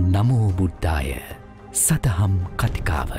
නමෝ බුද්ධාය සතහම් කතිකාව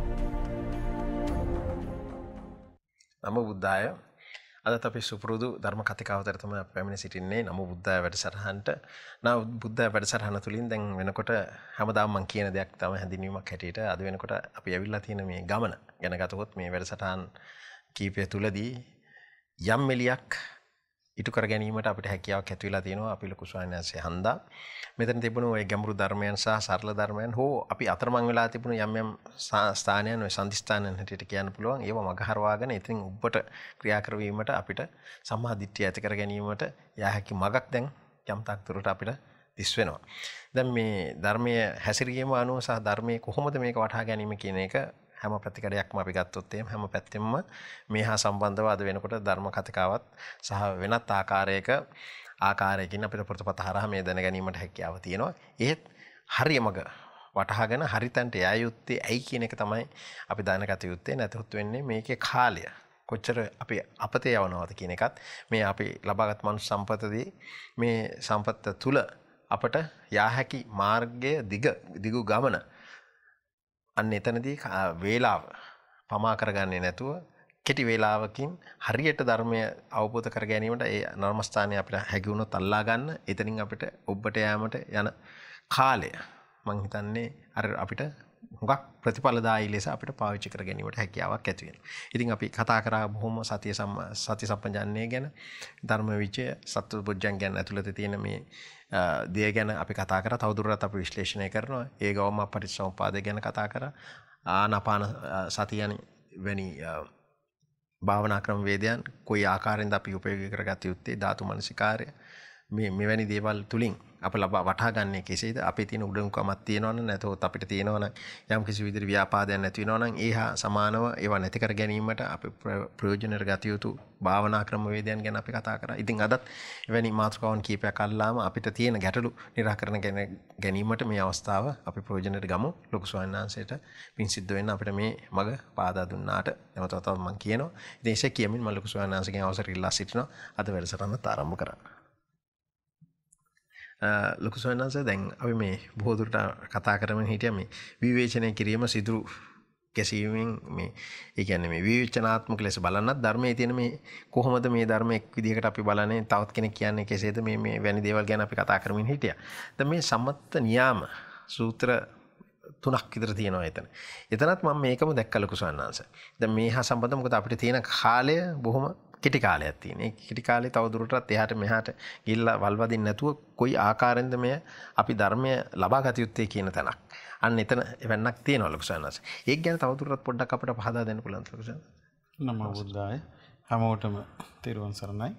නමෝ බුද්ධාය අදත් අපි සුපුරුදු ධර්ම කතිකාවතර තමයි පැමිණ සිටින්නේ නමෝ බුද්ධාය වැඩසටහනට. බුද්ධාය වැඩසටහන තුලින් දැන් වෙනකොට හැමදාම මම කියන දෙයක් තමයි හැඳින්වීමක් හැටියට අද වෙනකොට අපි ඇවිල්ලා තියෙන මේ ගමන ගැන ගතොත් මේ වැඩසටහන් කීපය තුලදී යම් එලියක් ඉටු කර ගැනීමට අපිට හැකියාවක් ඇති වෙලා තියෙනවා අපි ලොකු ස්වාමීන්වහන්සේ හන්දා. මෙතන තිබුණු ওই ගැඹුරු ධර්මයන් සහ සරල ධර්මයන් හෝ අපි අතරමං වෙලා තිබුණු යම් ස්ථානයන් ඔය සම්දිස්ථානයන් හැටියට කියන්න පුළුවන්. ඒව මගහරවාගෙන ඉතින් උඹට ක්‍රියා කරවීමට අපිට සම්මා දිට්ඨිය ඇති කර ගැනීමට යා හැකි මගක් දැන් යම් තාක් දුරට අපිට දිස් වෙනවා. දැන් මේ ධර්මයේ හැසිරීම අනුව සහ ධර්මයේ කොහොමද මේක වටහා ගැනීම කියන එක හැම ප්‍රතිකඩයක්ම අපි ගත්තොත් එහෙම හැම පැත්තෙම මේ හා සම්බන්ධව අද වෙනකොට ධර්ම කතිකාවත් සහ වෙනත් ආකාරයකින් අපිට ප්‍රතිපත හරහා මේ දැන ගැනීමට හැකියාව තියෙනවා. ඒත් හරියමග වටහාගෙන හරිතන්ට යා යුත්තේ ඇයි කියන එක තමයි අපි දැනගත යුත්තේ. නැතහොත් වෙන්නේ මේකේ කාලය කොච්චර අපි අපතේ යවනවද කියන එකත් මේ අපි ලබාගත් මනුස්ස සම්පතදී මේ සම්පත තුල අපට යා හැකි මාර්ගය දිගු ගමන අන්න එතනදී වේලාව පමා කරගන්නේ නැතුව කෙටි වේලාවකින් හරියට ධර්මය අවබෝධ කර ගැනීමට ඒ නර්මස්ථානය අපිට හැකි වුණොත් අල්ලා ගන්න. එතනින් අපිට ඔබට යාමට යන කාලය මං හිතන්නේ අර අපිට හුඟක් ප්‍රතිඵලදායී ලෙස අපිට පාවිච්චි කර ගැනීමට හැකියාවක් ඇති වෙනවා. ඉතින් අපි කතා කරා බොහොම සති සම්පජාන්නේ ගැන ධර්ම විචය සත්‍වබොජ්ජං ගැන ඇතුළත තියෙන මේ දේ ගැන අපි කතා කරා. තවදුරටත් අපි විශ්ලේෂණය කරනවා. ඒ ගවම පටිච්චසමුප්පාදය ගැන කතා කරා. ආනාපාන සතියන් වැනි භාවනා ක්‍රම වේදයන් කොයි ආකාරයෙන්ද අපි උපයෝගී කරගත යුත්තේ ධාතු මනසිකාරය මෙවැනි දේවල් තුලින් අප වටහා ගන්නේ කෙසේද? අපේ තියෙන උඩඟුකමක් තියෙනවනම් නැතොත් අපිට තියෙනවනම් යම් කිසි විදිහට ව්‍යාපාදයක් නැති වෙනවනම් ඒහා සමානව ඒවා නැති කර ගැනීමට අපි ප්‍රයෝජනෙට ගත යුතු භාවනා ක්‍රම වේදයන් ගැන අපි කතා කරා. ඉතින් අදත් එවැනි මාතෘකාවන් කීපයක් අල්ලාම අපිට තියෙන ගැටලු निराකරණ ගැනීමට මේ අවස්ථාව අපි ප්‍රයෝජනෙට ගමු. ලොකු ස්වාමීන් වහන්සේට පින් සිද්ධ වෙන්න අපිට මේ මඟ පාදා දුන්නාට නැවතත් මම කියනවා. ඉතින් එසේ කියමින් මම ලොකු ස්වාමීන් වහන්සේගෙන් අවසර ඉල්ලා සිටිනවා අද වැඩසටහනත් ආරම්භ කරන්න. ලොකු ස්වාමීන් වහන්සේ දැන් අපි මේ බොහෝ දුරට කතා කරමින් හිටියා මේ විවේචනය කිරීම සිදුරු කැසීමෙන් මේ ඒ කියන්නේ මේ විවේචනාත්මක ලෙස බලනත් ධර්මයේ තියෙන මේ කොහොමද මේ ධර්ම එක් විදිහකට අපි බලන්නේ තවත් කෙනෙක් කියන්නේ කෙසේද මේ වැනි දේවල් ගැන අපි කතා කරමින් හිටියා. දැන් මේ සම්මත නියාම සූත්‍ර 3ක් විතර තියෙනවා එතන. එතනත් මම මේකම දැක්කා ලොකු ස්වාමීන් වහන්සේ. දැන් මේ හා සම්බන්ධව මොකද අපිට තියෙන කාලය බොහොම කෙටි කාලයක් තියෙන. ඒ කෙටි කාලේ තව දුරටත් එහාට මෙහාට ගිහිල්ලා වල්වදින්න නැතුව කොයි ආකාරයෙන්ද මේ අපි ධර්මය ලබා ගත යුත්තේ කියන තැනක්. අන්න එතන එවන්නක් තියෙනවා ලොකු ස්වාමීන් වහන්සේ. ඒක ගැන තව දුරටත් පොඩ්ඩක් අපිට පහදා දෙන්න පුළුවන් ලොකු ස්වාමීන් වහන්සේ. නමෝ බුද්ධාය. හැමෝටම තෙරුවන් සරණයි.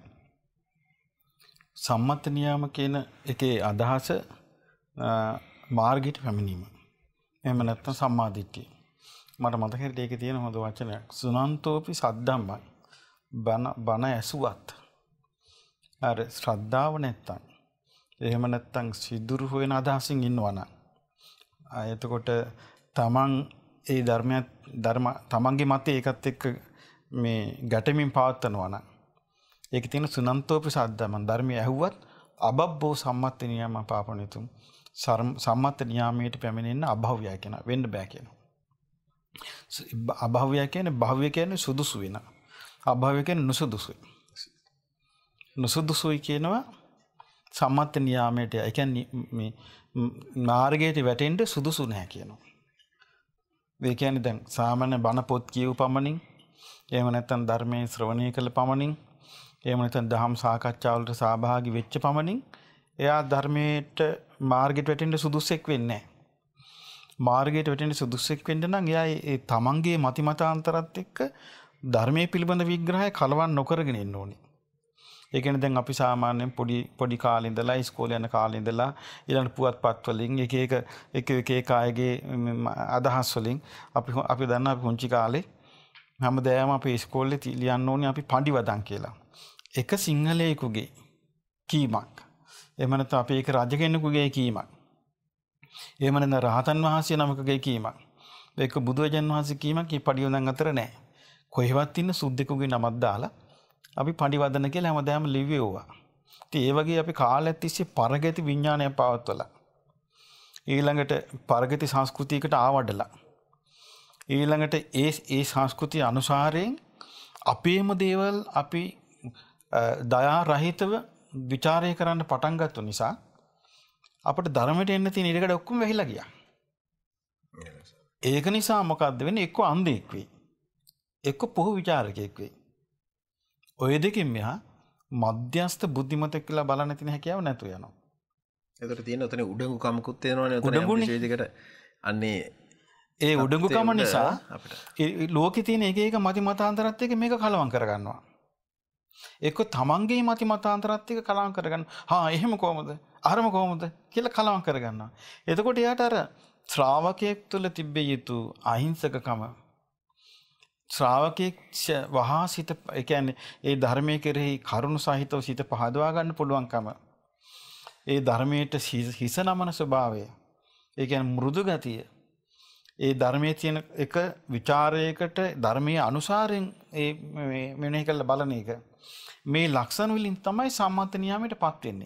සම්මත නියාම කියන එකේ අදහස මාර්ගයට පැමිණීම. එහෙම නැත්නම් සම්මාදිට්ඨිය. මට මතකයි ඒකේ තියෙන හොඳ වචනයක්. සුනන්තෝපි සද්ධම්මයි. බණ ඇසුවත් අර ශ්‍රද්ධාව නැත්තම් එහෙම නැත්තම් සිදුරු වෙන අදහසින් ඉන්නවනම් එතකොට තමන් ඒ තමන්ගේ මතය ඒකත් එක්ක මේ ගැටමින් පවත්වනවා නම් ඒක තියෙන සුනන්තෝපි සද්ධම්ම ධර්මය ඇහුවත් අබබ්බෝ සම්මත නියම පාපනිතුම් සම්මත නියාමයට පැමිණෙන්න අභව්‍යය කියන වෙන්න බෑ කියනවා. අභව්‍යය කියන්නේ භව්‍ය කියන්නේ සුදුසු වෙන. අභව්‍ය කියන්නේ නුසුදුසුයි. නුසුදුසුයි කියනවා සම්මත නියාමයට. ඒ කියන්නේ මේ මාර්ගයට වැටෙන්න සුදුසු නැහැ කියනවා. ඒ කියන්නේ දැන් සාමාන්‍ය බණ පොත් කියව පමණින් එහෙම නැත්නම් ධර්මයේ ශ්‍රවණය කළ පමණින් එහෙම නැත්නම් දහම් සාකච්ඡාවලට සහභාගී වෙච්ච පමණින් එයා ධර්මයට මාර්ගයට වැටෙන්න සුදුසෙක් වෙන්නේ නැහැ. මාර්ගයට වැටෙන්න සුදුසෙක් වෙන්න නම් එයා ඒ තමන්ගේ මතිමතාන්තරත් එක්ක ධර්මයේ පිළිබඳ විග්‍රහය කලවම් නොකරගෙන ඉන්න ඕනේ. ඒ කියන්නේ දැන් අපි සාමාන්‍යයෙන් පොඩි කාලේ ඉඳලා ඉස්කෝලේ යන කාලේ ඉඳලා ඊළඟ පුවත්පත් වලින් එක අයගේ අදහස් වලින් අපි දන්නා අපි පුංචි කාලේ හැමදාම අපි ඉස්කෝලේ ලියන්න ඕනේ අපි පඬිවදන් කියලා. එක සිංහලයෙකුගේ කීමක්. එහෙම නැත්නම් අපි ඒක රජ කෙනෙකුගේ කීමක්. එහෙම නැත්නම් රහතන් වහන්සේ නමකගේ කීමක්. ඒක බුදුරජාන් වහන්සේ කීමක් මේ පඬිවදන් අතර නැහැ. කොහෙවත් ඉන්න සුද්දෙකුගේ නමක් දාලා අපි පඬිවදන කියලා හැමදාම ලිව්වෙව්වා. ඉතින් ඒ වගේ අපි කාලයක් තිස්සේ පරගති විඥානය පවත්වලා ඊළඟට පරගති සංස්කෘතියකට ආවඩලා ඊළඟට ඒ සංස්කෘතිය අනුසාරයෙන් අපේම දේවල් අපි දයා රහිතව විචාරය කරන්න පටන් ගත්තු නිසා අපිට ධර්මයට එන්න තියෙන ඉඩකඩ ඔක්කොම වැහිලා ගියා. ඒක නිසා මොකද්ද වෙන්නේ? එක්ක අන්ධෙක් වෙයි. එක්ක පොහු විචාරකයෙක් වෙයි. ඔය දෙකෙන් මෙහා මධ්‍යස්ථ බුද්ධිමතෙක් කියලා බලන්න තියෙන හැකියාව නැතු යනවා. ඒකට තියෙන උතන උඩඟුකමකුත් තියෙනවනේ උතන විශේෂයකට අන්නේ ඒ උඩඟුකම නිසා ලෝකේ තියෙන එක එක මති මතාන්තරات එක්ක මේක කලවම් කරගන්නවා. එක්ක තමන්ගේ මති මතාන්තරات එක්ක කලවම් කරගන්න. එහෙම කොහමද? අරම කොහමද කියලා කලවම් කරගන්නවා. එතකොට එයාට අර ශ්‍රාවකයෙක් තුළ තිබෙ යුතු අහිංසකකම ශ්‍රාවකයෙක් වහා සිත ඒ කියන්නේ ඒ ධර්මයේ කෙරෙහි කරුණ සහිතව සිත පහදවා ගන්න පුළුවන්කම ඒ ධර්මයට හිස නමන ස්වභාවය ඒ කියන්නේ මෘදු ගතිය ඒ ධර්මයේ තියෙන එක ਵਿਚාරයකට ධර්මයේ අනුසාරයෙන් ඒ මෙනෙහි කරලා බලන එක මේ ලක්ෂණ වලින් තමයි සම්මත නියාමයටපත් වෙන්නේ.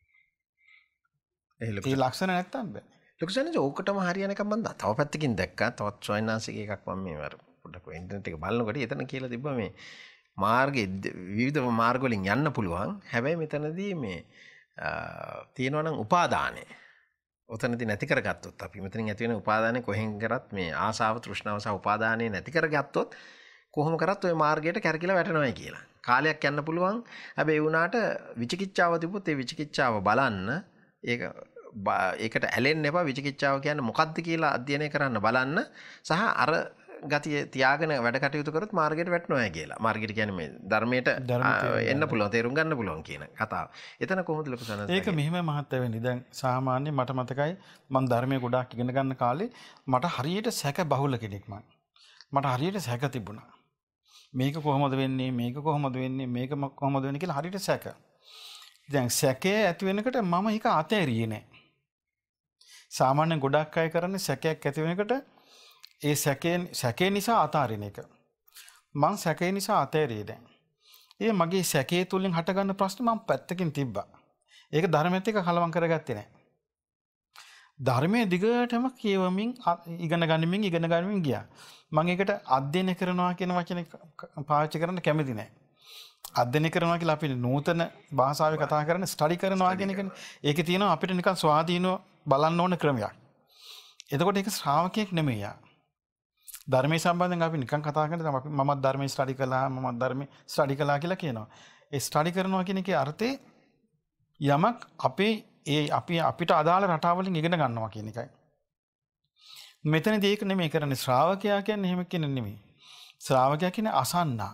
ඒ ලක්ෂණ නැත්තම් බෑ. ලොකුසනේ ඕකටම හරියන එකක් මම තව පැත්තකින් දැක්කා. තවත් ස්වයංනාසික එකක් මම මේ පොඩ්ඩක් ඉන්ටර්නෙට් එක බලනකොට එතන කියලා තිබ්බා මේ මාර්ගයේ විවිධ මාර්ග වලින් යන්න පුළුවන්. හැබැයි මෙතනදී මේ තියෙනවා නම් උපාදානය. ඔතනදී නැති කරගත්තොත් අපි මෙතනින් ඇති වෙන උපාදානය කොහෙන් කරත් මේ ආසාව තෘෂ්ණාව සහ උපාදානය නැති කරගත්තොත් කොහොම කරත් ওই මාර්ගයට කැරකිලා වැටෙනවායි කියලා. කාලයක් යන්න පුළුවන්. හැබැයි ඒ වුණාට විචිකිච්ඡාව තිබුත් ඒ විචිකිච්ඡාව බලන්න ඒකට ඇලෙන්න එපා. විචිකිච්ඡාව කියන්නේ මොකක්ද කියලා අධ්‍යයනය කරන්න බලන්න සහ අර ගතිය තියාගෙන වැඩ කටයුතු කරොත් මාර්ගයට වැටෙනවා කියලා. මාර්ගයට කියන්නේ මේ ධර්මයට එන්න පුළුවන්, තේරුම් ගන්න පුළුවන් කියන කතාව. එතන කොහොමද ලොකු සනස්? ඒක මෙහෙම මහත්ය වෙන්නේ. දැන් සාමාන්‍ය මට මතකයි මම ධර්මයේ ගොඩාක් ඉගෙන ගන්න කාලේ මට හරියට සැක බහුල කෙනෙක් මට හරියට සැක තිබුණා. මේක කොහොමද වෙන්නේ? මේක කොහොමද වෙන්නේ? මේක කොහොමද වෙන්නේ කියලා හරියට සැක. දැන් සැකේ ඇති වෙනකොට මම ඒක අතෑරියේ නැහැ. සාමාන්‍යයෙන් ගොඩක් අය කරන්නේ සැකයක් ඇති වෙනකොට ඒ සැකේ නිසා අතාරින එක. මං සැකේ නිසා අතෑරියේ දැන්. ඒ මගේ සැකේ තුලින් හටගන්න ප්‍රශ්න මම පැත්තකින් තිබ්බා. ඒක ධර්මයත් එක්ක කලවම් කරගත්තේ නැහැ. ධර්මයේ දිගටම කියවමින් ඉගෙන ගනිමින් ගියා. මම ඒකට අධ්‍යයනය කරනවා කියන වචනේ පාවිච්චි කරන්න කැමති නැහැ. අධ්‍යයනය කරනවා කියලා අපි නූතන භාෂාවේ කතා කරන්නේ ස්ටඩි කරනවා කියන එකනේ. ඒකේ තියෙනවා අපිට නිකන් ස්වාධීනව බලන්න ඕන ක්‍රමයක්. එතකොට ඒක ශ්‍රාවකයෙක් නෙමෙයි යා. ධර්මයේ සම්බන්ධයෙන් අපි නිකන් කතා කරන්නේ තමයි මම ධර්මයේ ස්ටඩි කළා කියලා කියනවා. ඒ ස්ටඩි කරනවා කියන එකේ අර්ථය යමක් අපිට අදාළ රටාවලින් ඉගෙන ගන්නවා කියන එකයි. මෙතනදී ඒක නෙමෙයි කරන්නේ. ශ්‍රාවකයා කියන්නේ එහෙම කියන්නේ නෙමෙයි. ශ්‍රාවකයා කියන්නේ අසන්නා.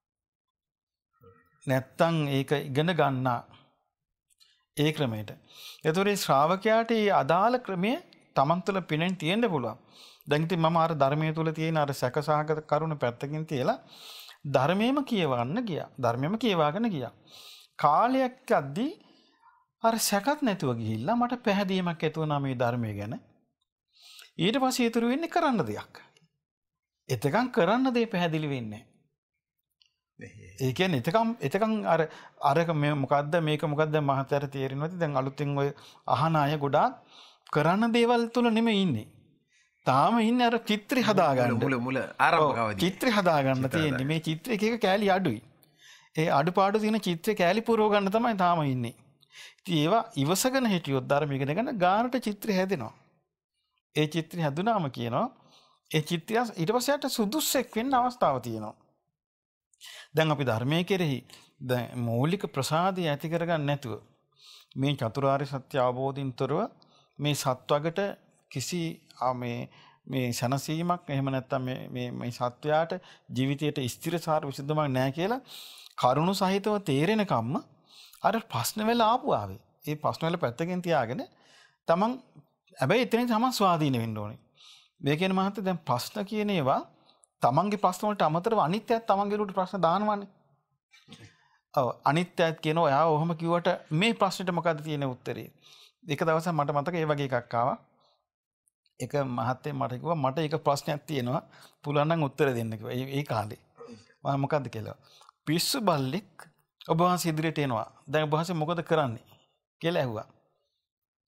නැත්තම් ඒක ඉගෙන ගන්නා ඒ ක්‍රමයට. ඒතොරේ ශ්‍රාවකයාට මේ අදාළ ක්‍රමය තමන් තුළ පිනෙන් තියෙන්න පුළුවන්. දැන් ඉතින් මම අර ධර්මයේ තුල තියෙන අර සැකසහගත කරුණ පැත්තකින් තියලා ධර්මයේම කියවාගෙන ගියා. කාලයක් යද්දී අර සැකත් නැතුව ගිහිල්ලා මට පැහැදීමක් ඇති වුණා මේ ධර්මය ගැන. ඊට පස්සේ ඊටු වෙන්නේ කරන්න දෙයක්. එතකන් කරන්න දෙය පැහැදිලි වෙන්නේ නැහැ. ඒ කියන්නේ එතකන් අරක මොකද්ද මේක මොකද්ද මහතර තේරෙන්නේ නැති. දැන් අලුතෙන් ඔය අහන අය ගොඩාක් කරන්න දේවල් තුල නෙමෙයි ඉන්නේ. තාම ඉන්නේ අර චිත්‍රය හදාගන්න. මුල ආරම්භකවදී. චිත්‍රය හදාගන්න තියෙන්නේ. මේ චිත්‍රයේ එක කෑලි අඩුයි. ඒ අඩුපාඩු තියෙන චිත්‍රේ කෑලි පුරව ගන්න තමයි තාම ඉන්නේ. ඉතින් ඒවා ඉවසගෙන හිටියොත් ධර්ම ඉගෙන ගන්න ගානට චිත්‍රය හැදෙනවා. ඒ චිත්‍රය හැදුනාම කියනවා ඒ චිත්‍රය ඊට පස්සේ යට සුදුස්සෙක් වෙන්න අවස්ථාව තියෙනවා. දැන් අපි ධර්මයේ කෙරෙහි දැන් මූලික ප්‍රසාදය ඇති කරගන්න නැතුව මේ චතුරාර්ය සත්‍ය අවබෝධින් තොරව මේ සත්වගට කිසි මේ සනසීමක් එහෙම නැත්නම් මේ සත්වයාට ජීවිතයට ස්ථිරසාර විසඳුමක් නැහැ කියලා කරුණු සහිතව තේරෙන කම්ම අර ප්‍රශ්න වල ආවේ. ඒ ප්‍රශ්න වල පැත්තකින් තියාගෙන තමන් හැබැයි එතනින් තමන් ස්වාධීන වෙන්න ඕනේ. මේ කියන්නේ මහත්තයා දැන් ප්‍රශ්න කියන ඒවා තමන්ගේ ප්‍රශ්න වලට අමතරව අනිත්‍යයත් තමන්ගේ උඩට ප්‍රශ්න දානවානේ. ඔව් අනිත්‍යයත් කියනවා එයා ඔහොම කිව්වට මේ ප්‍රශ්නෙට මොකද්ද තියෙන උත්තරේ? එක දවසක් මට මතක ඒ වගේ එකක් ආවා. එක මහත්තයෙක් මට කිව්වා මට එක ප්‍රශ්නයක් තියෙනවා පුළුවන් නම් උත්තර දෙන්න කිව්වා. ඒ කාලේ. මම මොකද්ද කියලා. පිස්සු බල්ලෙක් ඔබ වහන්සේ ඉදිරියට එනවා. දැන් ඔබ වහන්සේ මොකද කරන්නේ කියලා ඇහුවා.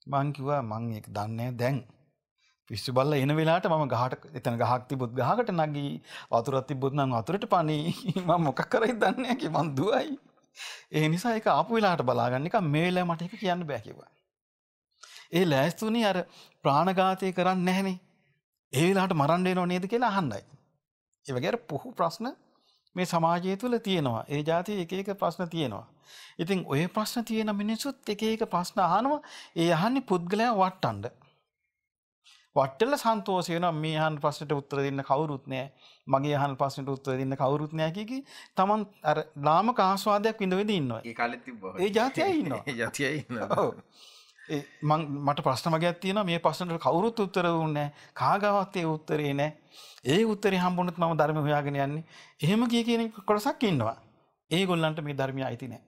මං කිව්වා මං ඒක දන්නේ දැන්. පිස්සු බල්ලා එන වෙලාවට මම ගහට එතන ගහක් තිබුත් ගහකට නගී වතුරක් තිබුත් නම් වතුරට පණී මම මොකක් කරයිද දන්නේ නැහැ කි මං දුවයි. ඒ නිසා ඒක ආපු වෙලාවට බලාගන්න එක මේ වෙලාව මට ඒක කියන්න බෑ කිව්වා. ඒ ලෑස්තුනේ අර ප්‍රාණඝාතය කරන්නේ නැහනේ. ඒ වෙලාවට මරන්න වෙනව නේද කියලා අහන්නයි. ඒ වගේ අර පුහු ප්‍රශ්න මේ සමාජය තුළ තියෙනවා. ඒ જાතිය එක එක ප්‍රශ්න තියෙනවා. ඉතින් ඔය ප්‍රශ්න තියෙන මිනිස්සුත් එක එක ප්‍රශ්න අහනවා. ඒ අහන්නේ පුද්ගලයා වට්ටන්න. වට්ටල සන්තෝෂ වෙනවා මේ අහන ප්‍රශ්නට උත්තර දෙන්න කවුරුත් නැහැ. මගේ අහන ප්‍රශ්නට උත්තර දෙන්න කවුරුත් නැහැ කි තමන් අර ලාමක ආස්වාදයක් විඳ ඉන්නවා. ඒ කාලෙත් තිබ්බා. ඒ જાතියයි ඉන්නවා. ඒ જાතියයි ඉන්නවා. ඔව්. මට ප්‍රශ්න වගේක් තියෙනවා මේ ප්‍රශ්නට කවුරුත් උත්තර දුන්නේ නැහැ. කාගාවත් ඒ උත්තරේ නැහැ. ඒ උත්තරේ හම්බුනොත් මම ධර්ම හොයාගෙන යන්නේ. එහෙම කියන කොටසක් ඉන්නවා. ඒගොල්ලන්ට මේ ධර්මය අයිති නැහැ.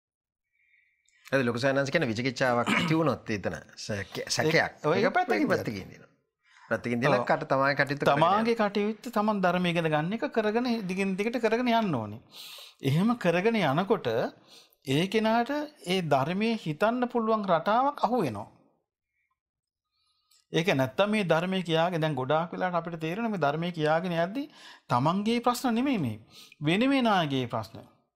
ඒ ලොකු සයන්ස් කියන විචිකිච්ඡාවක් ඇති වුණොත් එතන සැකයක්. ඒක පැත්තකින් දෙනවා. පැත්තකින් දාලා කට තමයි කටයුතු කරන්නේ. තමාගේ කටයුත්ත තමන් ධර්ම ඉගෙන ගන්න එක කරගෙන දිගින් දිගට කරගෙන යන්න ඕනේ. එහෙම කරගෙන යනකොට ඒ කෙනාට ඒ ධර්මයේ හිතන්න පුළුවන් රටාවක් අහු වෙනවා. ඒක නැත්තම් මේ ධර්මයේ කියාගෙන දැන් ගොඩාක් වෙලාවට අපිට තේරෙනවා මේ ධර්මයේ කියාගෙන යද්දි තමන්ගේ ප්‍රශ්න නෙමෙයි මේ වෙන වෙනාගේ ප්‍රශ්න.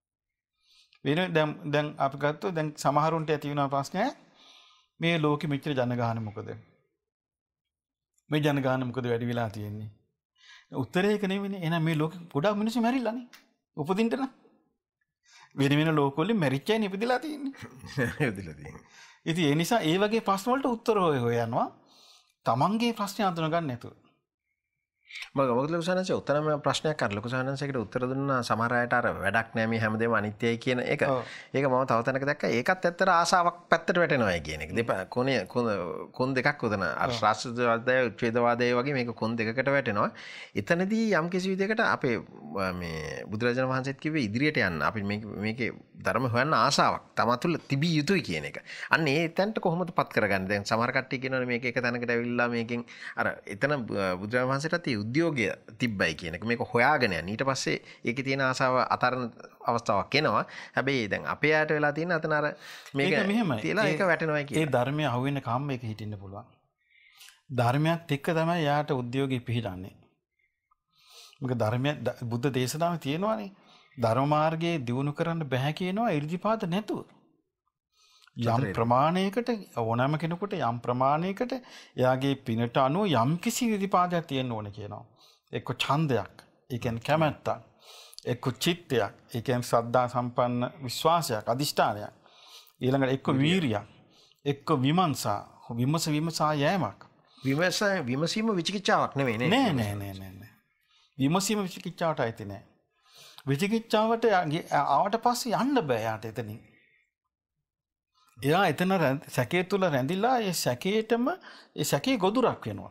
දැන් අපි ගත්තොත් දැන් සමහරුන්ට ඇති වෙන ප්‍රශ්නය මේ ලෝකෙ මෙච්චර ජනගහන මොකද? මේ ජනගහන මොකද වැඩි වෙලා තියෙන්නේ? උත්තරේ ඒක නෙවෙයිනේ. එහෙනම් මේ ලෝකෙ ගොඩාක් මිනිස්සු මැරිලානේ. උපදින්න නම් වෙන ලෝකවල මැරිච්චයින් ඉපදිලා තියෙන්නේ. ඉපදිලා තියෙන්නේ. ඉතින් ඒ නිසා ඒ වගේ ප්‍රශ්න වලට උත්තර හොය යනවා. තමන්ගේ ප්‍රශ්න අඳුන ගන්න නැතුව. මොකද ලොකු සයන්ස් උත්තරම ප්‍රශ්නයක් අර ලොකු සයන්ස්කට උත්තර දුන්නා සමහර අයට අර වැඩක් නෑ මේ හැමදේම අනිත්‍යයි කියන එක. ඒක මම තව තැනක දැක්කා. ඒකත් ඇත්තට ආසාවක් පැත්තට වැටෙනවා කියන එක. කොන් දෙකක් උතන අර ශාස්ත්‍රවාදය උච්ඡේදවාදය වගේ මේක කොන් දෙකකට වැටෙනවා. එතනදී යම් කිසි විදිහකට අපේ මේ බුදුරජාණන් වහන්සේත් කිව්වේ ඉදිරියට යන්න. අපි මේකේ ධර්ම හොයන්න ආසාවක් තමා තුළ තිබිය යුතුයි කියන එක. අන්න ඒ තැනට කොහොමද පත් කරගන්නේ? දැන් සමහර කට්ටිය කියනවනේ මේක එක තැනකට ඇවිල්ලා මේකෙන් අර එතන බුදුරජාණන් වහන්සේටත් උද්‍යෝගය තිබ්බයි කියන එක මේක හොයාගෙන යන ඊට පස්සේ ඒකේ තියෙන ආසාව අතරන අවස්ථාවක් එනවා. හැබැයි දැන් අපේ යාට වෙලා තියෙන අතන අර මේක තියලා ඒක වැටෙනවා කියන ඒ ධර්මයේ අහුවෙන කම් මේක හිටින්න පුළුවන්. ධර්මයක් එක්ක තමයි යාට උද්‍යෝගී පිහිටන්නේ. මේක ධර්මය බුද්ධ දේශනාවේ තියෙනවානේ. ධර්ම මාර්ගයේ දියුණු කරන්න බෑ කියනවා ඉර්ධිපාත නැතුව. යම් ප්‍රමාණයකට ඕනෑම කෙනෙකුට යම් ප්‍රමාණයකට එයාගේ පිනට අනුව යම් කිසි ඉර්ධිපාතයක් තියෙන්න ඕන කියනවා. එක්ක ඡන්දයක්, ඒ කියන්නේ කැමැත්තක්, එක්ක චිත්තයක්, ඒ කියන්නේ ශ්‍රද්ධා සම්පන්න විශ්වාසයක්, අදිෂ්ඨානයක්. ඊළඟට එක්ක වීරියක්, එක්ක විමර්ශා, විමසා යෑමක්. විමසීම විචිකිච්ඡාවක් නෙවෙයි නේ. නෑ. විමසීම විචිකිච්ඡාවට අයිති නෑ. විචිකිච්ඡාවට ආවට පස්සේ යන්න බෑ යාට එතනින්. එයා එතන සැකේ තුල රැඳිලා ඒ සැකේටම ඒ සැකේ ගොදුරක් වෙනවා.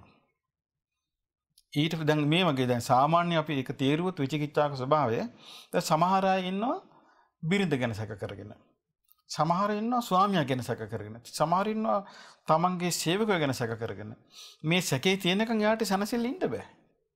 ඊට දැන් මේ වගේ දැන් සාමාන්‍ය අපි ඒක තේරුවොත් විචිකිච්ඡාක ස්වභාවය දැන් සමහර අය ඉන්නවා බිරිඳ ගැන සැක කරගෙන. සමහර ඉන්නවා ස්වාමියා ගැන සැක කරගෙන. සමහර ඉන්නවා තමන්ගේ සේවකයෝ ගැන සැක කරගෙන. මේ සැකේ තියෙනකන් යාට සනසෙල්ල ඉන්න බෑ.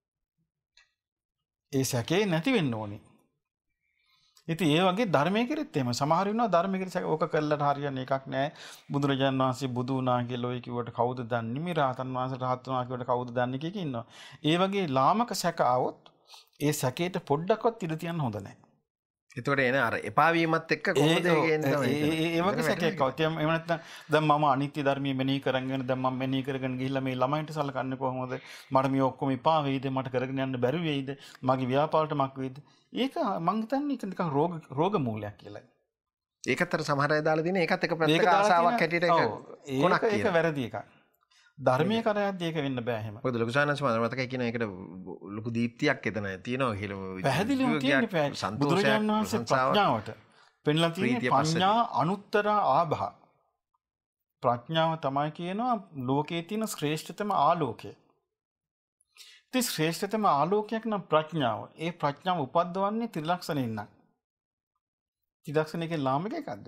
ඒ සැකේ නැති වෙන්න ඕනේ. ඉතින් ඒ වගේ ධර්මයේ කෙරෙත් එහෙම සමහර වෙනවා ධර්මයේ කෙරෙත් ඕක කළාට හරියන්නේ එකක් නෑ. බුදුරජාණන් වහන්සේ බුදු වුණා කියලා ඔය කිව්වට කවුද දන්නේ? මේ රහතන් වහන්සේ රහත් වුණා කියවට කවුද දන්නේ කිය ඉන්නවා. ඒ වගේ ලාමක සැක આવොත් ඒ සැකේට පොඩ්ඩක්වත් ඉඳ තියන්න හොඳ නෑ. එතකොට එන අර එපා වීමත් එක්ක කොහොමද ඒ වගේ සැකයක් આવත්. එහෙම නැත්නම් දැන් මම අනිත්‍ය ධර්මයේ මෙනෙහි කරගෙන දැන් මම මෙනෙහි කරගෙන ගිහිල්ලා මේ ළමයින්ට සලකන්නේ කොහොමද? මට මේ ඔක්කොම එපා වෙයිද? මට කරගෙන යන්න බැරි වෙයිද? මගේ ව්‍යාපාරට මක් වෙයිද? ඒක මං හිතන්නේ ඒක නිකන් රෝග මූලයක් කියලා. ඒකත් අර සමහර අය දාලා තියෙන ඒකත් එක පැත්තක ආසාවක් හැටියට ඒක කොනක් ඒක වැරදි එකක්. ධර්මයේ කරයද්දී ඒක වෙන්න බෑ එහෙම. මොකද ලොකු සානස් මතකයි කියන එකට ලොකු දීප්තියක් එතන තියෙනවා කියලා. පැහැදිලිව කියන්නේ බුදුරජාණන් වහන්සේ ප්‍රඥාවට පෙන්ලා තියෙන පඤ්ඤා අනුත්තර ආභහ. ප්‍රඥාව තමයි කියනවා ලෝකයේ තියෙන ශ්‍රේෂ්ඨතම ආලෝකය. ඉතින් ශ්‍රේෂ්ඨතම ආලෝකයක් නම් ප්‍රඥාව. ඒ ප්‍රඥාව උපද්දවන්නේ ත්‍රිලක්ෂණයෙන් නම්. ත්‍රිලක්ෂණයේ ලාමක එකක්ද?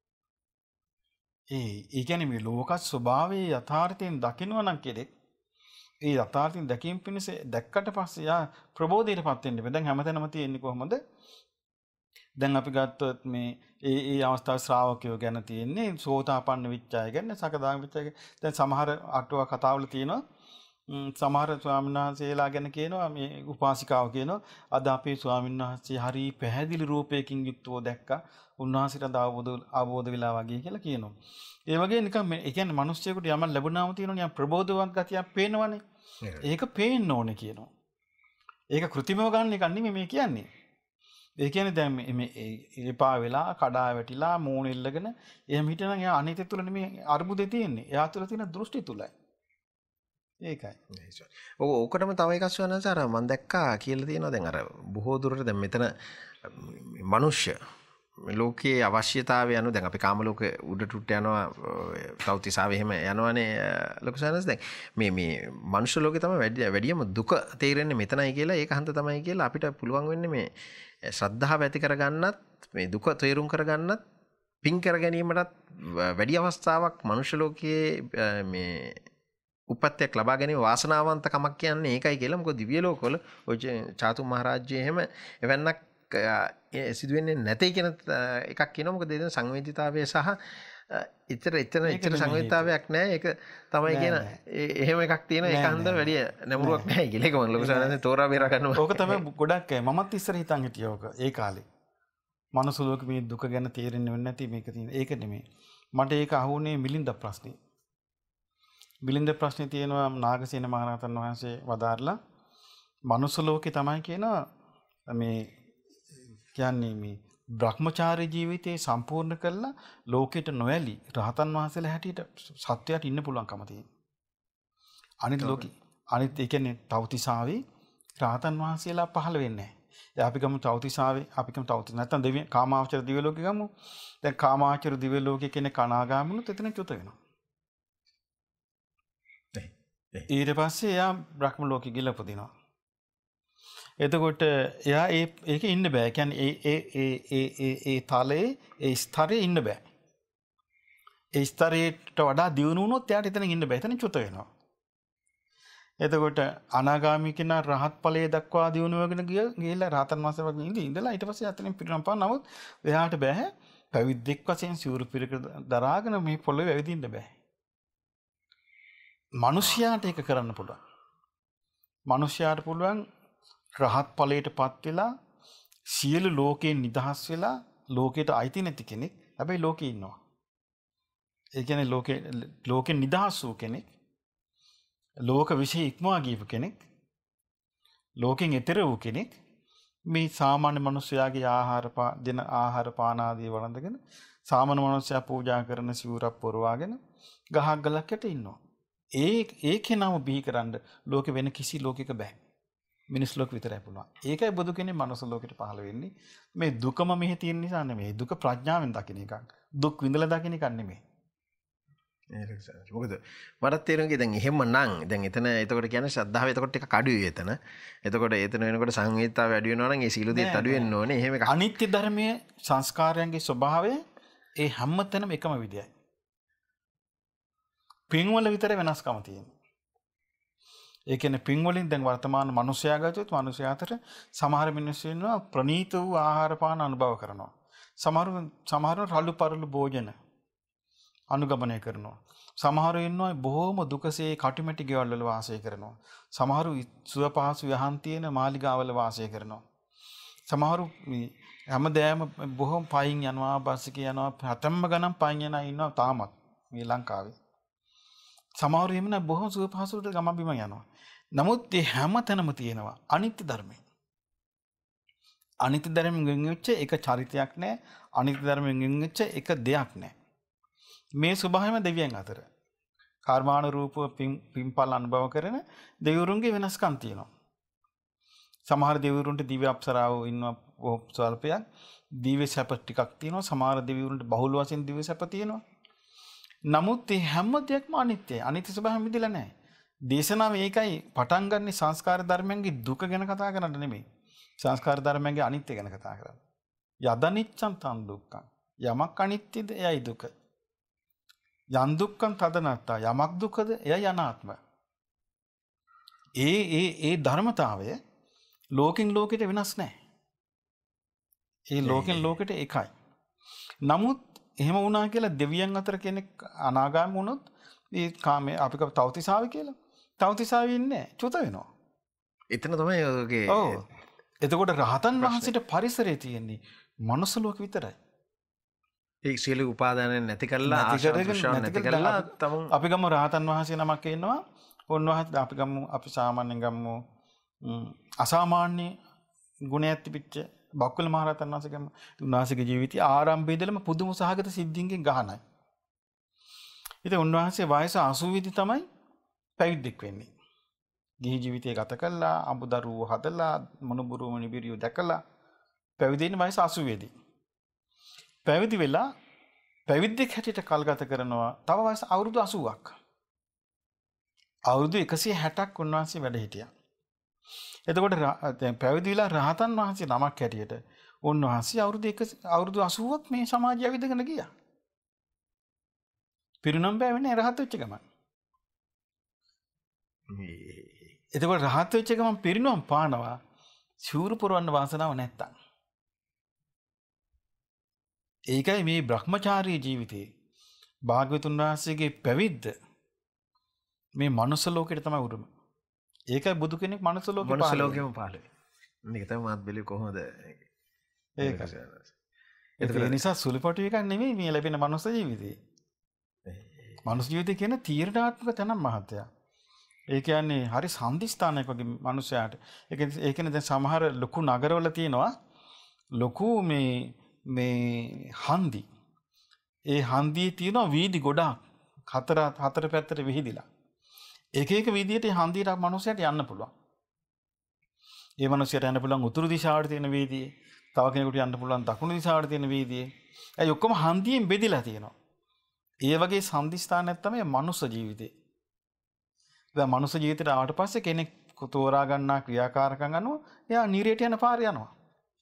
ඒ කියන්නේ මේ ලෝක ස්වභාවයේ යථාර්ථයෙන් දකිනවා නම් කෙනෙක් ඒ යථාර්ථයෙන් දැකීම පිණිස දැක්කට පස්සේ යා ප්‍රබෝධයටපත් වෙන්න බෑ. දැන් හැමතැනම තියෙන්නේ කොහොමද? දැන් අපි ගත්තොත් මේ ඒ අවස්ථාව ශ්‍රාවකයෝ ගැන තියෙන්නේ සෝතාපන්න වෙච්ච අය ගැන සකදාගාමී වෙච්ච අය. දැන් සමහර අටුවා කතාවල තියෙනවා සමහර ස්වාමීන් වහන්සේලා ගැන කියනවා මේ උපාසිකාව කියනවා අද අපේ ස්වාමීන් වහන්සේ හරි පැහැදිලි රූපයකින් යුක්තව දැක්කා. උන්වහන්සේට අවබෝධ වෙලා වගේ කියලා කියනවා. ඒ වගේ නිකන් ඒ කියන්නේ මිනිස්සුෙකුට යමක් ලැබුණාම තියෙනවා නිකන් ප්‍රබෝධවත් ගතියක් පේනවනේ. ඒක පේන්න ඕනේ කියනවා. ඒක කෘතිමව ගන්න එක නෙමෙයි මේ කියන්නේ. ඒ කියන්නේ දැන් මේ එපා වෙලා කඩා වැටිලා මූණ ඉල්ලගෙන එහෙම හිටනම් එයා අනිත්‍ය තුල නෙමෙයි අරුබුදේ තියෙන්නේ. එයා තුල තියෙන දෘෂ්ටි තුලයි. ඒකයි. ඕකටම තව එකක් වෙනස අර මම දැක්කා කියලා තියෙනවා දැන් අර බොහෝ දුරට දැන් මෙතන මනුෂ්‍ය ලෝකයේ අවශ්‍යතාවය අනුව දැන් අපි කාම ලෝක උඩට උට යනවා තවතිසාව එහෙම යනවනේ ලොකු සනස් දැන් මේ මනුෂ්‍ය ලෝකේ තමයි වැඩියම දුක තේරෙන්නේ මෙතනයි කියලා ඒක හන්ද තමයි කියලා අපිට පුළුවන් වෙන්නේ මේ ශ්‍රද්ධාව ඇති කරගන්නත් මේ දුක තේරුම් කරගන්නත් පින් කර ගැනීමටත් වැඩි අවස්ථාවක් මනුෂ්‍ය ලෝකයේ මේ උපත්යක් ලබා ගැනීම වාසනාවන්ත කමක් කියන්නේ ඒකයි කියලා. මොකද දිව්‍ය ලෝකවල ඔය චාතු මහරජ්‍යයේ එහෙම එවන්නක් සිදුවෙන්නේ නැtei කියන එකක් කියනවා. මොකද ඒ සංවේදීතාවය සහ ඉතර සංවේදීතාවයක් නැහැ. ඒක තමයි කියන එහෙම එකක් තියෙන ඒක හන්ද වැඩි නැඹුරුවක් නැහැ කියලා. ඒක මම ලොකු සාරයෙන් තෝරා බේරා ගන්නවා. ඕක තමයි ගොඩක් මමත් ඉස්සර හිතන් හිටියා ඕක ඒ කාලේ. මනුස්ස ලෝකෙ මේ දුක ගැන තේරෙන්නේ නැති මේක තියෙන. ඒක නෙමෙයි. මට ඒක අහුනේ මිලින්ද ප්‍රශ්නේ. මිලින්ද ප්‍රශ්නේ තියෙනවා නාගසේන මහරහතන් වහන්සේ වදාarලා මනුස්ස ලෝකේ තමයි කියනවා මේ කියන්නේ මේ බ්‍රහ්මචාරී ජීවිතේ සම්පූර්ණ කරලා ලෝකෙට නොඇලි රහතන් වහන්සේලා හැටියට සත්‍යයට ඉන්න පුළුවන්කම තියෙනවා. අනිත් ලෝකෙ අනිත් ඒ කියන්නේ තවතිසාවේ රහතන් වහන්සේලා පහළ වෙන්නේ නැහැ. අපි ගමු තවතිසාවේ අපි ගමු තවතිස නැත්නම් දෙවියන් කාමාවචර දිව්‍ය ලෝකෙ ගමු. දැන් කාමාවචර දිව්‍ය ලෝකෙ කෙනෙක් අනාගාමිනුත් එතන චුත වෙනවා. ඊට පස්සේ එයා බ්‍රහ්ම ලෝකෙ ගිහලා උපදිනවා. එතකොට එයා ඒක ඉන්න බෑ. කියන්නේ ඒ තලයේ ඒ ස්තරයේ ඉන්න බෑ. ඒ ස්තරයට වඩා දියුණු වුණොත් එයාට එතන ඉන්න බෑ. එතන චුත වෙනවා. එතකොට අනාගාමී කෙනා රහත් ඵලයේ දක්වා දියුණු වෙගෙන ගිහලා රහතන් වහන්සේ වගේ ඉඳලා ඊට පස්සේ අතනින් පිරිනම පාන. නමුත් එයාට බෑ පැවිද්දෙක් වශයෙන් සිවුරු පිරක දරාගෙන මේ පොළොවේ ඇවිදින්න බෑ. මිනිස්යාට ඒක කරන්න පුළුවන්. මිනිස්යාට පුළුවන් රහත් ඵලයටපත් වෙලා සියලු ලෝකයෙන් නිදහස් වෙලා ලෝකයට අයිති නැති කෙනෙක් හැබැයි ලෝකේ ඉන්නවා. ඒ කියන්නේ ලෝකෙන් නිදහස් වූ කෙනෙක්, ලෝක විශ්ේ ඉක්මවා ගියපු කෙනෙක්, ලෝකෙන් එතර වූ කෙනෙක් මේ සාමාන්‍ය මිනිස්යාගේ ආහාර පාන ආදී වළඳගෙන සාමාන්‍ය මිනිස්යා පූජා කරන සිවුරක් පොරවාගෙන ගහක් ගලක් යට ඉන්නවා. ඒ කෙනාම බිහි කරන්න ලෝකෙ වෙන කිසි ලෝකයක බෑ. මිනිස් ලෝක විතරයි පුළුවන්. ඒකයි බුදු කෙනෙක් මනුස්ස ලෝකෙට පහළ වෙන්නේ. මේ දුකම මෙහි තියෙන නිසා නෙමෙයි. දුක ප්‍රඥාවෙන් දකින එකක්. දුක් විඳලා දකින එකක් නෙමෙයි. මොකද මටත් තේරෙන්නේ දැන් එහෙමනම් දැන් එතන එතකොට කියන්නේ ශ්‍රද්ධාව එතකොට ටිකක් අඩුයි එතන. එතකොට එතන වෙනකොට සංවේදීතාවය අඩු වෙනවා නම් ඒ සීල දෙත් අඩු වෙන්න ඕනේ. එහෙම එකක්. අනිත්‍ය ධර්මයේ සංස්කාරයන්ගේ ස්වභාවය ඒ හැමතැනම එකම විදියයි. පින්වල විතර වෙනස්කම තියෙනවා. ඒ කියන්නේ පින් වලින් දැන් වර්තමාන මිනිසයා ගත්තොත් මිනිසයා අතර සමහර මිනිස්සු ඉන්නවා ප්‍රණීත වූ ආහාර පාන අනුභව කරනවා. සමහරු රළු පරළු භෝජන අනුගමනය කරනවා. සමහරු ඉන්නවා බොහෝම දුකසේ කටුමැටි ගෙවල් වල වාසය කරනවා. සමහරු සුව පහසු යහන් තියෙන මාලිගාවල වාසය කරනවා. සමහරු හැමදෑම බොහොම පයින් යනවා බස් එකේ යනවා හතම්ම ගණන් පයින් යනවා ඉන්නවා තාමත් මේ ලංකාවේ. සමහරු එහෙම නැ බොහොම සුව පහසුට ගම බිම යනවා. නමුත් මේ හැම තැනම තියෙනවා අනිත්‍ය ධර්මය. අනිත්‍ය ධර්මයෙන් වෙච්ච එක චරිතයක් නැහැ. අනිත්‍ය ධර්මයෙන් වෙච්ච එක දෙයක් නැහැ. මේ ස්වභාවයම දෙවියන් අතර. කර්මානුරූපව පින්පල් අනුභව කරන දෙවිවරුන්ගේ වෙනස්කම් තියෙනවා. සමහර දෙවිවරුන්ට දිව්‍ය අප්සරාවෝ ඉන්නවා බොහෝ ස්වල්පයක්. දිව්‍ය සැප ටිකක් තියෙනවා. සමහර දෙවිවරුන්ට බහුල වශයෙන් දිව්‍ය සැප තියෙනවා. නමුත් මේ හැම දෙයක්ම අනිත්‍යයි. අනිත්‍ය ස්වභාවයෙන් මිදෙලා නැහැ. දේශනාව මේකයි පටන් ගන්න සංස්කාර ධර්මයන්ගේ දුක ගැන කතා කරන්න නෙමෙයි. සංස්කාර ධර්මයන්ගේ අනිත්‍ය ගැන කතා කරන්න. යදනිච්ඡං තං දුක්ඛං. යමක් අනිත්‍යද එයයි දුක. යන් දුක්ඛං තදනත්තා. යමක් දුකද එයයි අනාත්ම. ඒ ධර්මතාවය ලෝකෙන් ලෝකෙට වෙනස් නැහැ. ඒ ලෝකෙන් ලෝකෙට එකයි. නමුත් එහෙම වුණා කියලා දෙවියන් අතර කෙනෙක් අනාගාමී වුණොත් ඒ කාමයේ අපි කව තවතිසාවි කියලා. තවතිසාවි ඉන්නේ චුත වෙනවා. එතන තමයි ඔයගේ ඔව්. එතකොට රහතන් වහන්සේට පරිසරයේ තියෙන්නේ මනුස්ස ලෝක විතරයි. ඒ සියලු උපාදානයන් නැති කරලා ආශාවන් නැති කරලා තමන් අපි ගමු රහතන් වහන්සේ නමක් ඉන්නවා. උන්වහන්සේ අපි ගමු අපි සාමාන්‍යයෙන් ගමු අසාමාන්‍ය ගුණයක් තිබිච්ච බක්කුල මහ රහතන් වහන්සේ ගමු. උන්වහන්සේගේ ජීවිතය ආරම්භයේ ඉඳලම පුදුම සහගත සිද්ධින්ගෙන් ගහනයි. ඉතින් උන්වහන්සේ වයස 80 දී තමයි පැවිද්දෙක් වෙන්නේ. ගිහි ජීවිතය ගත කළා, අඹදරුවෝ හදලා, මොනුබුරු මොනිබිරියෝ දැකලා පැවිදි වෙන වයස 80 දී. පැවිදි වෙලා පැවිද්දෙක් හැටියට කල්ගත කරනවා තව වයස අවුරුදු 80ක්. අවුරුදු 160ක් උන්වහන්සේ වැඩ හිටියා. එතකොට දැන් පැවිදි වෙලා රහතන් වහන්සේ නමක් හැටියට උන්වහන්සේ අවුරුදු 80ක් මේ සමාජය ඇවිදගෙන ගියා. පිරිනම් බෑවෙන්නේ රහත් වෙච්ච ගමන්. එතකොට රහත් වෙච්ච ගමන් පිරිනම් පානවා සිවුරු පුරවන්න වාසනාව නැත්තම්. ඒකයි මේ බ්‍රහ්මචාරී ජීවිතේ භාග්‍යවතුන් වහන්සේගේ පැවිද්ද මේ මනුස්ස ලෝකෙට තමයි උරුම. ඒකයි බුදු කෙනෙක් මනුස්ස ලෝකෙ මනුස්ස ලෝකෙම පහළ වෙන්නේ. මේක තමයි මාත් බැලුවේ කොහොමද ඒක. ඒ නිසා සුළුපටු එකක් නෙමෙයි මේ ලැබෙන මනුස්ස ජීවිතේ. මනුස්ස ජීවිතේ කියන තීරණාත්මක තැනක් මහත්තයා. ඒ කියන්නේ හරි සම්දිස්ථානයක් වගේ මනුස්සයාට. ඒ කියන්නේ දැන් සමහර ලොකු නගරවල තියෙනවා ලොකු මේ හන්දි. ඒ හන්දියේ තියෙනවා වීදි ගොඩාක් හතර පැත්තට විහිදිලා. එක එක විදියට හන්දියට මනුස්සයට යන්න පුළුවන්. ඒ මනුස්සයට යන්න පුළුවන් උතුරු දිශාවට තියෙන වීදියේ, තව කෙනෙකුට යන්න පුළුවන් දකුණු දිශාවට තියෙන වීදියේ. ඒ ඔක්කොම හන්දියෙන් බෙදිලා තියෙනවා. ඒ වගේ සම්දිස්ථානයක් තමයි මනුස්ස ජීවිතේ. දැන් මනුස්ස ජීවිතයට ආවට පස්සේ කෙනෙක් තෝරා ගන්නා ක්‍රියාකාරකම් අනුව එයා නිරයට යන පාරේ යනවා.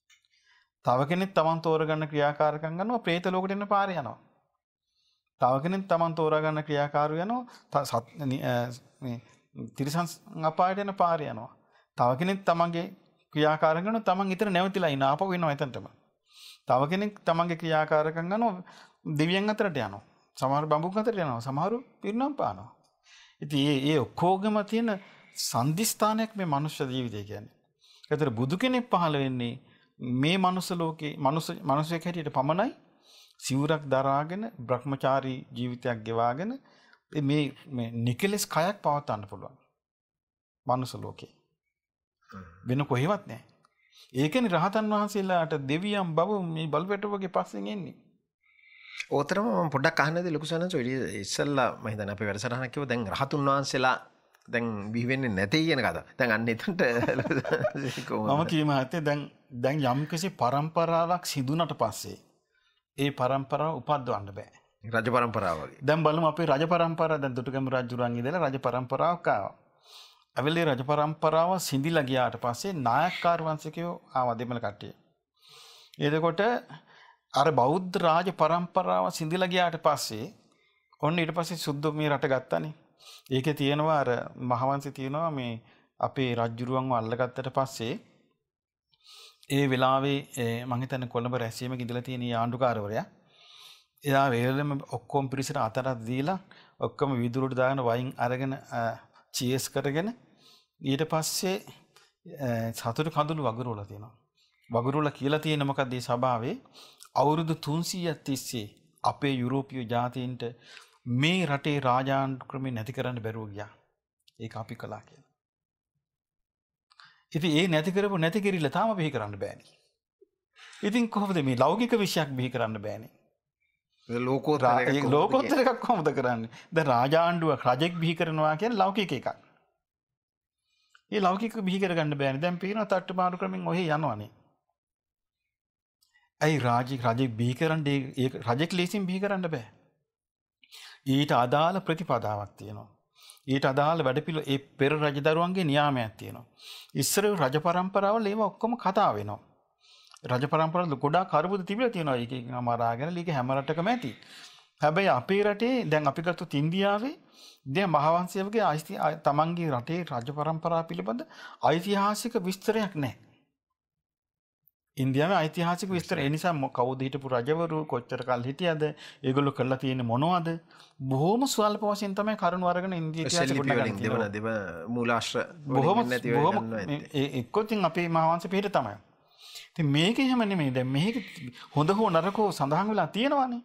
තව කෙනෙක් තමන් තෝරගන්න ක්‍රියාකාරකම් අනුව പ്രേත ලෝකෙට යන පාරේ යනවා. තව කෙනෙක් තමන් තෝරාගන්න ක්‍රියාකාරී යනවා මේ තිරිසන් අපායට යන පාරේ යනවා. තව කෙනෙක් තමන්ගේ ක්‍රියාකාරකම් කරනවා තමන් ඊතර නැවතිලා ඉන්න ආපහු එනවා එතනටම. තව කෙනෙක් තමන්ගේ ක්‍රියාකාරකම් කරනවා දෙවියන් අතරට යනවා. සමහර බඹුන් අතරට යනවා. සමහරු පිරිනම් පානවා. ඉතින් ඒ ඔක්කොගම තියෙන සම්දිස්ථානයක් මේ මනුෂ්‍ය ජීවිතය කියන්නේ. ඒතර බුදු කෙනෙක් පහළ වෙන්නේ මේ මනුස්ස ලෝකේ මනුස්සයෙක් හැටියට පමණයි. සිවුරක් දරාගෙන බ්‍රහ්මචාරී ජීවිතයක් ගෙවාගෙන මේ නිකලස් කයක් පවත්වන්න පුළුවන් මනුස්ස ලෝකේ. වෙන කොහෙවත් නැහැ. ඒකනේ රහතන් වහන්සේලාට දෙවියන් බව මේ බලපෑට වගේ පස්සෙන් එන්නේ. ඕතරම මම පොඩ්ඩක් අහන්නද ලොකු සනස ඔය ඉස්සල්ලා මම හිතන්නේ අපේ වැඩසටහනක් කිව්ව දැන් රහතුන් වහන්සේලා දැන් බිහි වෙන්නේ නැtei කියන කතාව. දැන් අන්න එතනට මම කියමාත්තේ දැන් යම්කිසි પરම්පරාවක් සිදුනට පස්සේ ඒ પરම්පරාව උපද්දවන්න බෑ. රජ પરම්පරාව වගේ. දැන් බලමු අපේ රජ પરම්පරාව දැන් දුටුගැමුණු රජුරන් ඉඳලා රජ પરම්පරාවක් ආවා. අවිලේ රජ પરම්පරාව සිඳිලා ගියාට පස්සේ නායක්කාර වංශිකයෝ ආවා දෙමළ කට්ටිය. එතකොට අර බෞද්ධ රාජ પરම්පරාව සිඳිලා ගියාට පස්සේ ඔන්න ඊට පස්සේ සුද්ධ මේ රට ගත්තානේ. ඒකේ තියෙනවා අර මහවංශේ තියෙනවා මේ අපේ රජුරුවන්ව අල්ලගත්තට පස්සේ ඒ වෙලාවේ මම හිතන්නේ කොළඹ රැස්වීමක ඉඳලා තියෙන ආණ්ඩුකාරවරයා එයා වේලෙම ඔක්කොම පිරිසට අතරක් දීලා ඔක්කොම වීදුරුවට දාගෙන වයින් අරගෙන චීස් කරගෙන ඊට පස්සේ සතුටු කඳුළු වගුරුවලා තියෙනවා. වගුරුවලා කියලා තියෙන මොකක්ද මේ සභාවේ අවුරුදු 300ක් තිස්සේ අපේ යුරෝපීය ජාතීන්ට මේ රටේ රාජාණ්ඩු ක්‍රමේ නැති කරන්න බැරුව ගියා. ඒක අපි කළා කියලා. ඉතින් ඒ නැති කරපු නැති කිරිල්ල තාම බිහි කරන්න බෑනේ. ඉතින් කොහොමද මේ ලෞකික විෂයක් බිහි කරන්න බෑනේ. ලෝකෝත්තර එකක් කොහොමද කරන්නේ? දැන් රාජාණ්ඩුවක් රජෙක් බිහි කරනවා කියන්නේ ලෞකික එකක්. ඒ ලෞකික බිහි කරගන්න බෑනේ. දැන් පේනවා තට්ටුමාරු ක්‍රමෙන් ඔහේ යනවනේ. ඇයි රජෙක් බිහි කරන්නේ? ඒක රජෙක් ලේසින් බිහි කරන්න බෑ. ඊට අදාළ ප්‍රතිපදාවක් තියෙනවා. ඊට අදාළ වැඩපිළිවෙල ඒ පෙර රජදරුවන්ගේ නියාමයක් තියෙනවා. ඉස්සර රජ પરම්පරාවල ඒව ඔක්කොම කතා වෙනවා. රජ પરම්පරාවල ගොඩාක් අරුබුද තිබිලා තියෙනවා. ඒකේ අමාරාගෙන ලීක හැම රටකම ඇති. හැබැයි අපේ රටේ දැන් අපි ගත්තොත් ඉන්දියාවේ දැන් මහාවංශයගේ තමන්ගේ රටේ රජ પરම්පරාව පිළිබඳ ඓතිහාසික විස්තරයක් නැහැ. ඉන්දියාවේ ඓතිහාසික විස්තර ඒ නිසා කවුද හිටපු රජවරු කොච්චර කල් හිටියද ඒගොල්ලෝ කළා තියෙන්නේ මොනවද බොහොම ස්වල්ප වශයෙන් තමයි කරුණු අරගෙන ඉන්දියා ඉතිහාසෙ ගොඩනගන්නේ දෙව මූලාශ්‍ර බොහොම එක්කොතින් අපේ මහාවංශ පිට තමයි. ඉතින් මේක එහෙම නෙමෙයි. දැන් මේක හොඳ හෝ නරක හෝ සඳහන් වෙලා තියෙනවානේ.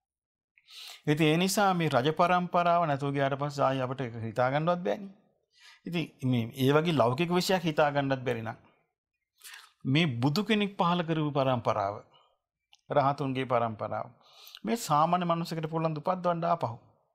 ඉතින් ඒ නිසා මේ රජ පරම්පරාව නැතුව ගියාට පස්සේ ආයි අපිට හිතා ගන්නවත් බෑනේ. ඉතින් මේ ඒ වගේ ලෞකික විෂයක් හිතා ගන්නත් බැරි නම් මේ බුදු කෙනෙක් පහල කරපු පරම්පරාව රහතුන්ගේ පරම්පරාව මේ සාමාන්‍ය මිනිසෙකුට පුළුවන් දුපද්දවන්න ආපහු.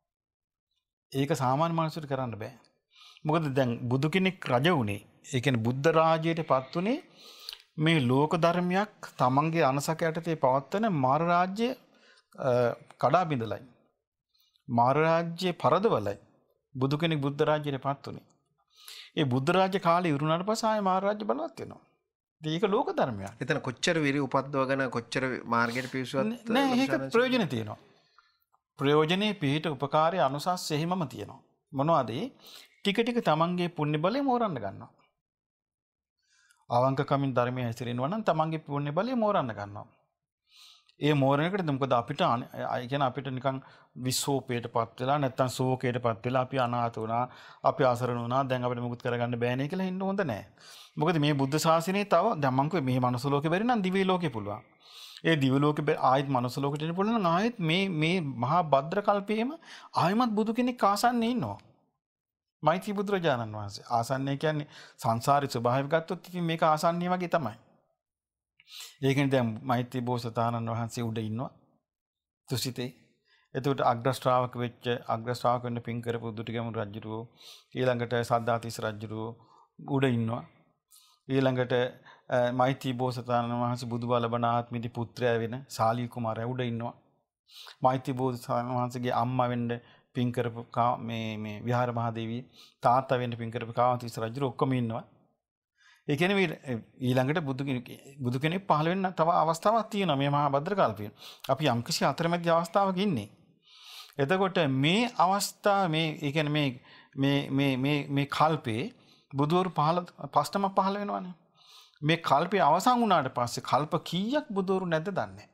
ඒක සාමාන්‍ය මිනිසෙකුට කරන්න බෑ. මොකද දැන් බුදු කෙනෙක් රජ වුණේ ඒ කියන්නේ බුද්ධ රාජ්‍යයට පත් වුණේ මේ ලෝක ධර්මයක් තමන්ගේ අනසක යටතේ පවත්වන මාර රාජ්‍ය කඩා බිඳලයි. මාර රාජ්‍ය පරදවලයි බුදු කෙනෙක් බුද්ධ රාජ්‍යයට පත් වුණේ. ඒ බුද්ධ රාජ්‍ය කාලේ ඉරුණාට පස්සේ ආයේ මාර රාජ්‍ය බලවත් වෙනවා. ඒක ලෝක ධර්මයක්. එතන කොච්චර විරි උපද්දවගෙන කොච්චර මාර්ගයට පිවිසුවත් නෑ ඒක ප්‍රයෝජන තියෙනවා. ප්‍රයෝජනේ පිහිට උපකාරය අනුසස් එහෙමම තියෙනවා. මොනවද? ටික ටික තමන්ගේ පුණ්‍ය බලය මෝරන්න ගන්නවා. අවංකකමින් ධර්මයේ හැසිරෙනවා නම් තමන්ගේ පුණ්‍ය බලය මෝරන්න ගන්නවා. ඒ මෝරණයකට මොකද අපිට අපිට නිකන් විශ්ෝපයටපත් වෙලා නැත්තම් ශෝකයටපත් වෙලා අපි අනාථ වුණා, අපි අසරණ වුණා, දැන් අපිට මොකුත් කරගන්න බෑනේ කියලා හින්න හොඳ නෑ. මොකද මේ බුද්ධ ශාසනයේ තව දැන් මං කිව්වේ මේ මනුස්ස ලෝකේ බැරි නම් දිව්‍ය ලෝකේ පුළුවන්. ඒ දිව්‍ය ලෝකේ ආයෙත් මනුස්ස ලෝකෙට එන්න පුළුවන් නම් ආයෙත් මේ මහා භද්‍ර කල්පයේම ආයෙමත් බුදු කෙනෙක් ආසන්නේ ඉන්නවා. මෛත්‍රී බුදුරජාණන් වහන්සේ ආසන්නේ කියන්නේ සංසාරේ ස්වභාවය ගත්තොත් ඉතින් මේක ආසන්නේ වගේ තමයි. ඒකෙන් දැන් මෛත්‍රී බෝසතාණන් වහන්සේ උඩ ඉන්නවා තුසිතේ. එතකොට අග්‍ර ශ්‍රාවක වෙච්ච අග්‍ර ශ්‍රාවක වෙන්න පින් කරපු දුටුගැමුණු රජුරෝ ඊළඟට සද්ධාතිස්ස රජුරෝ උඩ ඉන්නවා. ඊළඟට මෛත්‍රී බෝසතාණන් වහන්සේ බුදු බල ලබන ආත්මෙදි පුත්‍රයා වෙන ශාලී කුමාරයා උඩ ඉන්නවා. මෛත්‍රී බෝසතාණන් වහන්සේගේ අම්මා වෙන්න පින් කරපු මේ විහාර මහදේවී තාත්තා වෙන්න පින් කරපු කාවන්තිස්ස රජුරෝ ඔක්කොම ඉන්නවා. ඒ කියන්නේ ඊළඟට බුදු කෙනෙක් පහළ වෙන්න තව අවස්ථාවක් තියෙනවා මේ මහා භද්‍ර කල්පයේ. අපි යම්කිසි අතරමැදි අවස්ථාවක ඉන්නේ. එතකොට මේ අවස්ථාව ඒ කියන්නේ මේ කල්පේ බුදුවරු පස්තම පහළ වෙනවනේ. මේ කල්පේ අවසන් වුණාට පස්සේ කල්ප කීයක් බුදුවරු නැද්ද දන්නේ නැහැ.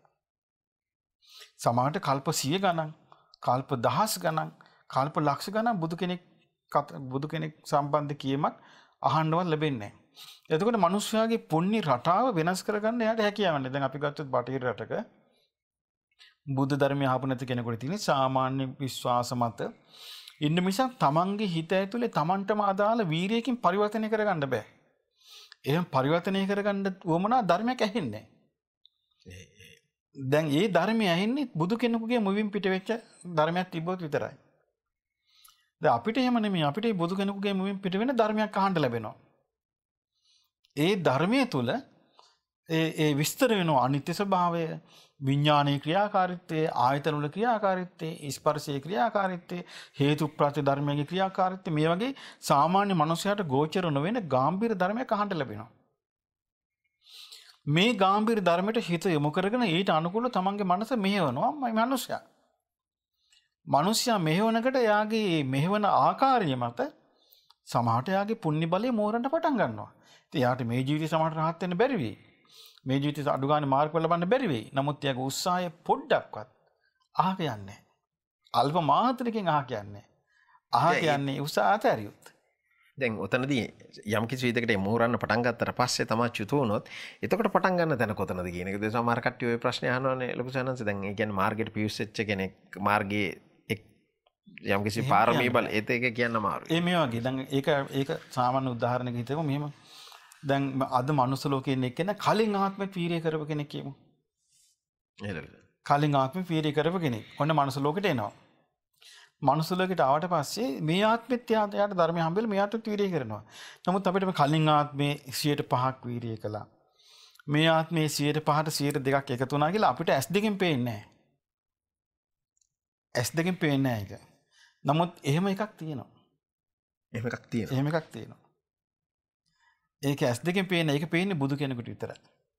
සමහරට කල්ප 100 ගණන්, කල්ප දහස් ගණන්, කල්ප ලක්ෂ ගණන් බුදු කෙනෙක් සම්බන්ධ කියමක් අහන්නවත් ලැබෙන්නේ නැහැ. එතකොට මිනිස්යාගේ පුණ්‍ය රටාව වෙනස් කරගන්න එයාට හැකියාවක් නැහැ. දැන් අපි ගත්තොත් බටහිර රටක බුද්ධ ධර්මය අහපු නැති කෙනෙකුට තියෙන සාමාන්‍ය විශ්වාස මත ඉන්න මිසක් තමන්ගේ හිත ඇතුලේ තමන්ටම අදාළ වීරියකින් පරිවර්තනය කරගන්න බෑ. එහෙනම් පරිවර්තනය කරගන්න උවමනා ධර්මයක් ඇහෙන්නේ නැහැ. දැන් මේ ධර්මය ඇහෙන්නේ බුදු කෙනෙකුගේ මුවින් පිට වෙච්ච ධර්මයක් තිබ්බොත් විතරයි. දැන් අපිට එහෙම නෙමෙයි. අපිට බුදු කෙනෙකුගේ මුවින් පිට වෙන ධර්මයක් අහන්න ලැබෙනවා. ඒ ධර්මයේ තුල ඒ විස්තර වෙන අනිත්‍ය ස්වභාවය, විඥානීය ක්‍රියාකාරීත්වය, ආයතන වල ක්‍රියාකාරීත්වය, ස්පර්ශයේ ක්‍රියාකාරීත්වය, හේතු ප්‍රත්‍ය ධර්මයේ ක්‍රියාකාරීත්වය මේ වගේ සාමාන්‍ය මනුස්සයාට ගෝචර නොවන ගැඹීර ධර්මයක් අහන්න ලැබෙනවා. මේ ගැඹීර ධර්මයට හිත යොමු කරගෙන ඊට අනුකූලව තමන්ගේ මනස මෙහෙවනවා මනුස්සයා. මනුස්සයා මෙහෙවනකට එයාගේ මෙහෙවන ආකාරය මත සමහරට එයාගේ පුණ්‍ය බලය මෝරන්න පටන් ගන්නවා. ඉතින් එයාට මේ ජීවිතේ සමහරට rahat වෙන්න බැරි වෙයි. මේ ජීවිතේ අඩු ගන්න මාර්ග වල ලබන්න බැරි වෙයි. නමුත් එයාගේ උත්සාහය පොඩ්ඩක්වත් අහක යන්නේ නැහැ. අල්ප මාත්‍රකින් අහක යන්නේ. අහක යන්නේ උත්සාහ අතහැරියොත්. දැන් ඔතනදී යම් කිසි විදිහකට මෝරන්න පටන් ගත්තට පස්සේ තමයි චුත වුණොත් එතකොට පටන් ගන්න තැන කොතනද කියන එක. දැන් සමහර කට්ටිය ওই ප්‍රශ්නේ අහනවානේ ලොකු සනන්ස. දැන් ඒ කියන්නේ මාර්ගයට පිවිසෙච්ච කෙනෙක් මාර්ගයේ යම් කිසි පාරමී බල ඒක කියන්න අමාරුයි. ඒ මේ වගේ දැන් ඒක සාමාන්‍ය උදාහරණයක් හිතමු මෙහෙම. දැන් අද මනුස්ස ලෝකේ ඉන්න එක්කෙනා කලින් ආත්මෙත් වීරිය කරපු කෙනෙක් කියමු. කලින් ආත්මෙත් වීරිය කරපු කෙනෙක්. ඔන්න මනුස්ස ලෝකෙට එනවා. මනුස්ස ලෝකෙට ආවට පස්සේ මේ ආත්මෙත් යාට ධර්මය හම්බෙලා මේ ආත්මෙත් වීරිය කරනවා. නමුත් අපිට කලින් ආත්මේ 105ක් වීරිය කළා. මේ ආත්මේ 105ට 102ක් එකතු වුණා කියලා අපිට S2කින් පේන්නේ නැහැ. S2කින් පේන්නේ නැහැ ඒක. නමුත් එහෙම එකක් තියෙනවා. එහෙම එකක් තියෙනවා. ඒක S2කින් පේන්නේ ඒක පේන්නේ බුදු කෙනෙකුට විතරයි.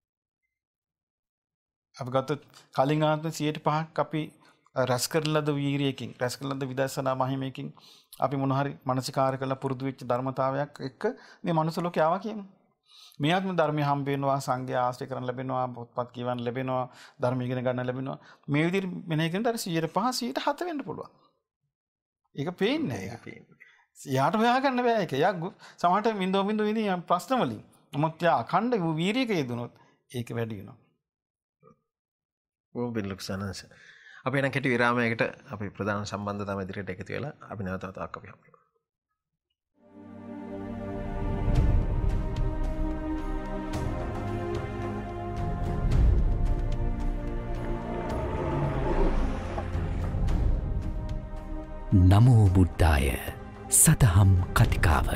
අපි ගත්තොත් කලින් ආත්ම 105ක් අපි රැස් කරලද වීරියකින් රැස් කරලද විදර්ශනා මහිමයකින් අපි මොන හරි මානසිකාර කළ පුරුදු වෙච්ච ධර්මතාවයක් එක්ක මේ මනුස්ස ලෝකේ ආවා කියමු. මේ ආත්ම ධර්මය හම්බ වෙනවා, සංඝයා ආශ්‍රය කරන් ලැබෙනවා, පොත්පත් කියවන්න ලැබෙනවා, ධර්ම ඉගෙන ගන්න ලැබෙනවා. මේ විදිහට මෙනෙහි කරනකොට 105 107 වෙන්න පුළුවන්. ඒක පේන්නේ නැහැ. යාට හොයාගන්න බෑ ඒක. යා සමහරට බින්දෝ විඳි ප්‍රශ්න වලින්. මොකද යා අඛණ්ඩ වීරියක යෙදුනොත් ඒක වැඩි වෙනවා. ඕ බිල්ලුක් සනස. අපි එන කෙටි විරාමයකට අපි ප්‍රධාන සම්බන්ධතාව ඉදිරියට එකතු වෙලා අපි නැවත වතාවක් අපි හම්බෙමු. නමෝ බුද්ධාය සතහම් කතිකාව.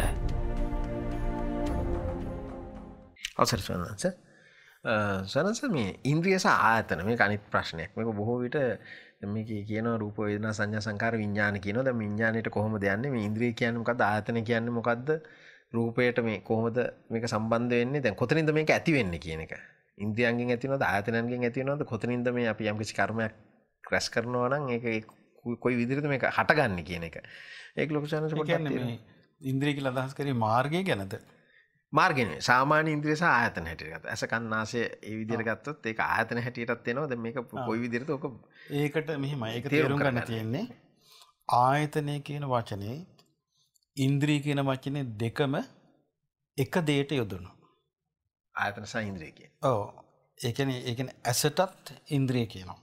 අවසර සනස මේ ඉන්ද්‍රිය සහ ආයතන මේක අනිත් ප්‍රශ්නයක්. මේක බොහෝ විට මේක කියනවා රූප වේදනා සංඥා සංකාර විඥාන කියනවා. දැන් විඥාණයට කොහොමද යන්නේ? මේ ඉන්ද්‍රිය කියන්නේ මොකද්ද? ආයතන කියන්නේ මොකද්ද? රූපයට මේ කොහොමද මේක සම්බන්ධ වෙන්නේ? දැන් කොතනින්ද මේක ඇති වෙන්නේ කියන එක. ඉන්ද්‍රියයන්ගෙන් ඇති වෙනවද? ආයතනයන්ගෙන් ඇති වෙනවද? කොතනින්ද මේ අපි යම්කිසි කර්මයක් රැස් කරනවා නම් ඒක කොයි විදිහට මේක හටගන්නේ කියන එක. ඒක ලොකු challenge පොඩ්ඩක් තියෙනවා. මේ ඉන්ද්‍රිය කියලා අදහස් කරේ මාර්ගය ගැනද? මාර්ගය නෙවෙයි. සාමාන්‍ය ඉන්ද්‍රිය සහ ආයතන හැටියට ගත්තා. ඇස කන් නාසය ඒ විදිහට ගත්තොත් ඒක ආයතන හැටියටත් එනවා. දැන් මේක කොයි විදිහටද ඔක ඒකට මෙහිමයි. ඒක තේරුම් ගන්න තියෙන්නේ ආයතනය කියන වචනේ ඉන්ද්‍රිය කියන වචනේ දෙකම එක දෙයට යොදනවා. ආයතන සහ ඉන්ද්‍රිය කියන. ඔව්. ඒ කියන්නේ ඇසටත් ඉන්ද්‍රිය කියනවා.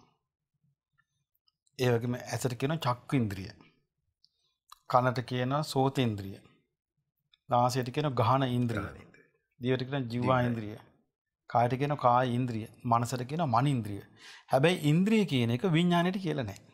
ඒ වගේම ඇසට කියනවා චක්කු ඉන්ද්‍රිය. කනට කියනවා සෝත ඉන්ද්‍රිය. නාසයට කියනවා ගහන ඉන්ද්‍රිය. දිවට කියනවා ජීවා ඉන්ද්‍රිය. කායට කියනවා කාය ඉන්ද්‍රිය. මනසට කියනවා මන ඉන්ද්‍රිය. හැබැයි ඉන්ද්‍රිය කියන එක විඥාණයට කියලා නැහැ.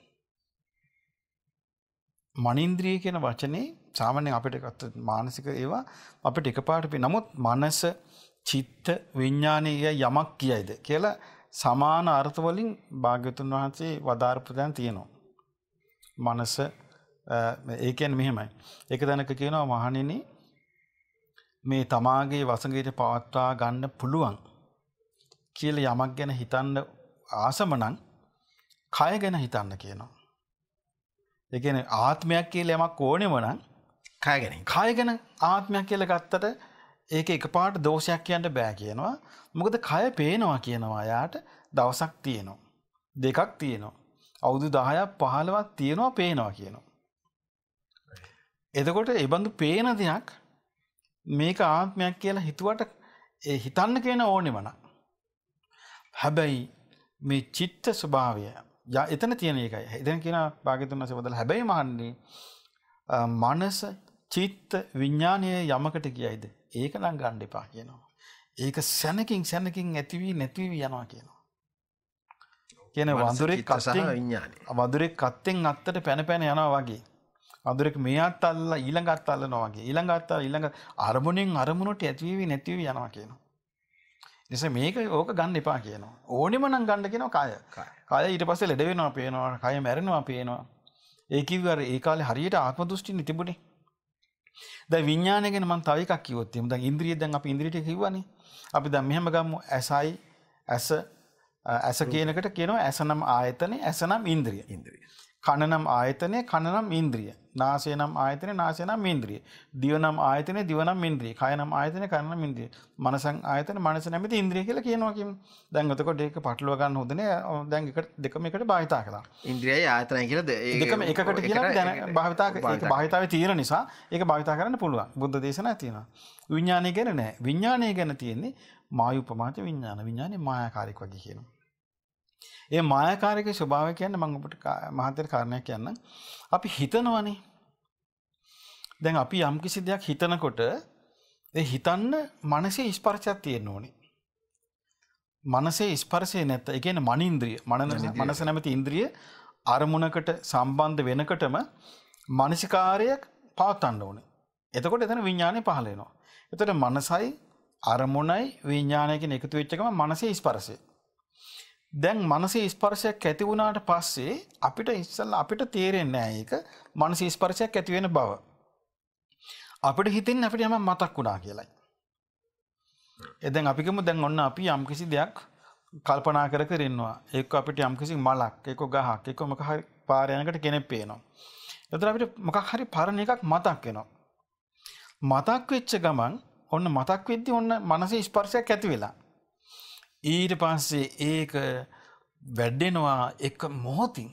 මන ඉන්ද්‍රිය කියන වචනේ සාමාන්‍යයෙන් අපිට ගත්ත මානසික ඒවා අපිට එකපාරට නමුත් මනස චිත්ත විඥානීය යමක් කියයිද කියලා සමාන අර්ථ වලින් භාග්‍යවතුන් වහන්සේ වදාරපු දැන් තියෙනවා. මනස ඒ කියන්නේ මෙහෙමයි. ඒක දැනක කියනවා මහණෙනි මේ තමාගේ වසඟයට පවත්වා ගන්න පුළුවන් කියලා යමක් ගැන හිතන්න ආසම නම් කය ගැන හිතන්න කියනවා. ඒ කියන්නේ ආත්මයක් කියලා යමක් ඕනෙම නම් කය ගැන ආත්මයක් කියලා ගත්තට ඒක එකපාරට දෝෂයක් කියන්න බෑ කියනවා. මොකද කය පේනවා කියනවා. යාට දවසක් තියෙනවා. දෙකක් තියෙනවා. අවුරුදු 10ක් 15ක් තියෙනවා පේනවා කියනවා. එතකොට ඒ බඳු පේන දෙයක් මේක ආත්මයක් කියලා හිතුවට ඒ හිතන්න කියන ඕනෙම නෑ. හැබැයි මේ චිත්ත ස්වභාවය එතන තියෙන එකයි. එතන කියන භාග්‍යතුන් වහන්සේ වදාළ හැබැයි මහන්නේ මනස චිත්ත විඥානයේ යමකට කියයිද ඒක නම් ගන්න එපා කියනවා. ඒක සැනකින් ඇතිවි නැතිවි යනවා කියනවා. කියන වඳුරෙක් කත්තෙන් අත්තට පැන යනවා වගේ. වඳුරෙක් මේ අත්ත අල්ලලා ඊළඟ අත්ත අල්ලනවා වගේ. ඊළඟ අරමුණෙන් අරමුණට ඇතිවි නැතිවි යනවා කියනවා. නිසා මේක ඕක ගන්න එපා කියනවා. ඕනෙම නම් ගන්න කියනවා කය. කය ඊට පස්සේ ලෙඩ වෙනවා පේනවා. කය මැරෙනවා පේනවා. ඒ කිව්ව ඒ කාලේ හරියට ආත්ම දෘෂ්ටි තිබුණේ. දැන් විඥානය ගැන මම තව එකක් කිව්වොත් එහෙනම් දැන් ඉන්ද්‍රිය දැන් අපි ඉන්ද්‍රියට කිව්වනේ. අපි දැන් මෙහෙම ගමු ඇස කියන එකට කියනවා ඇස නම් ආයතනේ ඇස නම් ඉන්ද්‍රිය. කන නම් ආයතනේ කන නම් ඉන්ද්‍රිය. නාසය නම් ආයතනේ නාසය නම් ඉන්ද්‍රිය. දිව නම් ආයතනේ දිව නම් ඉන්ද්‍රිය. කය නම් ආයතනේ කය නම් ඉන්ද්‍රිය. මනසන් ආයතනේ මනස නැමෙති ඉන්ද්‍රිය කියලා කියනවා කියමු. දැන් එතකොට ඒක පටලවා ගන්න හොඳ නෑ. දැන් දෙකම එකට භාවිතා කරලා. ඉන්ද්‍රියයි ආයතනයි කියලා දෙකම එකකට කියලා දැන භාවිතා ඒක භාවිතාවේ තියෙන නිසා ඒක භාවිතා කරන්න පුළුවන්. බුද්ධ දේශනා තියෙනවා. විඥානය ගැන නෑ. විඥානය ගැන තියෙන්නේ මායුපමාච විඥාන. විඥානේ මායාකාරීක වගේ කියනවා. ඒ මායාකාරික ස්වභාවය කියන්නේ මම ඔබට මහත්තයට කාරණයක් කියන්නම්. අපි හිතනවනේ. දැන් අපි යම් කිසි දෙයක් හිතනකොට ඒ හිතන්න මනසේ ස්පර්ශයක් තියෙන්න ඕනේ. මනසේ ස්පර්ශය නැත්නම් ඒ කියන්නේ මනින්ද්‍රිය. මනස නැමැති ඉන්ද්‍රිය අරමුණකට සම්බන්ධ වෙනකොටම මානසිකාරයක් පවත්වන්න ඕනේ. එතකොට එතන විඥානය පහළ වෙනවා. එතකොට මනසයි අරමුණයි විඥානය කියන එකතු වෙච්ච එකම මනසේ ස්පර්ශය. දැන් මනසේ ස්පර්ශයක් ඇති වුණාට පස්සේ අපිට තේරෙන්නේ නැහැ ඒක මනසේ ස්පර්ශයක් ඇති වෙන බව. අපිට හිතෙන්නේ අපිට යමක් මතක් වුණා කියලායි. දැන් අපි කියමු දැන් ඔන්න අපි යම් කිසි දෙයක් කල්පනා කර ඉන්නවා. ඒක අපිට යම් කිසි මලක්, ඒක ගහක්, ඒක මොකක් හරි පාර යනකට කෙනෙක් පේනවා. එතකොට අපිට මොකක් හරි පරණ එකක් මතක් වෙනවා. මතක් වෙච්ච ගමන් ඔන්න මතක් වෙද්දී ඔන්න මනසේ ස්පර්ශයක් ඇති වෙලා. ඊට පස්සේ ඒක වැඩෙනවා එක මොහොතින්.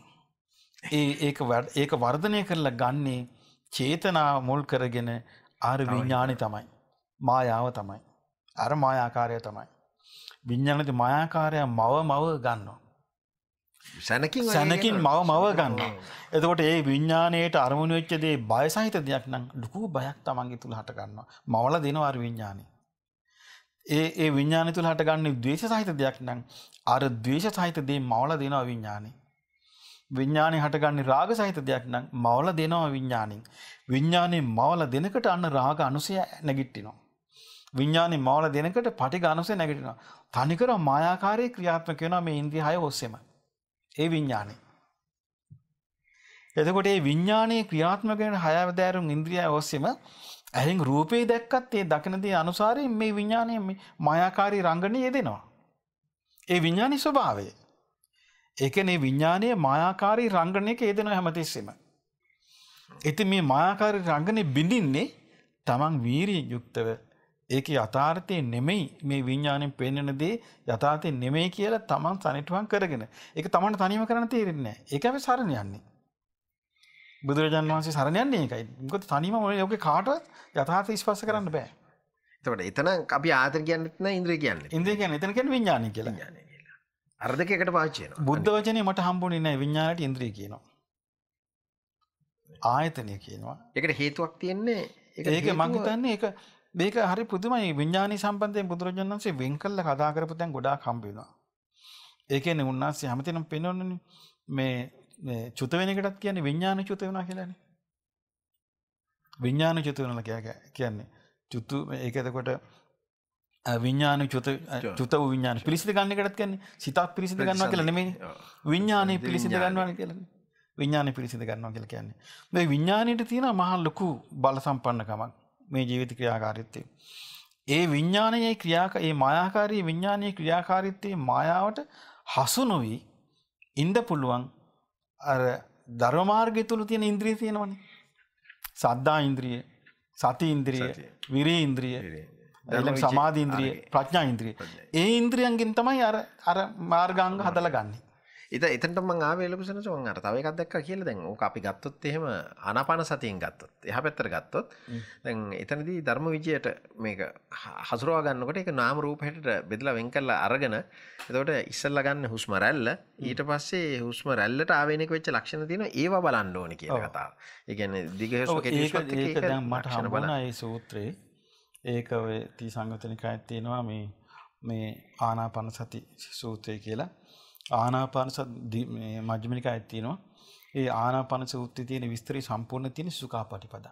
ඒක වර්ධනය කරලා ගන්නේ චේතනාව මුල් කරගෙන අර විඥානි තමයි. මායාව තමයි. අර මායාකාරය තමයි. විඥානයේ මායාකාරය මව ගන්නවා. සැනකින් මව ගන්නවා. එතකොට ඒ විඥාණයට අරමුණු වෙච්ච දේ බය සහිත දෙයක් නම් ලুকু බයක් තමන්ගේ තුල හට ගන්නවා. මවලා දෙනවා අර විඥාණය. ඒ විඥාණය තුල හටගන්නේ ද්වේෂ සහිත දෙයක් නම් අර ද්වේෂ සහිත දේ මවලා දෙනවා විඥාණය. විඥාණය හටගන්නේ රාග සහිත දෙයක් නම් මවලා දෙනවා විඥාණයෙන්. විඥාණය මවලා දෙනකොට අන්න රාග අනුසය නැගිටිනවා. විඥාණය මවලා දෙනකොට පටිඝ අනුසය නැගිටිනවා. තනිකර මායාකාරී ක්‍රියාත්මක වෙනවා මේ ඉන්ද්‍රිය 6 ඔස්සේම. ඒ විඥාණය. එතකොට මේ විඥානයේ ක්‍රියාත්මක වෙන 6 දෑරුම් ඉන්ද්‍රිය ඔස්සේම ඇහෙන් රූපේ දැක්කත් ඒ දකින දේ අනුසාරයෙන් මේ විඥානයේ මායාකාරී රංගනය යෙදෙනවා. ඒ විඥානයේ ස්වභාවය. ඒ කියන්නේ විඥානයේ මායාකාරී රංගනයක යෙදෙනවා හැමතිස්සෙම. ඉතින් මේ මායාකාරී රංගනේ බිඳින්නේ තමන් වීරිය යුක්තව ඒකේ යථාර්ථය නෙමෙයි මේ විඥාණයෙන් පෙන්වන දේ යථාර්ථය නෙමෙයි කියලා තමන් සනිටුවම් කරගෙන. ඒක තමන්ට තනියම කරන්න තේරෙන්නේ නැහැ. ඒක අපි සරණ යන්නේ. බුදුරජාණන් වහන්සේ සරණ යන්නේ ඒකයි. මොකද තනියම ඔයගේ කාටවත් යථාර්ථය ස්පර්ශ කරන්න බෑ. එතකොට එතන අපි ආයතන කියන්නෙත් නෑ ඉන්ද්‍රිය කියන්නේ. ඉන්ද්‍රිය කියන්නේ එතන කියන්නේ විඥානය කියලා. අර දෙකකට පාවිච්චි වෙනවා. බුද්ධ වචනේ මට හම්බුනේ නැහැ විඥානයට ඉන්ද්‍රිය කියනවා. ආයතනය කියනවා. ඒකට හේතුවක් තියෙන්නේ ඒක මම හිතන්නේ මේක හරි පුදුමයි. විඥානී සම්බන්ධයෙන් බුදුරජාණන් වහන්සේ වෙන් කළා කතා කරපු තැන් ගොඩාක් හම්බ වෙනවා. ඒ කියන්නේ උන්වහන්සේ හැමතිනම් පෙන්වන්නේ මේ චුත වෙන එකටත් කියන්නේ විඥාන චුත වෙනවා කියලානේ. විඥාන චුත වෙනවා කියන්නේ චුත ඒක එතකොට විඥාන චුත වූ විඥාන පිළිසිඳ ගන්න එකටත් කියන්නේ සිතක් පිළිසිඳ ගන්නවා කියලා නෙමෙයි. විඥානේ පිළිසිඳ ගන්නවා කියලානේ. විඥානේ පිළිසිඳ ගන්නවා කියලා කියන්නේ. මේ විඥාණයට තියෙන මහා ලොකු බල සම්පන්නකමක් මේ ජීවිත ක්‍රියාකාරීත්වය. ඒ විඥානයේ ඒ මායාකාරී විඥානයේ ක්‍රියාකාරීත්වයේ මායාවට හසු නොවි ඉන්න පුළුවන් අර ධර්ම මාර්ගය තුල තියෙන ඉන්ද්‍රිය තියෙනවනේ. සද්ධා ඉන්ද්‍රිය, සති ඉන්ද්‍රිය, විරේ ඉන්ද්‍රිය, ඊළඟ සමාධි ඉන්ද්‍රිය, ප්‍රඥා ඉන්ද්‍රිය. ඒ ඉන්ද්‍රියන්ගෙන් තමයි අර මාර්ගාංග හදලා ගන්නෙ. එතනට මම ආවේ ලොකුසනස මම අර තව එකක් දැක්කා කියලා දැන් ඕක අපි ගත්තොත් එහෙම ආනාපාන සතියෙන් ගත්තොත් එහා පැත්තට ගත්තොත් දැන් එතනදී ධර්ම විජයට මේක හසුරවා ගන්නකොට ඒක නාම රූප හැටට බෙදලා වෙන් කරලා අරගෙන එතකොට ඉස්සල්ලා ගන්න හුස්ම රැල්ල ඊට පස්සේ හුස්ම රැල්ලට ආවේනික වෙච්ච ලක්ෂණ තියෙනවා ඒවා බලන්න ඕනේ කියන කතාව. ඒ කියන්නේ දිග හුස්ම කෙටි හුස්මත් එක්ක ඒක දැන් මට හම්බුණා ඒ සූත්‍රේ. ඒක ඔය තීසංගතනිකායේ තියෙනවා මේ ආනාපාන සති සූත්‍රය කියලා. ආනාපාන මජ්ක්‍ධිම නිකායේ තියෙනවා. ඒ ආනාපාන සූත්‍රයේ තියෙන විස්තරي සම්පූර්ණ තියෙන සුඛාපටිපදා.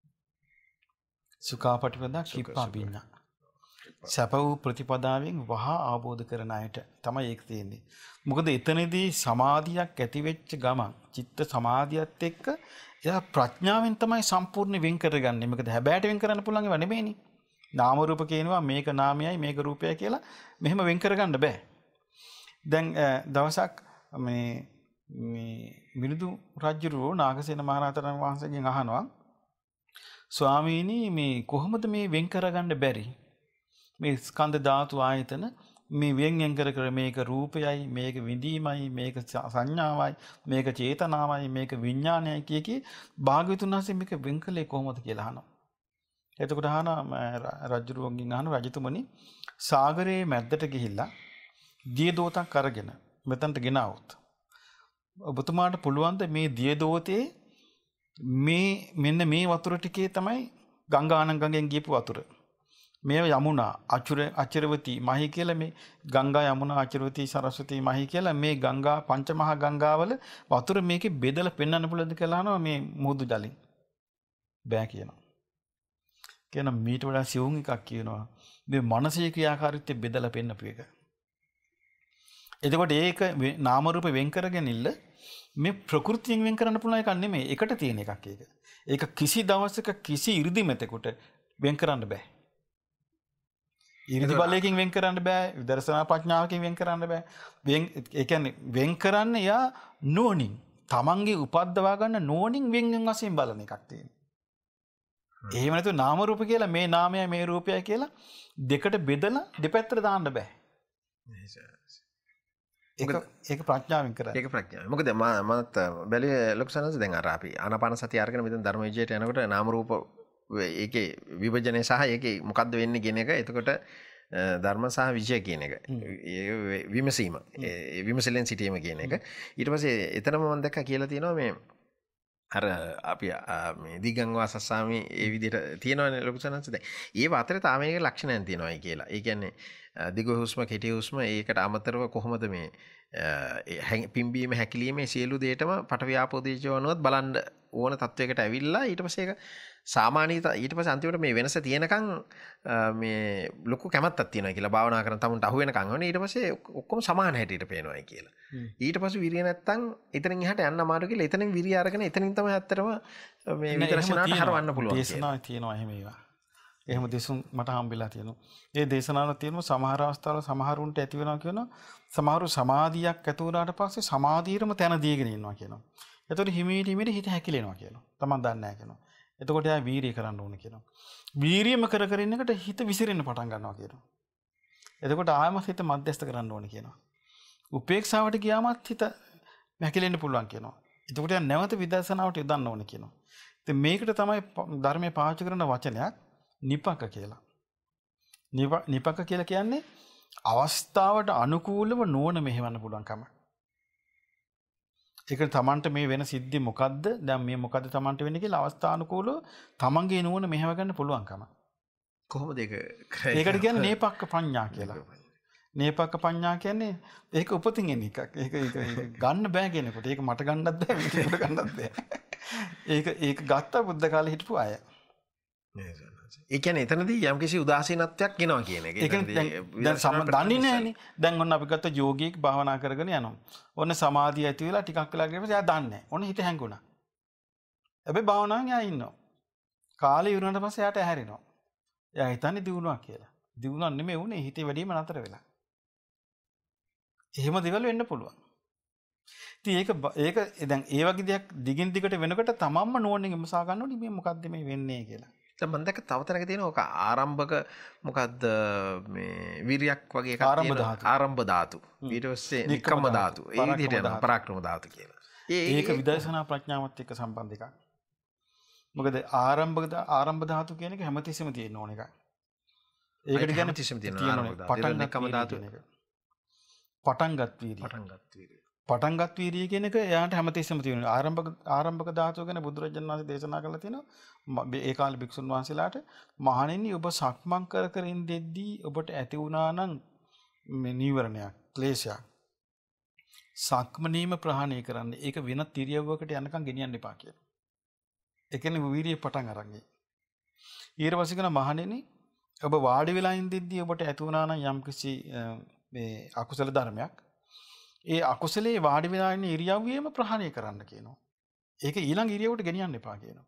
සුඛාපටිපදා කිප්පබින්නා. සැප වූ ප්‍රතිපදාවෙන් වහා ආબોධ කරන අයට තමයි ඒක තියෙන්නේ. මොකද එතනදී සමාධියක් ඇති වෙච්ච ගමන් චිත්ත සමාධියත් එක්ක එයා ප්‍රඥාවෙන් තමයි සම්පූර්ණ වෙන් කරගන්නේ. මොකද හැබෑට වෙන් කරන්න පුළුවන් ඒවා නෙමෙයිනේ. නාම රූප කියනවා මේක නාමයයි මේක රූපයයි කියලා මෙහෙම වෙන් කරගන්න බෑ. දැන් දවසක් මේ මිලිඳු රජුරෝ නාගසේන මහරහතන් වහන්සේගෙන් අහනවා ස්වාමීනි මේ කොහොමද මේ වෙන් කරගන්න බැරි මේ ස්කන්ධ ධාතු ආයතන මේ වෙන් කර මේක රූපයයි මේක විඳීමයි මේක සංඥාවයි මේක චේතනාවයි මේක විඥානයයි කිය භාග්‍යවතුන් වහන්සේ මේක වෙන් කළේ කොහොමද කියලා අහනවා. එතකොට අහනවා රජුරුවන්ගෙන් අහන රජතුමනි සාගරයේ මැද්දට ගිහිල්ලා දිය දෝතක් අරගෙන මෙතනට ගෙනාවොත් ඔබතුමාට පුළුවන් ද මේ දිය දෝතේ මෙන්න මේ වතුර ටිකේ තමයි ගංගානංගගෙන් ගියපු වතුර. මේ යමුනා අචරවතී මහි කියලා මේ ගංගා යමුනා අචරවතී සරස්වතී මහි කියලා මේ ගංගා පංචමහා ගංගාවල වතුර මේකේ බෙදලා පෙන්වන්න පුළුවන්ද කියලා අහනවා මේ මුහුදු ජලෙන්. බෑ කියනවා. කියන මීට වඩා සිවුම් එකක් කියනවා මේ මානසික ක්‍රියාකාරීත්වය බෙදලා පෙන්නපු එක. එතකොට ඒක නාම රූප වෙන් කරගෙන ඉල්ල මේ ප්‍රകൃතියෙන් වෙන් කරන්න පුළුවන් එකක් නෙමෙයි. එකට තියෙන එකක් ඒක. ඒක කිසි දවසක කිසි 이르දිමෙතෙකුට වෙන් කරන්න බෑ. 이르දි බලයෙන් වෙන් කරන්න බෑ. විදර්ශනා ප්‍රඥාවකින් වෙන් කරන්න බෑ. ඒ කියන්නේ වෙන් කරන්න යා නුවණින් තමන්ගේ උපද්දවා ගන්න නුවණින් වෙන් වශයෙන් බලන එකක් තියෙනවා. එහෙම නැතු නාම රූප කියලා මේ නාමයයි මේ රූපයයි කියලා දෙකට බෙදලා දෙපැත්තට දාන්න බෑ. ඒක ප්‍රඥාවෙන් කරන්නේ. ඒක ප්‍රඥාව. මොකද මමත් බැලුවේ ලොකු සනස දැන් අර අපි ආනාපාන සතිය අරගෙන මෙතන ධර්ම විජයට යනකොට නාම රූප ඒකේ විභජනය සහ ඒකේ මොකද්ද වෙන්නේ කියන එක එතකොට ධර්ම සහ විජය කියන එක විමසීම විමසලෙන් සිටීම කියන එක ඊට පස්සේ එතනම මම දැක්කා කියලා තියෙනවා මේ අර අපි මේ දිගං වාසස්සාමි ඒ විදිහට තියෙනවනේ ලොකු සනස දැන් ඒව අතරේ තාම මේක ලක්ෂණයන් තියෙනවායි කියලා. ඒ කියන්නේ දිග හුස්ම කෙටි හුස්ම ඒකට අමතරව කොහොමද මේ පිම්බීම හැකිලීමේ සියලු දේටම පඨවි ආපෝ තේජෝ වනොත් බලන්න ඕන තත්වයකට ඇවිල්ලා ඊට පස්සේ ඒක සාමාන්‍ය ඊට පස්සේ අන්තිමට මේ වෙනස තියෙනකන් මේ ලොකු කැමැත්තක් තියෙනවා කියලා භාවනා කරන තමුන්ට අහු වෙනකන් ඕනේ ඊට පස්සේ ඔක්කොම සමාන හැටියට පේනවායි කියලා. ඊට පස්සේ විරිය නැත්තම් එතනින් එහාට යන්න අමාරු කියලා එතනින් විරිය අරගෙන එතනින් තමයි ඇත්තටම මේ විදර්ශනාට හරවන්න පුළුවන්. දේශනා තියෙනවා එහෙම ඒවා. එහෙම දේශුම් මට හම්බෙලා තියෙනවා. ඒ දේශනාවල තියෙනවා සමහර අවස්ථාවල සමහරුන්ට ඇති වෙනවා කියනවා. සමහරු සමාධියක් ඇති වුණාට පස්සේ සමාධියටම තැන දීගෙන ඉන්නවා කියනවා. එතකොට හිමීට හිත හැකිලෙනවා කියනවා. Taman දන්නේ නැහැ කියනවා. එතකොට එයා වීරිය කරන්න ඕනේ කියනවා. වීරියම කර කර ඉන්නකොට හිත විසිරෙන්න පටන් ගන්නවා කියනවා. එතකොට ආයමත් හිත මධ්‍යස්ථ කරන්න ඕනේ කියනවා. උපේක්ෂාවට ගියාමත් හිත හැකිලෙන්න පුළුවන් කියනවා. එතකොට එයා නැවත විදර්ශනාවට යොදන්න ඕනේ කියනවා. ඉතින් මේකට තමයි ධර්මයේ පාවිච්චි කරන වචනයක් නිපක කියලා. නිපක කියලා කියන්නේ අවස්ථාවට අනුකූලව නුවණ මෙහෙවන්න පුළුවන්කම. ඒක තමන්ට මේ වෙන සිද්ධිය මොකද්ද? දැන් මේ මොකද්ද තමන්ට වෙන්නේ කියලා අවස්ථානුකූලව තමන්ගේ නුවණ මෙහෙව ගන්න පුළුවන්කම. කොහොමද ඒක ඒකට කියන්නේ නේපක්ක පඤ්ඤා කියලා. නේපක්ක පඤ්ඤා කියන්නේ ඒක උපතින් එන එකක්. ඒක ගන්න බෑ කෙනෙකුට. ඒක මට ගන්නත් බෑ කෙනෙකුට ගන්නත් බෑ. ඒක ගත්ත බුද්ධ කාලේ හිටපු අය. ඒ කියන්නේ එතනදී යම්කිසි උදාසීනත්වයක් එනවා කියන එක. දැන් දන්නේ නැහැනේ. දැන් ඔන්න අපි ගත්ත යෝගීෙක් භාවනා කරගෙන යනවා. ඔන්න සමාධිය ඇති වෙලා ටිකක් වෙලා ගියපස්සේ එයා දන්නේ නැහැ. ඔන්න හිත හැංගුණා. හැබැයි භාවනාවෙන් එයා ඉන්නවා. කාලය ඉවරනට පස්සේ එයාට ඇහැරෙනවා. එයා හිතන්නේ දිනුවා කියලා. දිනුවා නෙමෙයි උනේ හිතේ වැඩිම නතර වෙලා. එහෙම දේවල් වෙන්න පුළුවන්. ඉතින් ඒක දැන් ඒ වගේ දෙයක් දිගින් දිගට වෙනකොට තමන්ම නෝනින් විමසා ගන්න ඕනේ මේ මොකද්ද මේ වෙන්නේ කියලා. දැන් මම දැක්ක තව තැනක තියෙනවා ඔක ආරම්භක මොකද්ද මේ විරියක් වගේ එකක් තියෙනවා ආරම්භ ධාතු ඊට පස්සේ නික්කම්ම ධාතු ඒ විදිහට යනවා පරාක්‍රම ධාතු කියලා. ඒක විදර්ශනා ප්‍රඥාවත් එක්ක සම්බන්ධ එකක්. මොකද ආරම්භ ධාතු කියන එක හැමතිස්සෙම තියෙන ඕන එකක්. ඒකට කියන්නේ හැමතිස්සෙම තියෙනවා නික්කම්ම ධාතු පටන්ගත් වීර්යය. පටන්ගත් වීර්යය කියන එක එයාට හැමතිස්සෙම තියෙනවා. ආරම්භක ධාතුව ගැන බුදුරජාණන් වහන්සේ දේශනා කළා තියෙනවා. ඒ කාලේ භික්ෂුන් වහන්සේලාට මහණෙනි ඔබ සක්මන් කර කර ඉඳෙද්දී ඔබට ඇති වුණා නම් මේ නීවරණයක් ක්ලේශයක් සක්මනීම ප්‍රහාණය කරන්න. ඒක වෙන තිරියව්වකට යනකම් ගෙනියන්න එපා කියලා. ඒ කියන්නේ වීර්යය පටන් අරන් ඊට පස්සේ කියන මහණෙනි ඔබ වාඩි වෙලා ඉඳෙද්දී ඔබට ඇති වුණා නම් යම්කිසි මේ අකුසල ධර්මයක් ඒ අකුසලේ වාඩි වෙලා ඉන්න ඉරියව්වෙම ප්‍රහාණය කරන්න කියනවා. ඒක ඊළඟ ඉරියව්වට ගෙනියන්න එපා කියනවා.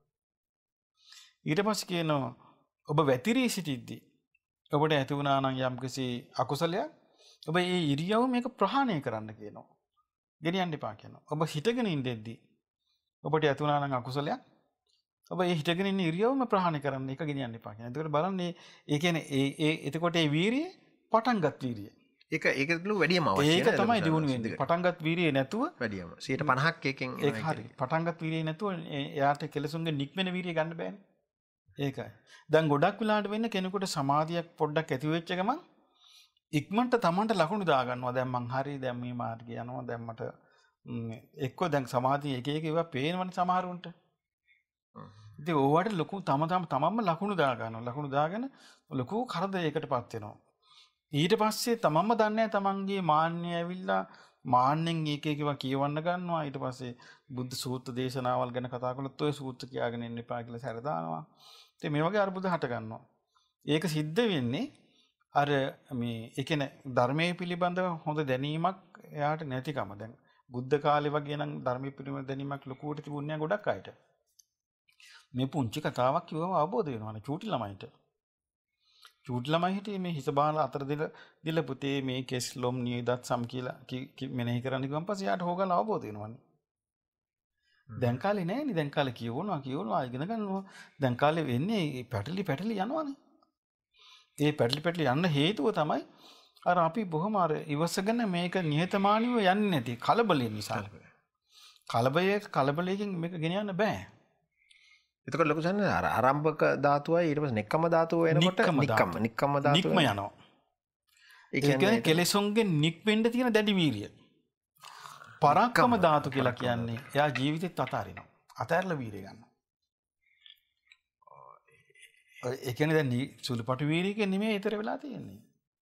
ඊට පස්සේ කියනවා ඔබ වැතිරී සිටිද්දී ඔබට ඇති වුණා නම් යම්කිසි අකුසලයක් ඔබ ඒ ඉරියව්ව මේක ප්‍රහාණය කරන්න කියනවා. ගෙනියන්න එපා කියනවා. ඔබ හිටගෙන ඉඳෙද්දී ඔබට ඇති වුණා නම් අකුසලයක් ඔබ ඒ හිටගෙන ඉන්න ඉරියව්වම ප්‍රහාණය කරන්න ඒක ගෙනියන්න එපා කියනවා. එතකොට බලන්න ඒ කියන්නේ එතකොට ඒ වීරිය පටන්ගත් වීරිය. ඒකලු වැඩියම අවශ්‍යයි. ඒක තමයි දියුණු වෙන්නේ. පටන්ගත් වීරිය නැතුව වැඩියම 50%ක් එකෙන් ඒක හරි. පටන්ගත් වීරිය නැතුව එයාට කෙලසුන්ගේ නික්මෙන වීරිය ගන්න බෑනේ. ඒකයි. දැන් ගොඩක් වෙලාවට වෙන්නේ කෙනෙකුට සමාධියක් පොඩ්ඩක් ඇති වෙච්ච ගමන් ඉක්මනට Tamanට ලකුණු දා ගන්නවා. දැන් මං හරි දැන් මේ මාර්ගය යනවා. දැන් මට එක්කෝ දැන් සමාධිය එක එක ඒවා පේනවනේ සමහරුන්ට. ඉතින් ඕවට ලොකු තමන්ම ලකුණු දා ගන්නවා. ලකුණු දාගෙන ලොකු කරදරයකටපත් වෙනවා. ඊට පස්සේ තමන්ම දන්නේ තමන්ගේ මාන්නය ඇවිල්ලා මාන්නෙන් එක එක ඒවා කියවන්න ගන්නවා. ඊට පස්සේ බුද්ධ සූත්‍ර දේශනාවල් ගැන කතා කළොත් ඔය සූත්‍ර කියාගෙන ඉන්න එපා කියලා සැර දානවා. ඉතින් මේ වගේ අරුබුද හට ගන්නවා. ඒක සිද්ධ වෙන්නේ අර මේ ඒ කියන්නේ ධර්මයේ පිළිබඳව හොඳ දැනීමක් එයාට නැතිකම. දැන් බුද්ධ කාලේ වගේ නම් ධර්මයේ පිළිබඳ දැනීමක් ලොකුවට තිබුණේ නැහැ ගොඩක් අයට. මේ පුංචි කතාවක් කිව්වම අවබෝධ වෙනවානේ චූටි ළමයින්ට. චූටි ළමයි හිටියේ මේ හිස බාන අතර දිල පුතේ මේ කෙස් ලොම් නියදත් සම් කියලා මෙනෙහි කරන්න ගියන් පස්සේ යාට හොගලා අවබෝධ වෙනවානේ. දැන් කාලේ නෑනේ. දැන් කාලේ කියවනවා ඉගෙන ගන්නවා. දැන් කාලේ වෙන්නේ පැටලි යනවානේ. ඒ පැටලි යන්න හේතුව තමයි අර අපි බොහොම අර ඉවසගෙන මේක නිහතමානීව යන්නේ නැති කලබලෙ නිසා. කලබලයකින් මේක ගෙන යන්න බෑ. එතකොට ලොකු සන්නේ අර ආරම්භක ධාතුවයි ඊට පස්සේ නෙක්කම ධාතුව වෙනකොට නික්කම ධාතුව යනවා. ඒ කියන්නේ කෙලෙසුන්ගෙන් නික්වෙන්න තියෙන දැඩි වීරිය. පරාක්‍රම ධාතු කියලා කියන්නේ එයා ජීවිතෙත් අතාරිනවා. අතහැරලා වීරිය ගන්නවා. ඒ කියන්නේ දැන් සුළුපටු වීරියකින් නෙමෙයි ඊතර වෙලා තියෙන්නේ.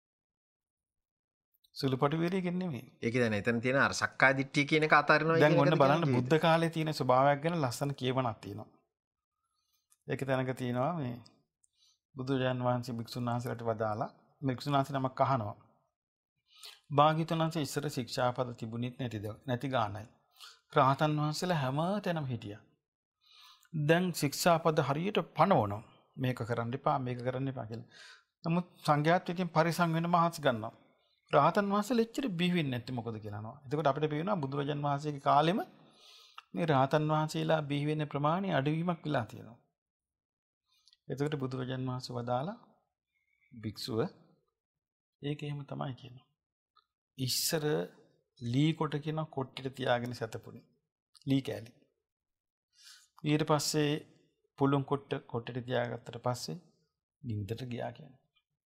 සුළුපටු වීරියකින් නෙමෙයි. ඒක දැන් එතන තියෙන අර සක්කාය දිට්ඨිය කියන එක අතාරිනවා කියන එක. දැන් ඔන්න බලන්න බුද්ධ කාලේ තියෙන ස්වභාවයක් ගැන ලස්සන කියවනක් තියෙනවා. ඒක තැනක තියෙනවා මේ බුදුරජාන් වහන්සේ භික්ෂුන් වහන්සේලාට වදාලා භික්ෂුන් වහන්සේ නමක් අහනවා. භාග්‍යවතුන් වහන්සේ ඉස්සර ශික්ෂාපද තිබුණෙත් නැති ගානයි. රහතන් වහන්සේලා හැම තැනම හිටියා. දැන් ශික්ෂාපද හරියට පනවනවා. මේක කරන්න එපා කියලා. නමුත් සංඝයාත් එක්කන් පරිසං වෙන මහත් ගන්නවා. රහතන් වහන්සේලා එච්චර බිහි වෙන්නේ නැත්තේ මොකද කියලා අහනවා. එතකොට අපිට පේනවා බුදුරජාන් වහන්සේගේ කාලෙම මේ රහතන් වහන්සේලා බිහි වෙන ප්‍රමාණය අඩුවීමක් වෙලා තියෙනවා. එතකොට බුදුරජාන් වහන්සේ වදාලා භික්ෂුව ඒක එහෙම තමයි කියනවා. ඉස්සර ලී කොට කියන කොට්ටෙට තියාගෙන සැතපුණේ. ලී කෑලි. ඊට පස්සේ පුළුන් කොට්ටෙට තියාගත්තට පස්සේ නිින්දට ගියා කියන්නේ.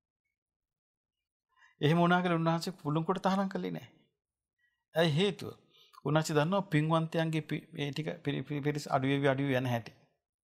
එහෙම වුණා කියලා උන්වහන්සේ පුළුන් කොට තහනම් කළේ නැහැ. ඇයි හේතුව? උන්වහන්සේ දන්නවා පින්වන්තයන්ගේ මේ ටික පිරිස් අඩුවේ යන හැටි.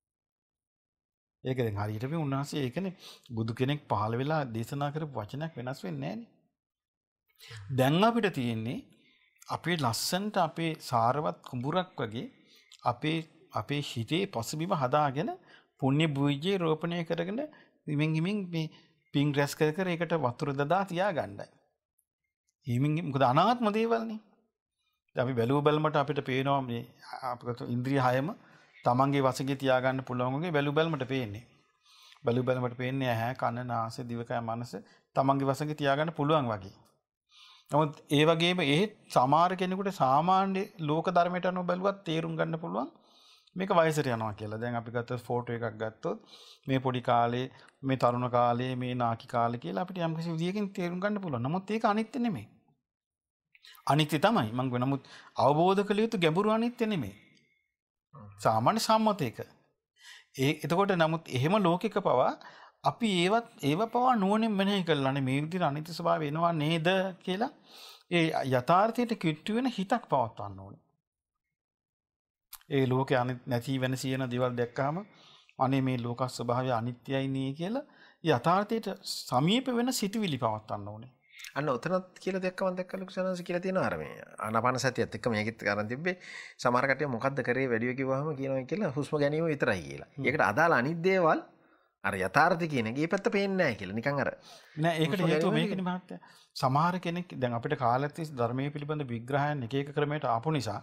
ඒක දැන් හරියට මේ උන්වහන්සේ ඒකනේ බුදු කෙනෙක් පහළ වෙලා දේශනා කරපු වචනයක් වෙනස් වෙන්නේ නැහනේ. දැන් අපිට තියෙන්නේ අපේ ලස්සන්ට අපේ සාරවත් කුඹුරක් වගේ අපේ හිතේ පසුබිම හදාගෙන පුණ්‍ය බීජේ රෝපණය කරගෙන හිමින් මේ පිං රැස් කර ඒකට වතුර දදා තියාගන්නයි. හිමින් මොකද අනාත්ම දේවල්නේ. දැන් අපි බැලුව බැලමට අපිට පේනවා මේ අපිට ඉන්ද්‍රිය හයම තමන්ගේ වශයෙන් තියාගන්න පුළුවන් වගේ බැලුව බැලමට පේන්නේ. බැලුව බැලමට පේන්නේ ඇහැ කන නාසය දිවකය මනස තමන්ගේ වශයෙන් තියාගන්න පුළුවන් වගේ. නමුත් ඒ වගේම ඒ සමහර කෙනෙකුට සාමාන්‍ය ලෝක ධර්මයට අනුව බැලුවත් තේරුම් ගන්න පුළුවන් මේක වයසට යනවා කියලා. දැන් අපි ගත්ත ෆෝටෝ එකක් ගත්තොත් මේ පොඩි කාලේ මේ තරුණ කාලේ මේ නාකි කාලේ කියලා අපිට යම් කිසි විදියකින් තේරුම් ගන්න පුළුවන්. නමුත් ඒක අනිත්‍ය නෙමෙයි. අනිත්‍ය තමයි. මම නමුත් අවබෝධ කළ යුතු ගැඹුරු අනිත්‍ය නෙමෙයි. සාමාන්‍ය සම්මතයක. එතකොට නමුත් එහෙම ලෝකික පවා අපි ඒව පවා නුවණින් මෙනෙහි කළානේ මේ විදිහට අනිත්‍ය ස්වභාවය වෙනවා නේද කියලා ඒ යථාර්ථයට කිට්ටු වෙන හිතක් පවත්වන්න ඕනේ. ඒ ලෝකේ නැති වෙන සියන දේවල් දැක්කම අනේ මේ ලෝක ස්වභාවය අනිත්‍යයි නේ කියලා යථාර්ථයට සමීප වෙන සිතුවිලි පවත්වන්න ඕනේ. අන්න ඔතනත් කියලා දැක්කම දැක්කලු කුසනස කියලා තියෙනවා අර මේ ආනාපාන සතියත් එක්ක මේකෙත් කරන් තිබ්බේ සමහර කට්ටිය මොකද්ද කරේ වැඩිව කිව්වහම කියනවා කියලා හුස්ම ගැනීම විතරයි කියලා. ඒකට අදාළ අනිත් දේවල් අර යථාර්ථය කියන එක ඒ පැත්ත පේන්නේ නැහැ කියලා නිකන් අර නෑ ඒකට හේතුව මේකනේ මහත්තයා. සමහර කෙනෙක් දැන් අපිට කාලෙත් ධර්මයේ පිළිබඳ විග්‍රහයන් එක එක ක්‍රමයට ආපු නිසා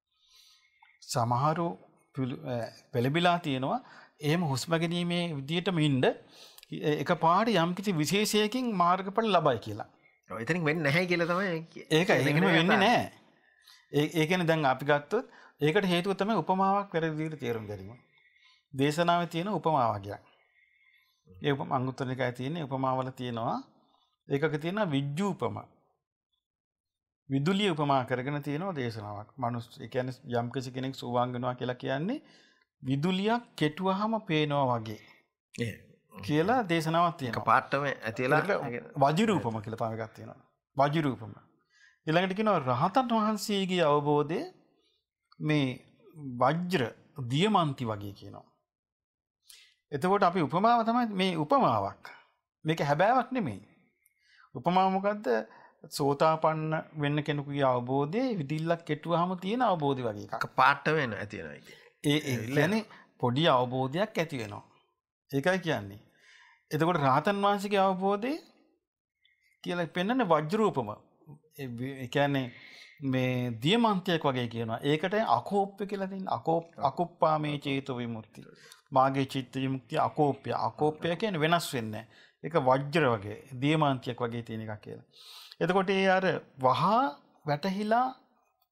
සමහරු පෙළඹිලා තියෙනවා එහෙම හුස්ම ගැනීමේ විදියටම ඉන්න එකපාරට යම් කිසි විශේෂයකින් මාර්ගඵල ලබයි කියලා. ඔය එතනින් වෙන්නේ නැහැ කියලා තමයි ඒක එහෙම වෙන්නේ නැහැ. ඒ කියන්නේ දැන් අපි ගත්තොත් ඒකට හේතුව තමයි උපමාවක් පෙර විදියට තේරුම් ගැනීම. දේශනාවේ තියෙන උපමාවක්. ඒ අංගුත්තර නිකායේ තියෙන උපමාවල තියෙනවා ඒකක තියෙනවා විජ්ජූපම. විදුලිය උපමා කරගෙන තියෙනවා දේශනාවක්. මනුස්ස ඒ කියන්නේ යම් කිසි කෙනෙක් සුවාංග වෙනවා කියලා කියන්නේ විදුලියක් කෙටුවාම පේනවා වගේ. කියලා දේශනාවක් තියෙනවා. පාටම ඇතිලා වජිරූපම කියලා තමයි එකක් තියෙනවා. වජිරූපම. ඊළඟට කියනවා රහතන් වහන්සේගේ අවබෝධය මේ වජ්‍ර දියමන්ති වගේ කියනවා. එතකොට අපි උපමාව තමයි මේ උපමාවක්. මේක හැබෑවක් නෙමෙයි. උපමාව මොකද්ද? සෝතාපන්න වෙන්න කෙනෙකුගේ අවබෝධයේ විදිල්ලක් කෙටුවාම තියෙන අවබෝධය වගේ එකක්. පාට වෙන ඇති වෙනවා ඒ කියන්නේ පොඩි අවබෝධයක් ඇති වෙනවා. ඒකයි කියන්නේ. එතකොට රහතන් වහන්සේගේ අවබෝධය කියලා පෙන්වන්නේ වජ්‍රූපම. ඒ කියන්නේ මේ දියමන්තයක් වගේ කියනවා. ඒකට අකෝප්‍ය කියලා තියෙන අකුප්පාමේ චේතෝ විමුක්ති. මාගේ චිත්ත විමුක්තිය අකෝප්‍ය. අකෝප්‍ය කියන්නේ වෙනස් වෙන්නේ නැහැ. ඒක වජ්‍ර වගේ දියමන්තයක් වගේ තියෙන එකක් කියලා. එතකොට ඒ අර වහා වැටහිලා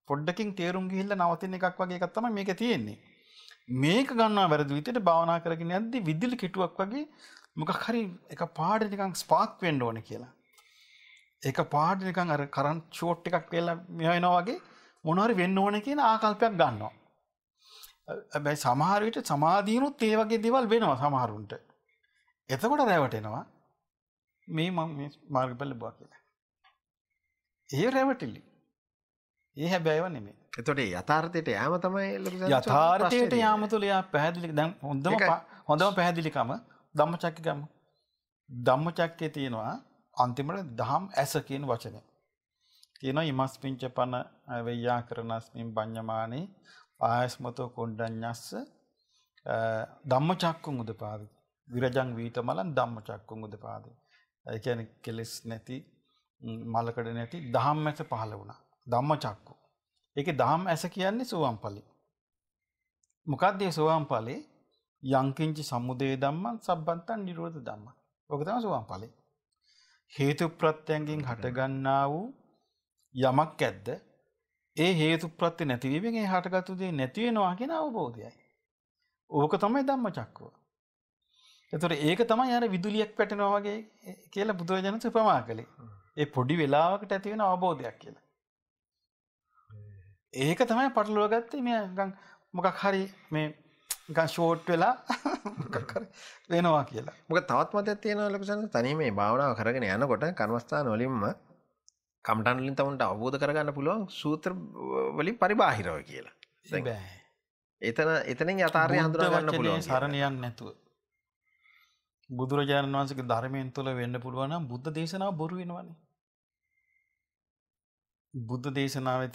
පොඩ්ඩකින් තේරුම් ගිහිල්ලා නවතින එකක් වගේ එකක් තමයි මේක තියෙන්නේ. මේක ගන්නවා වැරදි විදිහට භාවනා කරගෙන යද්දි විදුලි කිටුවක් වගේ මොකක් හරි එක පාඩේ නිකන් ස්පාර්ක් වෙන්න ඕනේ කියලා. එක පාඩේ නිකන් අර කරන්ට් ෂෝට් එකක් වෙලා මෙහෙනවා වගේ මොන හරි වෙන්න ඕනේ කියන ආකල්පයක් ගන්නවා. හැබැයි සමහර විට සමාධියනොත් ඒ වගේ දේවල් වෙනවා සමහරුන්ට. එතකොට රැවටෙනවා මේ මම මේ මාර්ගඵල ලැබුවා කියලා. ඒ රැවටිලි. ඒ හැබැයිව නෙමෙයි. එතකොට යථාර්ථයට යෑම තමයි යථාර්ථයට යාම තුළ යා පැහැදිලි දැන් හොඳම පැහැදිලිකම ධම්මචක්ක ගම. ධම්මචක්කේ තියෙනවා අන්තිමට දහම් ඇස කියන වචනේ. තියෙනවා ඉමස්මින්ච පන වේයාකරණස්මින් බඤ්ඤමානේ ආයස්මතෝ කොණ්ඩඤ්ඤස්ස ධම්මචක්කුං උදපාදි. විරජං වීතමලං ධම්මචක්කුං උදපාදි. ඒ කියන්නේ කෙලස් නැති මලකඩ නැති දහම් ඇස පහළ වුණා. ධම්මචක්කු. ඒකේ දහම් ඇස කියන්නේ සෝවාන් ඵලෙ. මොකක්ද ඒ සෝවාන් ඵලෙ? යංකින්ච සමුදය ධම්මං සම්බන්තං නිරෝධ ධම්මං. ඔක තමයි සෝවාන් ඵලෙ. හේතු ප්‍රත්‍යයෙන් හටගන්නා වූ යමක් ඇද්ද ඒ හේතු ප්‍රත්‍ය නැතිවීමෙන් ඒ හටගත්තු දේ නැති වෙනවා කියන අවබෝධයයි. ඕක තමයි ධම්මචක්කුව. ඒතර ඒක තමයි අර විදුලියක් පැටෙනවා වගේ කියලා බුදුරජාණන් උපමා කළේ. ඒ පොඩි වෙලාවකට ඇති වෙන අවබෝධයක් කියලා. ඒක තමයි පටලවා ගත්තේ මේ මොකක් හරි මේ නිකන් ෂෝට් වෙලා මොකක් හරි වෙනවා කියලා. මොකද තවත් මතයක් තියෙනවා ලොකුසන් තනියම මේ භාවනාව කරගෙන යනකොට කර්මස්ථාන වලින්ම කම්ටන් වලින් තමුන්ට අවබෝධ කරගන්න පුළුවන් සූත්‍ර වලින් පරිබාහිරව කියලා. බෑ. එතනින් යථාර්ථය හඳුනා ගන්න පුළුවන්. සරණ යන්නේ නැතුව. බුදුරජාණන් වහන්සේගේ ධර්මයෙන් තුල වෙන්න පුළුවන් නම් බුද්ධ දේශනාව බොරු වෙනවනේ. බුද්ධ දේශනාවේ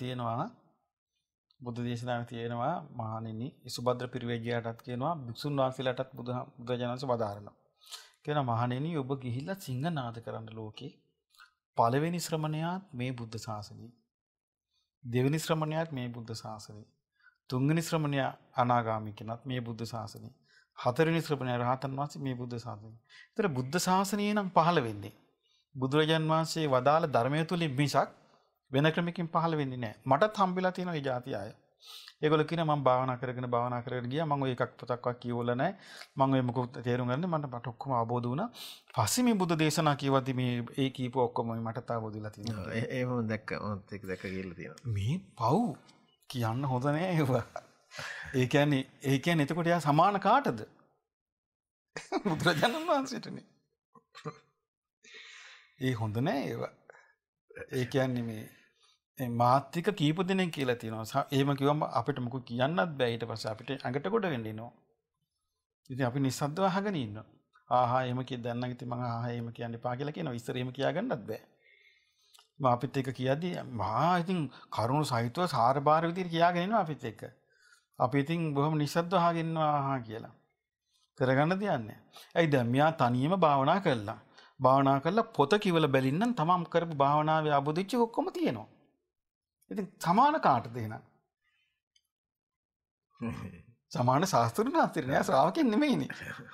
තියෙනවා මහණෙනි සුභද්‍ර පිරිවැජියාටත් කියනවා භික්ෂුන් වහන්සේලාටත් බුදුරජාණන් වහන්සේ වදාරනවා. කියනවා මහණෙනි ඔබ ගිහිල්ලා සිංහනාද කරන්න ලෝකේ පළවෙනි ශ්‍රමණයාත් මේ බුද්ධ ශාසනය. දෙවෙනි ශ්‍රමණයාත් මේ බුද්ධ ශාසනය. තුන්වෙනි ශ්‍රමණයා අනාගාමී කෙනත් මේ බුද්ධ ශාසනය. හතරවෙනි ශ්‍රමණයා රහතන් වහන්සේ මේ බුද්ධ ශාසනය. ඒතර බුද්ධ ශාසනය නම් පහළ වෙන්නේ බුදුරජාන් වහන්සේ වදාළ ධර්මය තුලින් මිසක් වෙන ක්‍රමකින් පහළ වෙන්නේ නැහැ. මටත් හම්බෙලා තියෙන ඒ જાති අය. ඒගොල්ලෝ කියනවා මම භාවනා කරගෙන ගියා. මම ඔය එකක් පොතක්වත් කියවලා නැහැ. මම ඔය මොකද තේරුම් ගන්න මට ඔක්කොම අවබෝධ වුණා. පස්සේ මේ බුද්ධ දේශනා කියවද්දි මේ ඒ කීප ඔක්කොම මට අවබෝධ වෙලා තියෙනවා. ඒව දැක්ක ගිහිල්ලා තියෙනවා. මේ පව් කියන්න හොඳ නෑ ඒවා. ඒ කියන්නේ එතකොට යා සමාන කාටද? බුදුරජාණන් වහන්සේටනේ. ඒ හොඳ නෑ ඒවා. ඒ කියන්නේ මේ මාත්‍රික කීප දෙනෙක් කියලා තියෙනවා. එහෙම කිව්වම අපිට මොකක් කියන්නත් බෑ. ඊට පස්සේ අපිට ඇඟට කොට වෙන්න එනවා. ඉතින් අපි නිස්සද්දව අහගෙන ඉන්නවා. ආහා එහෙම කිය දැන් නම් ඉතින් මම ආහා එහෙම කියන්න එපා කියලා කියනවා. ඉස්සර එහෙම කියාගන්නත් බෑ. මම අපිත් එක්ක කියද්දි ඉතින් කරුණු සහිතව සාරබාර විදිහට කියාගෙන ඉන්නවා අපිත් එක්ක. අපි ඉතින් බොහොම නිස්සද්දව අහගෙන ඉන්නවා ආහා කියලා. කරගන්න දෙයක් නැහැ. ඇයි දැන් මෙයා තනියම භාවනා කළා පොත කිවල බැලින්නම් තමම් කරපු භාවනාවේ අබුදිච්ච ඔක්කොම තියෙනවා. ඉතින් සමාන කාටද එහෙනම්? සමාන ශාස්ත්‍රඥ නෑ ශ්‍රාවකෙන් නෙමෙයිනේ.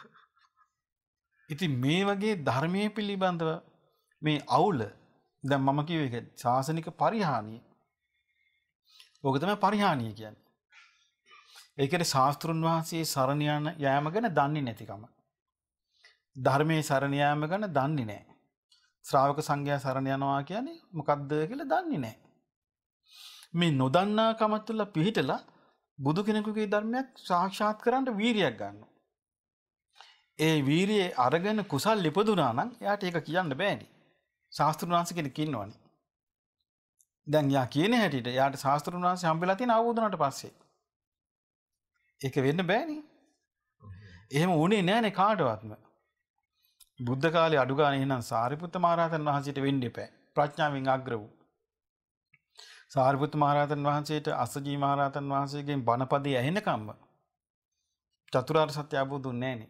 ඉතින් මේ වගේ ධර්මයේ පිළිබඳව මේ අවුල දැන් මම කියුවේ ඒක ශාසනික පරිහානිය. ඕක තමයි පරිහානිය කියන්නේ. ඒකේ ශාස්ත්‍රුන් වහන්සේ සරණ යාම ගැන දන්නේ නැතිකම. ධර්මයේ සරණ යාම ගැන දන්නේ නැහැ. ශ්‍රාවක සංඝයා සරණ යනවා කියන්නේ මොකක්ද කියලා දන්නේ නැහැ. මේ නොදන්නා කම තුළ පිහිටලා බුදු කෙනෙකුගේ ධර්මයක් සාක්ෂාත් කරන්න වීරියක් ගන්නවා. ඒ වීරියේ අරගෙන කුසල් ඉපදුනා නම් එයාට ඒක කියන්න බෑනේ. ශාස්ත්‍රුන් වහන්සේ කෙනෙක් ඉන්නවනේ. දැන් යා කියන හැටියට යාට ශාස්ත්‍රුන් වහන්සේ හම්බෙලා තියෙන අවබෝධනට පස්සේ ඒක වෙන්න බෑනේ. එහෙම වුණේ නෑනේ කාටවත්ම. බුද්ධ කාලේ අඩු ගානේ එහෙනම් සාරිපුත්ත මහරහතන් වහන්සේට වෙන්න එපා. ප්‍රඥාවෙන් අග්‍ර වූ. සාරිපුත්ත මහරහතන් වහන්සේට අස්සජී මහරහතන් වහන්සේගෙන් බණපදේ ඇහෙනකම්ම චතුරාර්ය සත්‍ය අවබෝධුන්නේ නෑනේ.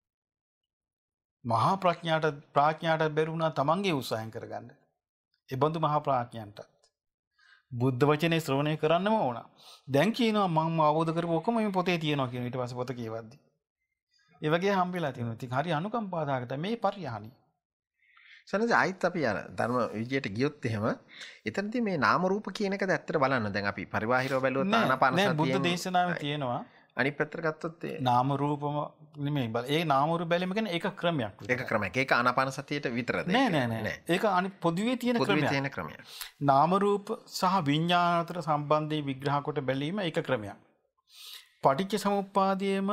මහා ප්‍රඥාට බැරුණා තමන්ගේ උත්සාහයෙන් කරගන්න. ඒ බඳු මහා ප්‍රඥාන්ට බුද්ධ වචනේ ශ්‍රවණය කරන්නම ඕන. දැන් කියනවා මම අවබෝධ කරපු ඔක්කොම මේ පොතේ තියෙනවා කියන ඊට පස්සේ පොත කියවද්දි. ඒ වගේ හම්බෙලා තියෙනවා. ඉතින් හරි අනුකම්පාදායකට මේ පරිහානි. සනස ආයිත් අපි අර ධර්ම විජයට ගියොත් එහෙම එතනදී මේ නාම රූප කියන එකද ඇත්තට බලන්න. දැන් අපි පරිබාහිරව බැලුවොත් ආනාපාන සතිය බුද්ධ දේශනාවේ තියෙනවා අනිත් පැත්තට ගත්තොත් නාම රූපම නෙමෙයි බල ඒ නාම රූප බැලීම කියන්නේ ඒක ක්‍රමයක්. ඒක ක්‍රමයක්. ඒක ආනාපාන සතියට විතරද? නෑ. ඒක අනිත් පොදුවේ තියෙන ක්‍රමයක්. නාම රූප සහ විඥාන අතර සම්බන්ධය විග්‍රහ කොට බැලීම ඒක ක්‍රමයක්. පටිච්ච සමුප්පාදයේම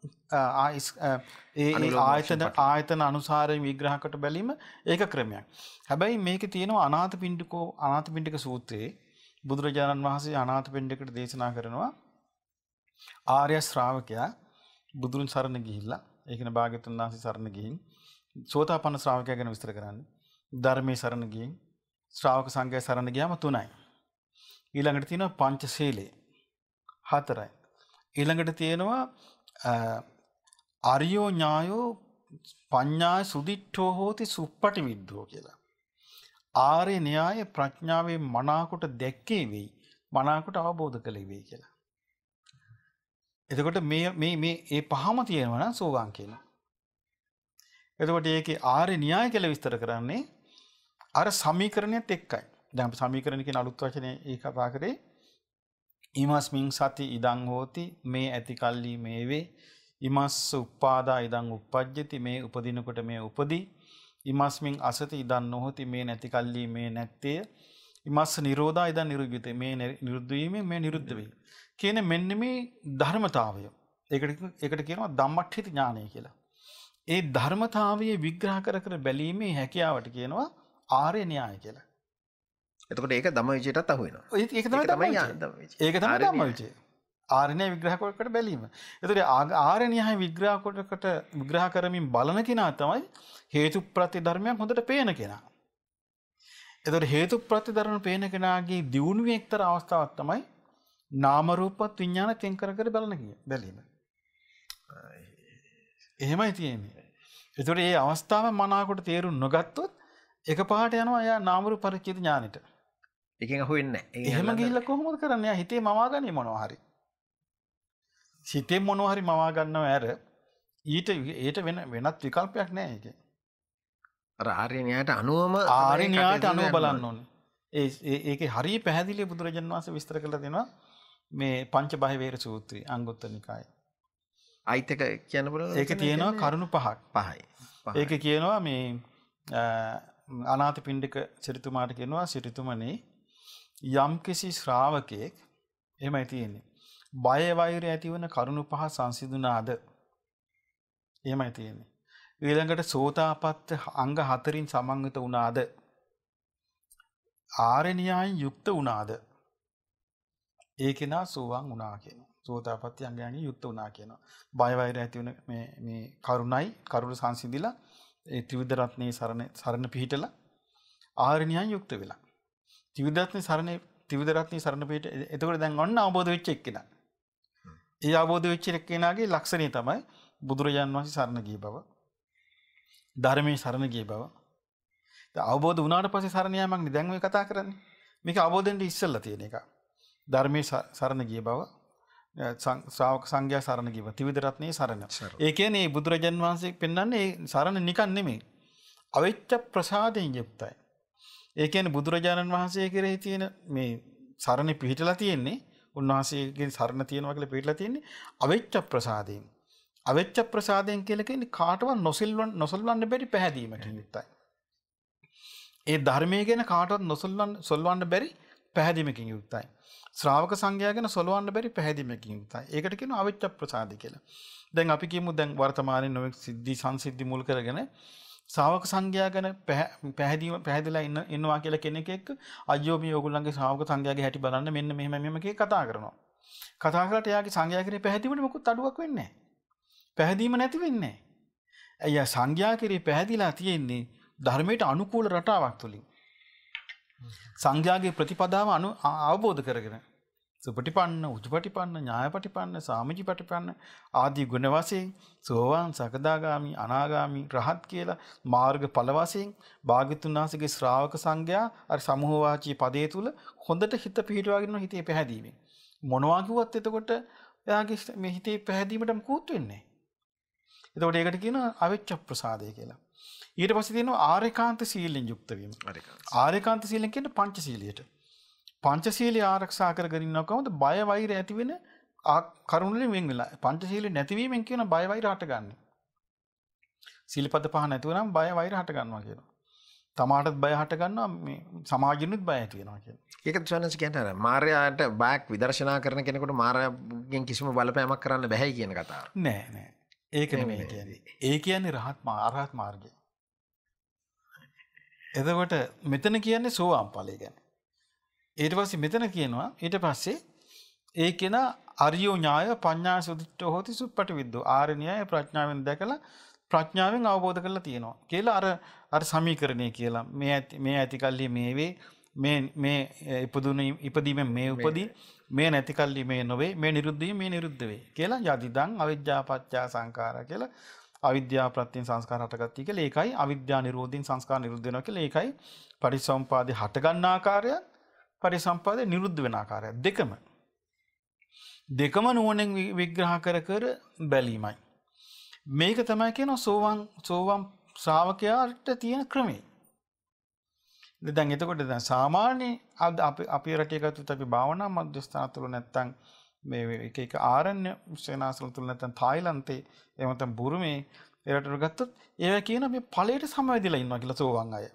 ඒ ආයතන අනුසාරයෙන් විග්‍රහ කොට බැලීම ඒක ක්‍රමයක්. හැබැයි මේකේ තියෙනවා අනාථපිණ්ඩික සූත්‍රයේ බුදුරජාණන් වහන්සේ අනාථපිණ්ඩිකට දේශනා කරනවා ආර්ය ශ්‍රාවකයා බුදුන් සරණ ගිහිල්ලා ඒ කියන්නේ භාග්‍යවතුන් වහන්සේ සරණ ගිහින් සෝතාපන්න ශ්‍රාවකයා ගැන විස්තර කරන්නේ ධර්මයේ සරණ ගිහින් ශ්‍රාවක සංඝයා සරණ ගියාම 3යි. ඊළඟට තියෙනවා පංචශීලයේ 4යි. ඊළඟට තියෙනවා ආර්යෝ ඥායෝ පඤ්ඤා සුදිට්ඨෝ හෝති සුප්පටි විද්ධෝ කියලා. ආර්ය න්‍යාය ප්‍රඥාවේ මනාකොට දැක්කේ වෙයි. මනාකොට අවබෝධ කළේ වෙයි කියලා. එතකොට මේ මේ පහම තියෙනවා නම් සෝවාන් කියනවා. එතකොට ඒකේ ආර්ය න්‍යාය කියලා විස්තර කරන්නේ අර සමීකරණයත් එක්කයි. දැන් සමීකරණ කියන අලුත් වචනේ ඒක කතා කරේ ඉමස්මින් සති ඉදං හෝති මේ ඇති කල්ලි මේ වේ ඉමස්ස උප්පාදා ඉදං උප්පජ්ජති මේ උපදිනකොට මේ උපදී ඉමස්මින් අසති ඉදං නොහොති මේ නැති කල්ලි මේ නැත්තේ ඉමස්ස නිරෝධා ඉදං නිරුද්ධති මේ නිරුද්ධ වීමෙන් මේ නිරුද්ධ වේ කියන මෙන්න මේ ධර්මතාවය. ඒකට කියනවා ධම්මට්ඨිත ඥානය කියලා. ඒ ධර්මතාවය විග්‍රහ කර බැලීමේ හැකියාවට කියනවා ආර්ය න්‍යාය කියලා. එතකොට ඒක ධම්මවිචයටත් අහු වෙනවා. ඒක තමයි ධම්මවිචය. ඒක තමයි ධම්මවිචය. ආර්ය න්‍යාය විග්‍රහ කොට බැලීම. එතකොට ආර්ය න්‍යාය විග්‍රහ කරමින් බලන කෙනා තමයි හේතුප්‍රත්‍ය ධර්මයක් හොඳට පේන කෙනා. එතකොට හේතුප්‍රත්‍ය ධර්ම පේන කෙනාගේ දියුණුවේ එක්තරා අවස්ථාවක් තමයි නාම රූපත් විඥාන තෙන් කර බැලීම. එහෙමයි තියෙන්නේ. ඒතකොට මේ අවස්ථාව මනාවකට තේරුම් නොගත්තොත් එකපාරට යනවා එයා නාම රූප පරිච්ඡේද ඥානෙට. එකෙන් අහු වෙන්නේ නැහැ. එහෙම ගිහිල්ලා කොහොමද කරන්නේ? එයා හිතේ මවා ගන්නේ මොනවා හරි. හිතේ මොනවා හරි මවා ගන්නව ඇර ඊට වෙනත් විකල්පයක් නැහැ ඒකේ. අර ආර්ය න්‍යායට අනුවම බලන්න ඕනේ. ඒකේ හරිය පැහැදිලිව බුදුරජාණන් වහන්සේ විස්තර කරලා දෙනවා මේ පංච බාහ්‍ය වේර සූත්‍රය අංගුත්තර නිකායේ. ආයිත් එක කියන්න බලන්න. ඒකේ තියෙනවා කරුණු 5යි. ඒකේ කියනවා මේ අනාථපිණ්ඩික සිරිතුමාට කියනවා සිරිතුමනේ යම් කිසි ශ්‍රාවකෙක් එහෙමයි තියෙන්නේ. බය වෛරය ඇතිවන කරුණු 5 සංසිඳුණාද? එහෙමයි තියෙන්නේ. ඊළඟට සෝතාපට්ඨ අංග 4න් සමන්විත වුණාද? ආර්ය න්‍යායෙන් යුක්ත වුණාද? ඒක නා සෝවාන් වුණා කියනවා. සෝතාපට්ටි අංගයන්ගෙන් යුක්ත වුණා කියනවා. බය වෛරය ඇති වෙන මේ කරුණ සංසිඳිලා ඒ ත්‍රිවිධ රත්නේ සරණ පිහිටලා ආර්ය න්‍යායෙන් යුක්ත වෙලා. ත්‍රිවිධ රත්නේ සරණ පිහිට එතකොට දැන් ඔන්න අවබෝධ වෙච්ච එක්කෙනා. ඒ අවබෝධ වෙච්ච එක්කෙනාගේ ලක්ෂණය තමයි බුදුරජාණන් වහන්සේ සරණ ගිය බව. ධර්මයේ සරණ ගිය බව. අවබෝධ වුණාට පස්සේ සරණ යාමක් නේ දැන් මේ කතා කරන්නේ. මේක අවබෝධෙන්ද ඉස්සෙල්ලා තියෙන එක. ධර්මයේ සරණ ගිය බව, ශ්‍රාවක සංඝයා සරණ ගිය බව, ත්‍රිවිධ රත්නයේ සරණ. ඒ කියන්නේ බුදුරජාන් වහන්සේ පෙන්වන්නේ ඒ සරණ නිකන් නෙමෙයි. අවිච්ඡ ප්‍රසාදයෙන් යුක්තයි. ඒ කියන්නේ බුදුරජාණන් වහන්සේ කෙරෙහි තියෙන මේ සරණ පිහිටලා තියෙන්නේ, උන්වහන්සේගේ සරණ තියෙනවා කියලා පිහිටලා තියෙන්නේ අවිච්ඡ ප්‍රසාදයෙන්. අවිච්ඡ ප්‍රසාදයෙන් කියලා කියන්නේ කාටවත් නොසල්වන්න බැරි පැහැදීමකින් යුක්තයි. ඒ ධර්මයේ ගැන කාටවත් නොසල්වන්න බැරි පැහැදීමකින් යුක්තයි. ශ්‍රාවක සංඝයා ගැන සොලවන්න බැරි පැහැදීමකින් යුක්තයි. ඒකට කියනවා අවිච්ඡ ප්‍රසාදය කියලා. දැන් අපි කියමු දැන් වර්තමානයේ නොයෙක් සිද්ධි සංසිද්ධි මුල් කරගෙන ශ්‍රාවක සංඝයා ගැන පැහැදිලා ඉන්නවා කියලා කෙනෙක් එක්ක අයියෝ මේ ඕගොල්ලන්ගේ ශ්‍රාවක සංඝයාගේ හැටි බලන්න මෙන්න මෙහෙම කතා කරනවා. කතා කරලා එයාගේ සංඝයා කෙරේ පැහැදීමට මොකුත් අඩුවක් වෙන්නේ නැහැ. පැහැදීම නැති වෙන්නේ නැහැ. අයියා සංඝයා කෙරේ පැහැදිලා තියෙන්නේ ධර්මයට අනුකූල රටාවක් තුලින්. සංඝයාගේ ප්‍රතිපදාව අවබෝධ කරගෙන සුපටිපන්න, උජුපටිපන්න, ඥායපටිපන්න, සාමිජිපටිපන්න ආදී ගුණ වශයෙන් සෝවාන්, සකදාගාමි, අනාගාමි, රහත් කියලා මාර්ගඵල වශයෙන් භාග්‍යතුන් වහන්සේගේ ශ්‍රාවක සංඝයා අර සමූහ වාචී පදයේ තුල හොඳට හිත පිහිටවාගෙන හිතේ පැහැදීමෙන් මොනවා කිව්වත් එතකොට එයාගේ මේ හිතේ පැහැදීමට මුකුත් වෙන්නේ නැහැ. එතකොට ඒකට කියනවා අවිච්ඡ ප්‍රසාදය කියලා. ඊට පස්සේ තියෙනවා ආරේකාන්ත සීලෙන් යුක්ත වීම. ආරේකාන්ත සීලෙන් කියන්නේ පංචශීලියට. පංචශීලිය ආරක්ෂා කරගෙන ඉන්නවා කොහොමද? බය වෛර ඇති වෙන කරුණු වලින් වෙන් වෙලා. පංචශීලිය නැතිවීමෙන් කියන බය වෛර හටගන්නේ. සීලපද පහ නැතුව නම් බය වෛර හට ගන්නවා කියනවා. තමාටත් බය හට ගන්නවා මේ සමාජිනුත් බය ඇති වෙනවා කියනවා. ඒකත් සවනස් කියන්නේ අර මාර්යාට බයක් විදර්ශනා කරන කෙනෙකුට මාර්යාගෙන් කිසිම බලපෑමක් කරන්න බැහැයි කියන කතාව. නෑ. ඒක නෙමෙයි කියන්නේ. ඒ කියන්නේ අරහත් මාර්ගය. එතකොට මෙතන කියන්නේ සෝවාන් ඵලය ගැන. ඊට පස්සේ මෙතන කියනවා ඊට පස්සේ ඒ කියන අරියෝ ඥාය පඤ්ඤා සුදිට්ඨෝ හෝති සුප්පටිවිද්දෝ. ආර්ය න්‍යාය ප්‍රඥාවෙන් දැකලා ප්‍රඥාවෙන් අවබෝධ කරලා තියෙනවා කියලා අර සමීකරණය කියලා මේ ඇති කල්ලි මේ වේ මේ ඉපදීමෙන් මේ උපදී මේ නැති කල්ලි මේ නොවේ මේ නිරුද්ධ වීම මේ නිරුද්ධ වේ කියලා යදිදං අවිජ්ජා පත්‍ය සංඛාරා කියලා අවිද්‍යාව ප්‍රත්‍යයෙන් සංස්කාර හටගත්තී කියලා ඒකයි අවිද්‍යා නිරෝධින් සංස්කාර නිරුද්ධ වෙනවා කියලා ඒකයි පටිසම්පාදේ හට ගන්න ආකාරය පරිසම්පාදේ නිරුද්ධ වෙන ආකාරය දෙකම නුවණෙන් විග්‍රහ කර බැලීමයි. මේක තමයි කියන සෝවාන් ශ්‍රාවකයාට තියෙන ක්‍රමය. දැන් එතකොට දැන් සාමාන්‍ය අපේ රටේ ගත්තොත් අපි භාවනා මධ්‍යස්ථාන තුල නැත්තම් මේ එක ආරණ්‍ය සේනාසන තුල නැත්තම් තායිලන්තේ එහෙම නැත්තම් බුරුමේ ඒ රටවල ගත්තොත් ඒවා කියන මේ ඵලයට සමවැදිලා ඉන්නවා කියලා සෝවාන් අය.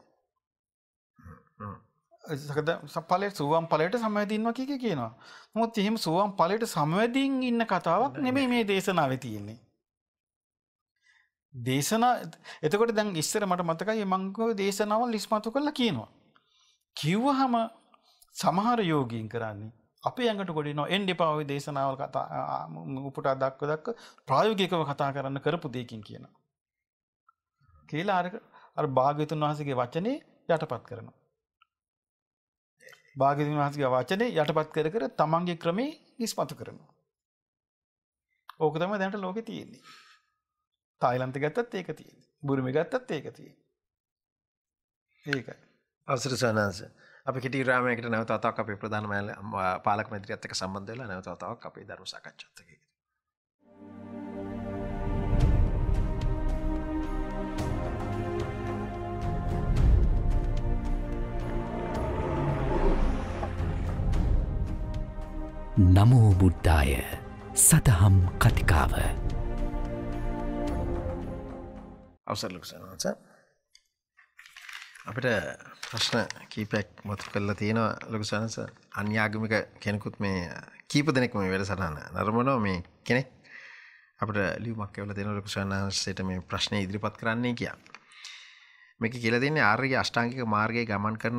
සෝවාන් ඵලයට සමවැදී ඉන්නවා කියනවා. මොකද එහෙම සෝවාන් ඵලයට සමවැදීන් ඉන්න කතාවක් නෙමෙයි මේ දේශනාවේ තියෙන්නේ. දේශනා එතකොට දැන් ඉස්සර මට මතකයි මම දේශනාවල් ඉස්මතු කරලා කියනවා. කිව්වහම සමහර යෝගීන් කරන්නේ අපේ ඇඟට ගොඩිනවා එන්න එපා ඔය දේශනාවල් කතා උපුටා දක්ව ප්‍රායෝගිකව කතා කරන්න කරපු දෙයකින් කියනවා. කියලා අර භාග්‍යවතුන් වහන්සේගේ වචනේ යටපත් කරනවා. භාග්‍යවතුන් වහන්සේගේ වචනේ යටපත් කර තමන්ගේ ක්‍රමේ ඉස්මතු කරනවා. ඕක තමයි දැනට ලෝකේ තියෙන්නේ. තායිලන්ත ගත්තත් ඒක තියෙන්නේ. බුරුමෙ ගත්තත් ඒක තියෙන්නේ. ඒකයි. අවසර සනන්ස. අපි කෙටි විරාමයකට නැවත වතාවක් අපේ ප්‍රධාන පාලක මැදිරියත් එක්ක සම්බන්ධ වෙලා නැවත වතාවක් අපේ ධර්ම සාකච්ඡාවත් එක්ක. නමෝ බුද්ධාය සතහම් කතිකාව අවසර ලොකුසනස අපිට ප්‍රශ්න කීපයක් මතු කරලා තියෙනවා ලොකුසනස අන්‍යාගමික කෙනෙකුත් මේ කීප දෙනෙක් මේ වැඩසටහන නරඹනවා මේ කෙනෙක් අපිට ලියුමක් එවලා දෙනවා ලොකුසනසට මේ ප්‍රශ්නේ ඉදිරිපත් කරන්නයි කියලා. මේක කියලා දෙන්නේ ආර්ය අෂ්ටාංගික මාර්ගයේ ගමන් කරන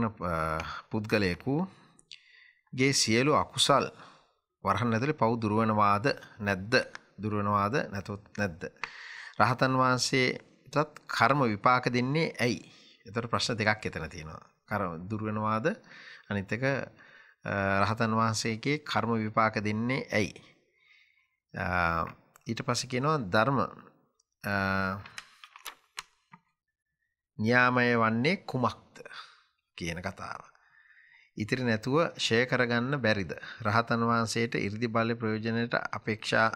පුද්ගලයෙකුගේ සියලු අකුසල් වරහන් ඇතුලේ පව් දුරවනවාද නැද්ද? දුරවනවාද නැත්ද? රහතන් වහන්සේටත් කර්ම විපාක දෙන්නේ ඇයි? ඒතර ප්‍රශ්න දෙකක් එතන තියෙනවා. කර්ම දුර වෙනවාද? අනිත් එක රහතන් වහන්සේගේ කර්ම විපාක දෙන්නේ ඇයි? ඊට පස්සේ කියනවා ධර්ම න්‍යාමය වන්නේ කුමක්ද කියන කතාව. ඉතිරි නැතුව ෂේ කරගන්න බැරිද? රහතන් වහන්සේට 이르දි බල ප්‍රයෝජනයට අපේක්ෂා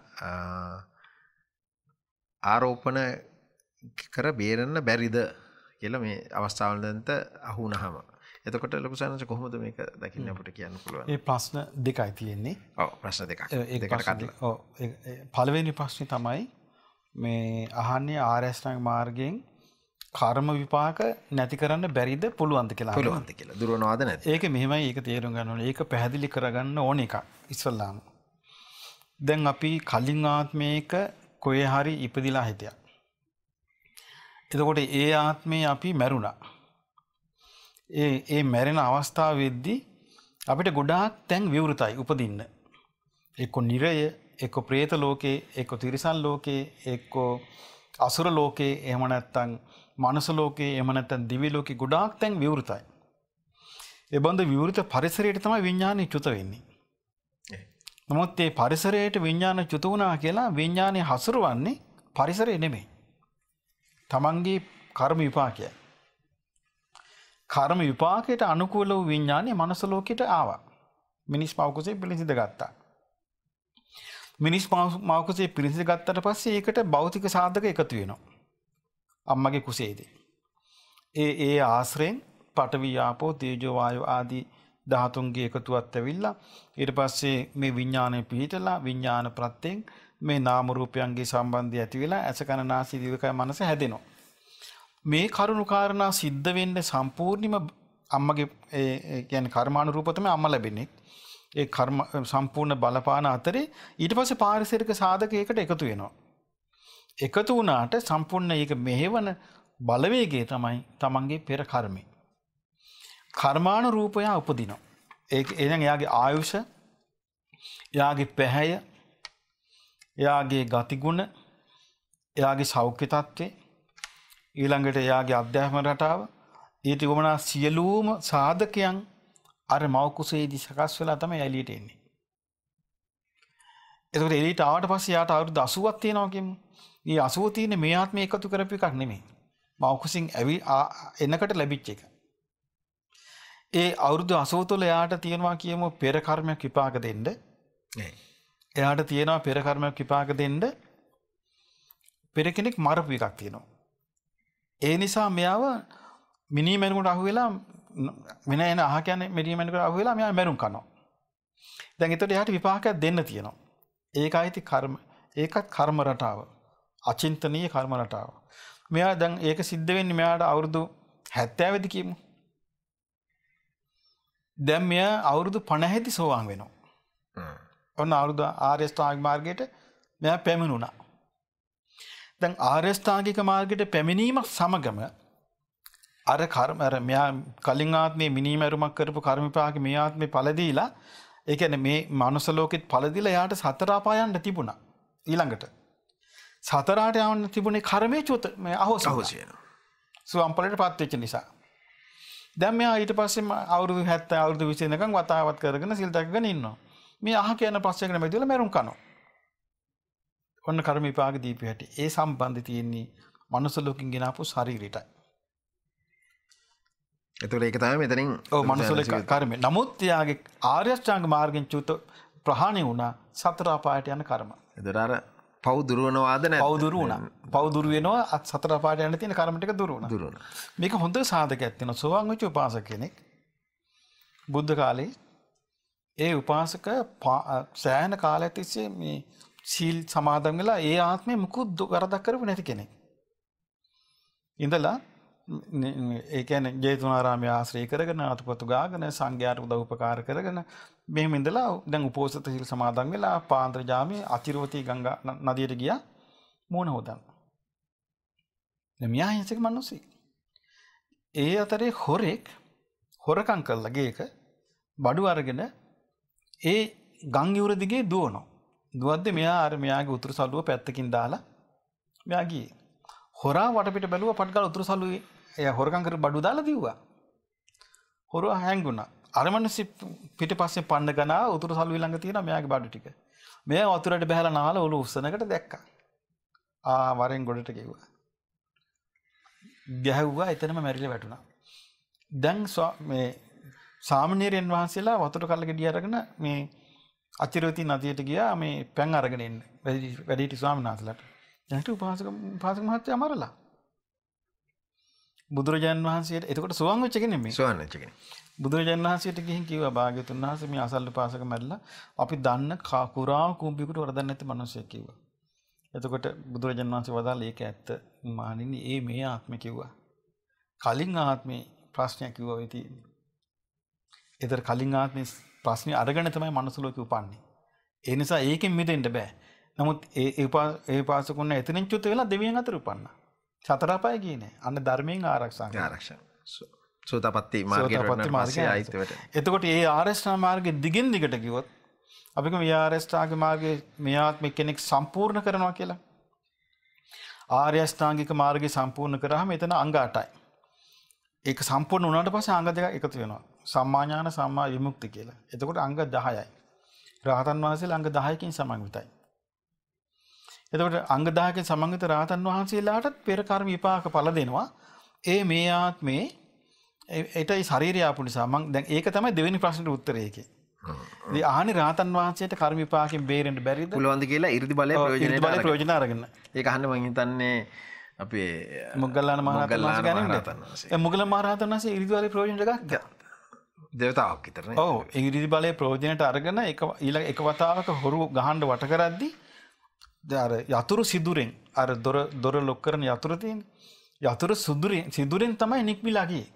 ආරෝපණ කර බේරන්න බැරිද කියලා මේ අවස්ථාවල දැන්ත අහුනහම. එතකොට ලොකු සානස කොහොමද මේක දකින්න අපිට කියන්න පුළුවන්? මේ ප්‍රශ්න දෙකයි තියෙන්නේ. ඔව් ප්‍රශ්න දෙකක්. දෙකට කඩලා. ඔව් පළවෙනි ප්‍රශ්නේ තමයි මේ අහන්නේ ආර්ය අෂ්ටාංග මාර්ගයෙන් කර්ම විපාක නැති කරන්න බැරිද පුළුවන්ද කියලා. පුළුවන්ද කියලා. දුරවනවාද නැද්ද? ඒක මෙහෙමයි ඒක තේරුම් ගන්න ඕනේ. ඒක පැහැදිලි කරගන්න ඕන එකක් ඉස්සල්ලාම. දැන් අපි කලින් ආත්මයක කොහේ හරි ඉපදිලා හිටියා. එතකොට ඒ ආත්මේ අපි මැරුණා. ඒ මැරෙන අවස්ථාවේදී අපිට ගොඩාක් තැන් විවෘතයි උපදින්න. එක්ක නිරය, එක්ක പ്രേත ලෝකේ, එක්ක තිරිසන් ලෝකේ, එක්ක අසුර ලෝකේ, එහෙම නැත්නම් මනුස්ස ලෝකේ, එහෙම නැත්නම් දිව්‍ය ලෝකේ ගොඩාක් තැන් විවෘතයි. ඒ බඳ විවෘත පරිසරයට තමයි විඥානය චුත වෙන්නේ. නමුත් මේ පරිසරයට විඥාන චුත වුණා කියලා විඥානය හසුරවන්නේ පරිසරය නෙමෙයි. තමන්ගේ කර්ම විපාකය. කර්ම විපාකයට අනුකූල වූ විඥානය මනස ලෝකයට ආවා. මිනිස් මව කුසේ පිළිසිඳ ගත්තා. මිනිස් මව කුසේ පිළිසිඳ ගත්තට පස්සේ ඒකට භෞතික සාධක එකතු වෙනවා. අම්මගේ කුසේදී. ඒ ආශ්‍රයෙන් පඨවි ආපෝ තේජෝ වායෝ ආදී ධාතුන්ගේ එකතුවත් ඇවිල්ලා ඊට පස්සේ මේ විඥානය පිහිටලා විඥාන ප්‍රත්‍යයෙන් මේ නාම රූපයන්ගේ සම්බන්ධය ඇති වෙලා ඇස කන නාසය දිවකය මනස හැදෙනවා. මේ කරුණු කාරණා සිද්ධ වෙන්නේ සම්පූර්ණිම අම්මගේ ඒ කියන්නේ කර්මානුරූපව තමයි අම්ම ලැබෙන්නේ. ඒ කර්ම සම්පූර්ණ බලපාන අතරේ ඊට පස්සේ පාරිසරික සාධකයකට එකතු වෙනවා. එකතු වුණාට සම්පූර්ණ ඒක මෙහෙවන බලවේගය තමයි තමන්ගේ පෙර කර්මය. කර්මානුරූපව උපදිනවා. ඒක එහෙනම් එයාගේ ආයුෂ, එයාගේ පැහැය, එයාගේ ගතිගුණ, එයාගේ සෞඛ්‍ය තත්ත්වය, ඊළඟට එයාගේ අධ්‍යාපන රටාව, ඊට වමනා සියලුම සාධකයන් අර මව කුසේදී සකස් වෙලා තමයි එළියට එන්නේ. ඒකට එළියට ආවට පස්සේ යාට අවුරුදු 80ක් තියෙනවා කියමු. මේ 80 තියෙන්නේ මේ ආත්මය එකතු කරපු එකක් නෙමෙයි. මව කුසින් එනකට ලැබිච්ච එක. ඒ අවුරුදු 80 තුළ එයාට තියෙනවා කියමු පෙර කර්මයක් විපාක දෙන්න. එයාට තියෙනවා පෙර කර්මයක් විපාක දෙන්න පෙර කෙනෙක් මරපු එකක් තියෙනවා. ඒ නිසා මෙයාව මිනිමෙනුකට අහු වෙලා මෙන්න එන අහ කියන්නේ මිනිමෙනුකට අහු වෙලා මෙයා මැරුම් කනවා. දැන් එතකොට එයාට විපාකයක් දෙන්න තියෙනවා. ඒකයිති කර්ම. ඒකත් කර්ම රටාව. අචින්තනීය කර්ම රටාව. මෙයා දැන් ඒක සිද්ධ වෙන්නේ මෙයාට අවුරුදු 70 දී කියමු. දැන් මෙයා අවුරුදු 50 දී සෝවාන් වෙනවා. ඔන්න අවුරුදු ආර්ය ශ්‍රාවක මාර්ගයට මෙයා පැමිණුණා. දැන් ආර්ය ශ්‍රාවකික මාර්ගයට පැමිණීම සමගම අර කර්ම අර මෙයා කලින් ආත්මේ මිනිමරුමක් කරපු කර්ම විපාක මේ ආත්මේ ඵල දීලා ඒ කියන්නේ මේ මනුස්ස ලෝකෙත් ඵල දීලා එයාට සතර අපාය යන්න තිබුණා. ඊළඟට සතරාට යවන්න තිබුණේ කර්මයේ චුත මේ අහෝසි වෙනවා. සුවම්පලටපත් වෙච්ච නිසා. දැන් මෙයා ඊට පස්සේ අවුරුදු 70 අවුරුදු 20 වෙනකන් වතාවත් කරගෙන සිල් දැක්කගෙන ඉන්නවා. මේ අහ කියන පස්සේකට මෙදිවල මරුන් කනවා. ඔන්න කර්ම විපාක දීපු හැටි. ඒ සම්බන්ධය තියෙන්නේ මනුස්ස ලෝකෙන් ගෙන ආපු ශරීරයටයි. එතකොට ඒක තමයි මෙතනින් ඔව් මනුස්ස ලෝක කර්මය. නමුත් යාගේ ආර්ය අෂ්ටාංග මාර්ගෙන් චුත ප්‍රහාණය වුණා සතර අපායට යන කර්ම. එතකොට අර පව් දුරු වෙනවාද නැත්නම් පව් දුරු වුණා. පව් දුරු වෙනවා සතර අපායට යන්න තියෙන කර්ම ටික දුරු වුණා. මේක හොඳ සාධකයක් තියෙනවා. සෝවාන් වෙච්ච උපාසක කෙනෙක් බුද්ධ කාලේ ඒ උපාසක සෑහෙන කාලයක් තිස්සේ මේ සීල් සමාදන් වෙලා ඒ ආත්මේ මුකුත් වරදක් කරපු නැති කෙනෙක්. ඉඳලා ඒ කියන්නේ ජේතවනාරාමයේ ආශ්‍රය කරගෙන අතුපතු ගාගෙන සංඝයාට උදව් උපකාර කරගෙන මෙහෙම ඉඳලා දැන් උපෝසත සීල් සමාදන් වෙලා පාන්දර ජාමේ අතිරවතී ගංගා නදියට ගියා මූණ හොදන්න. දැන් මියා හිසක මිනිස්සෙක්. ඒ අතරේ හොරෙක් හොරකම් කළා ගේක බඩු අරගෙන ඒ ගම් යුර දිගේ දුවනවා. දුවද්දි මෙයා අර මෙයාගේ උතුරු සළුව පැත්තකින් දාලා මෙයා ගියේ. හොරා වටපිට බැලුවා පට්ගාල උතුරු සළුවේ එයා හොරකම් කර බඩු දාලා දිව්වා. හොරා හැංගුණා. අර මිනිස්සු පිටිපස්සේ පන්න ගනා උතුරු සළුවේ ළඟ තියෙන මෙයාගේ බඩු ටික. මෙයා වතුරට බහැලා නාලා ඔලු උස්සනකට දැක්කා. වරෙන් ගොඩට ගෙව්වා. ගැහුවා එතනම මැරිලා වැටුණා. දැන් මේ සාමණේරයන් වහන්සේලා වතුර කල්ල ගෙඩිය අරගෙන මේ අචිරවතී නදියට ගියා මේ පැන් අරගෙන එන්න. වැඩිහිටි ස්වාමීන් වහන්සේලාට. දැන්ට උපාසක මහත්තයා මරලා. බුදුරජාණන් වහන්සේට එතකොට සෝවාන් වෙච්ච කෙනෙක් නෙමෙයි. සෝවාන් වෙච්ච කෙනෙක්. බුදුරජාණන් වහන්සේට ගිහින් කිව්වා භාග්‍යවතුන් වහන්සේ මේ අසල් උපාසක මැරිලා අපි දන්න කුරාම කුඹියකට වරදක් නැති මිනිස්සෙක් කිව්වා. එතකොට බුදුරජාණන් වහන්සේ වදාළ ඒක ඇත්ත මහණෙනි මේ ආත්මේ කිව්වා. කලින් ආත්මේ ප්‍රශ්නයක් කිව්වා වෙයි තියෙන්නේ. ඒතර කලින් ආත්මේ ප්‍රශ්නේ අරගෙන තමයි මනුස්ස ලෝකෙ උපන්නේ. ඒ නිසා ඒකෙන් මිදෙන්න බෑ. නමුත් ඒ උපාසකුන් එතනින් චුත වෙලා දෙවියන් අතර උපන්නා. සතර අපාය ගියේ නෑ. අන්න ධර්මයෙන් ආරක්ෂා කරනවා. සෝතාපට්ටි මාර්ගයට එතකොට ඒ ආරෂ්ඨා මාර්ගයේ දිගින් දිගට ගියොත් අපි කියමු ආරෂ්ඨාගේ මාර්ගයේ මේ ආත්මික කෙනෙක් සම්පූර්ණ කරනවා කියලා. ආර්ය අෂ්ටාංගික මාර්ගය සම්පූර්ණ කරාම එතන අංග 8යි. ඒක සම්පූර්ණ වුණාට පස්සේ අංග දෙක එකතු වෙනවා. සම්මා ඥාන සම්මා විමුක්ති කියලා. එතකොට අංග 10යි. රහතන් වහන්සේලා අංග 10කින් සමන්විතයි. එතකොට අංග 10කින් සමන්විත රහතන් වහන්සේලාටත් පෙර කර්ම විපාක ඵල දෙනවා. ඒ මේ ආත්මේ ඒටයි ශරීරය ආපු නිසා මම දැන් ඒක තමයි දෙවෙනි ප්‍රශ්නෙට උත්තරය ඒකේ. ඉතින් ආහනේ රහතන් වහන්සේට කර්ම විපාකයෙන් බේරෙන්න බැරිද? පුළුවන්ද කියලා 이르දි බලය ප්‍රයෝජන අරගෙන. ඒක අහන්න මම හිතන්නේ අපේ මොග්ගල්ලාන මහරහතන් වහන්සේ ගැන මොග්ගල්ලාන මහරහතන් වහන්සේ ඉරිදි බලයේ ප්‍රයෝජන ගත්තා. දේවතාවක් විතරනේ. ඔව් ඉරිදි බලයේ ප්‍රයෝජනට අරගෙන එක වතාවක හොරු ගහන්න වට කරද්දි අර යතුරු සිදුරෙන් අර දොර ලොක් කරන යතුරු තියෙන යතුරු සිදුරෙන් තමයි නික්මිලා ගියේ.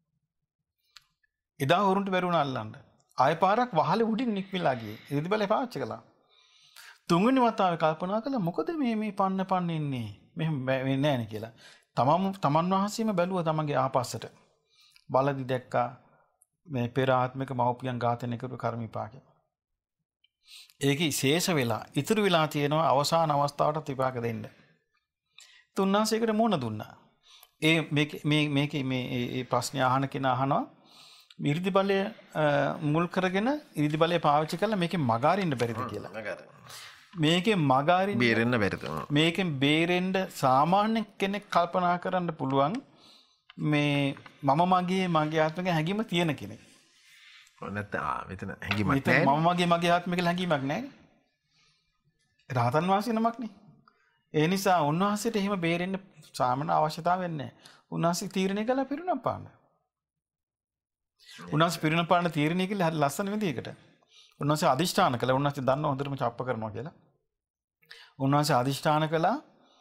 එදා හොරුන්ට බැරුණා අල්ලන්න. ආය පාරක් වහලේ උඩින් නික්මිලා ගියේ. ඉරිදි බලය පාවිච්චි කළා. තුන්වෙනි වතාවේ කල්පනා කළා මොකද මේ පන්න ඉන්නේ. මෙහෙම වෙන්නේ නැහැ නේ කියලා. තමන් වහන්සේම බැලුවා තමන්ගේ ආපස්සට. බලදි දැක්කා මේ පෙර ආත්මික මව්පියන් ඝාතනය කරපු කර්ම විපාකය. ඒකේ ශේෂ වෙලා ඉතුරු වෙලා තියෙනවා අවසාන අවස්ථාවට විපාක දෙන්න. තුන්වහන්සේකට මොන දුන්නා. මේකේ මේ ප්‍රශ්න අහන කෙනා අහනවා ඉරිදි බලය මුල් කරගෙන ඉරිදි බලය පාවිච්චි කරලා මේකෙන් මගහරින්න බැරිද කියලා. මේකෙන් මගහරින්න බේරෙන්න බැරිද? මේකෙන් බේරෙන්න සාමාන්‍ය කෙනෙක් කල්පනා කරන්න පුළුවන් මේ මගේ ආත්මික හැඟීම තියෙන කෙනෙක්. නැත්නම් මෙතන හැඟීමක් නැහැ. මගේ ආත්මික හැඟීමක් නැහැ. රහතන් වහන්සේ නමක් නේ. ඒ නිසා උන්වහන්සේට එහෙම බේරෙන්න සාමාන්‍ය අවශ්‍යතාවයක් නැහැ. උන්වහන්සේ තීරණය කළා පිරුණම් පාන්න. උන්වහන්සේ පිරුණම් පාන්න තීරණය කළේ හරි ලස්සන විදිහකට. උන්වහන්සේ අදිෂ්ඨාන කළා. උන්වහන්සේ දන්නවා හොඳටම චප්ප කරනවා කියලා. උන්වහන්සේ අදිෂ්ඨාන කළා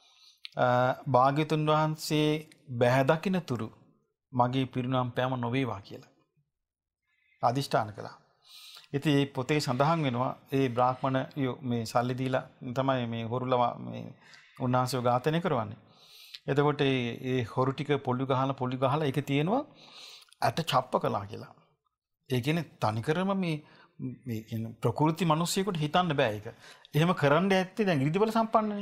භාග්‍යතුන් වහන්සේ බැහැ දකින්න තුරු මගේ පිරුණම් පෑම නොවේවා කියලා. අදිෂ්ඨාන කළා. ඉතින් මේ පොතේ සඳහන් වෙනවා ඒ බ්‍රාහ්මණ මේ සල්ලි දීලා තමයි මේ හොරුලා මේ උන්වහන්සේව ඝාතනය කරවන්නේ. එතකොට ඒ හොරු ටික පොළු ගහලා ඒක තියෙනවා ඇට චප්ප කළා කියලා. ඒ කියන්නේ තනිකරම මේ ප්‍රකෘති මිනිස්සුයෙකුට හිතන්න බෑ ඒක. එහෙම කරන්න ඇත්තේ දැන් ඉරිදි බල සම්පන්නනේ.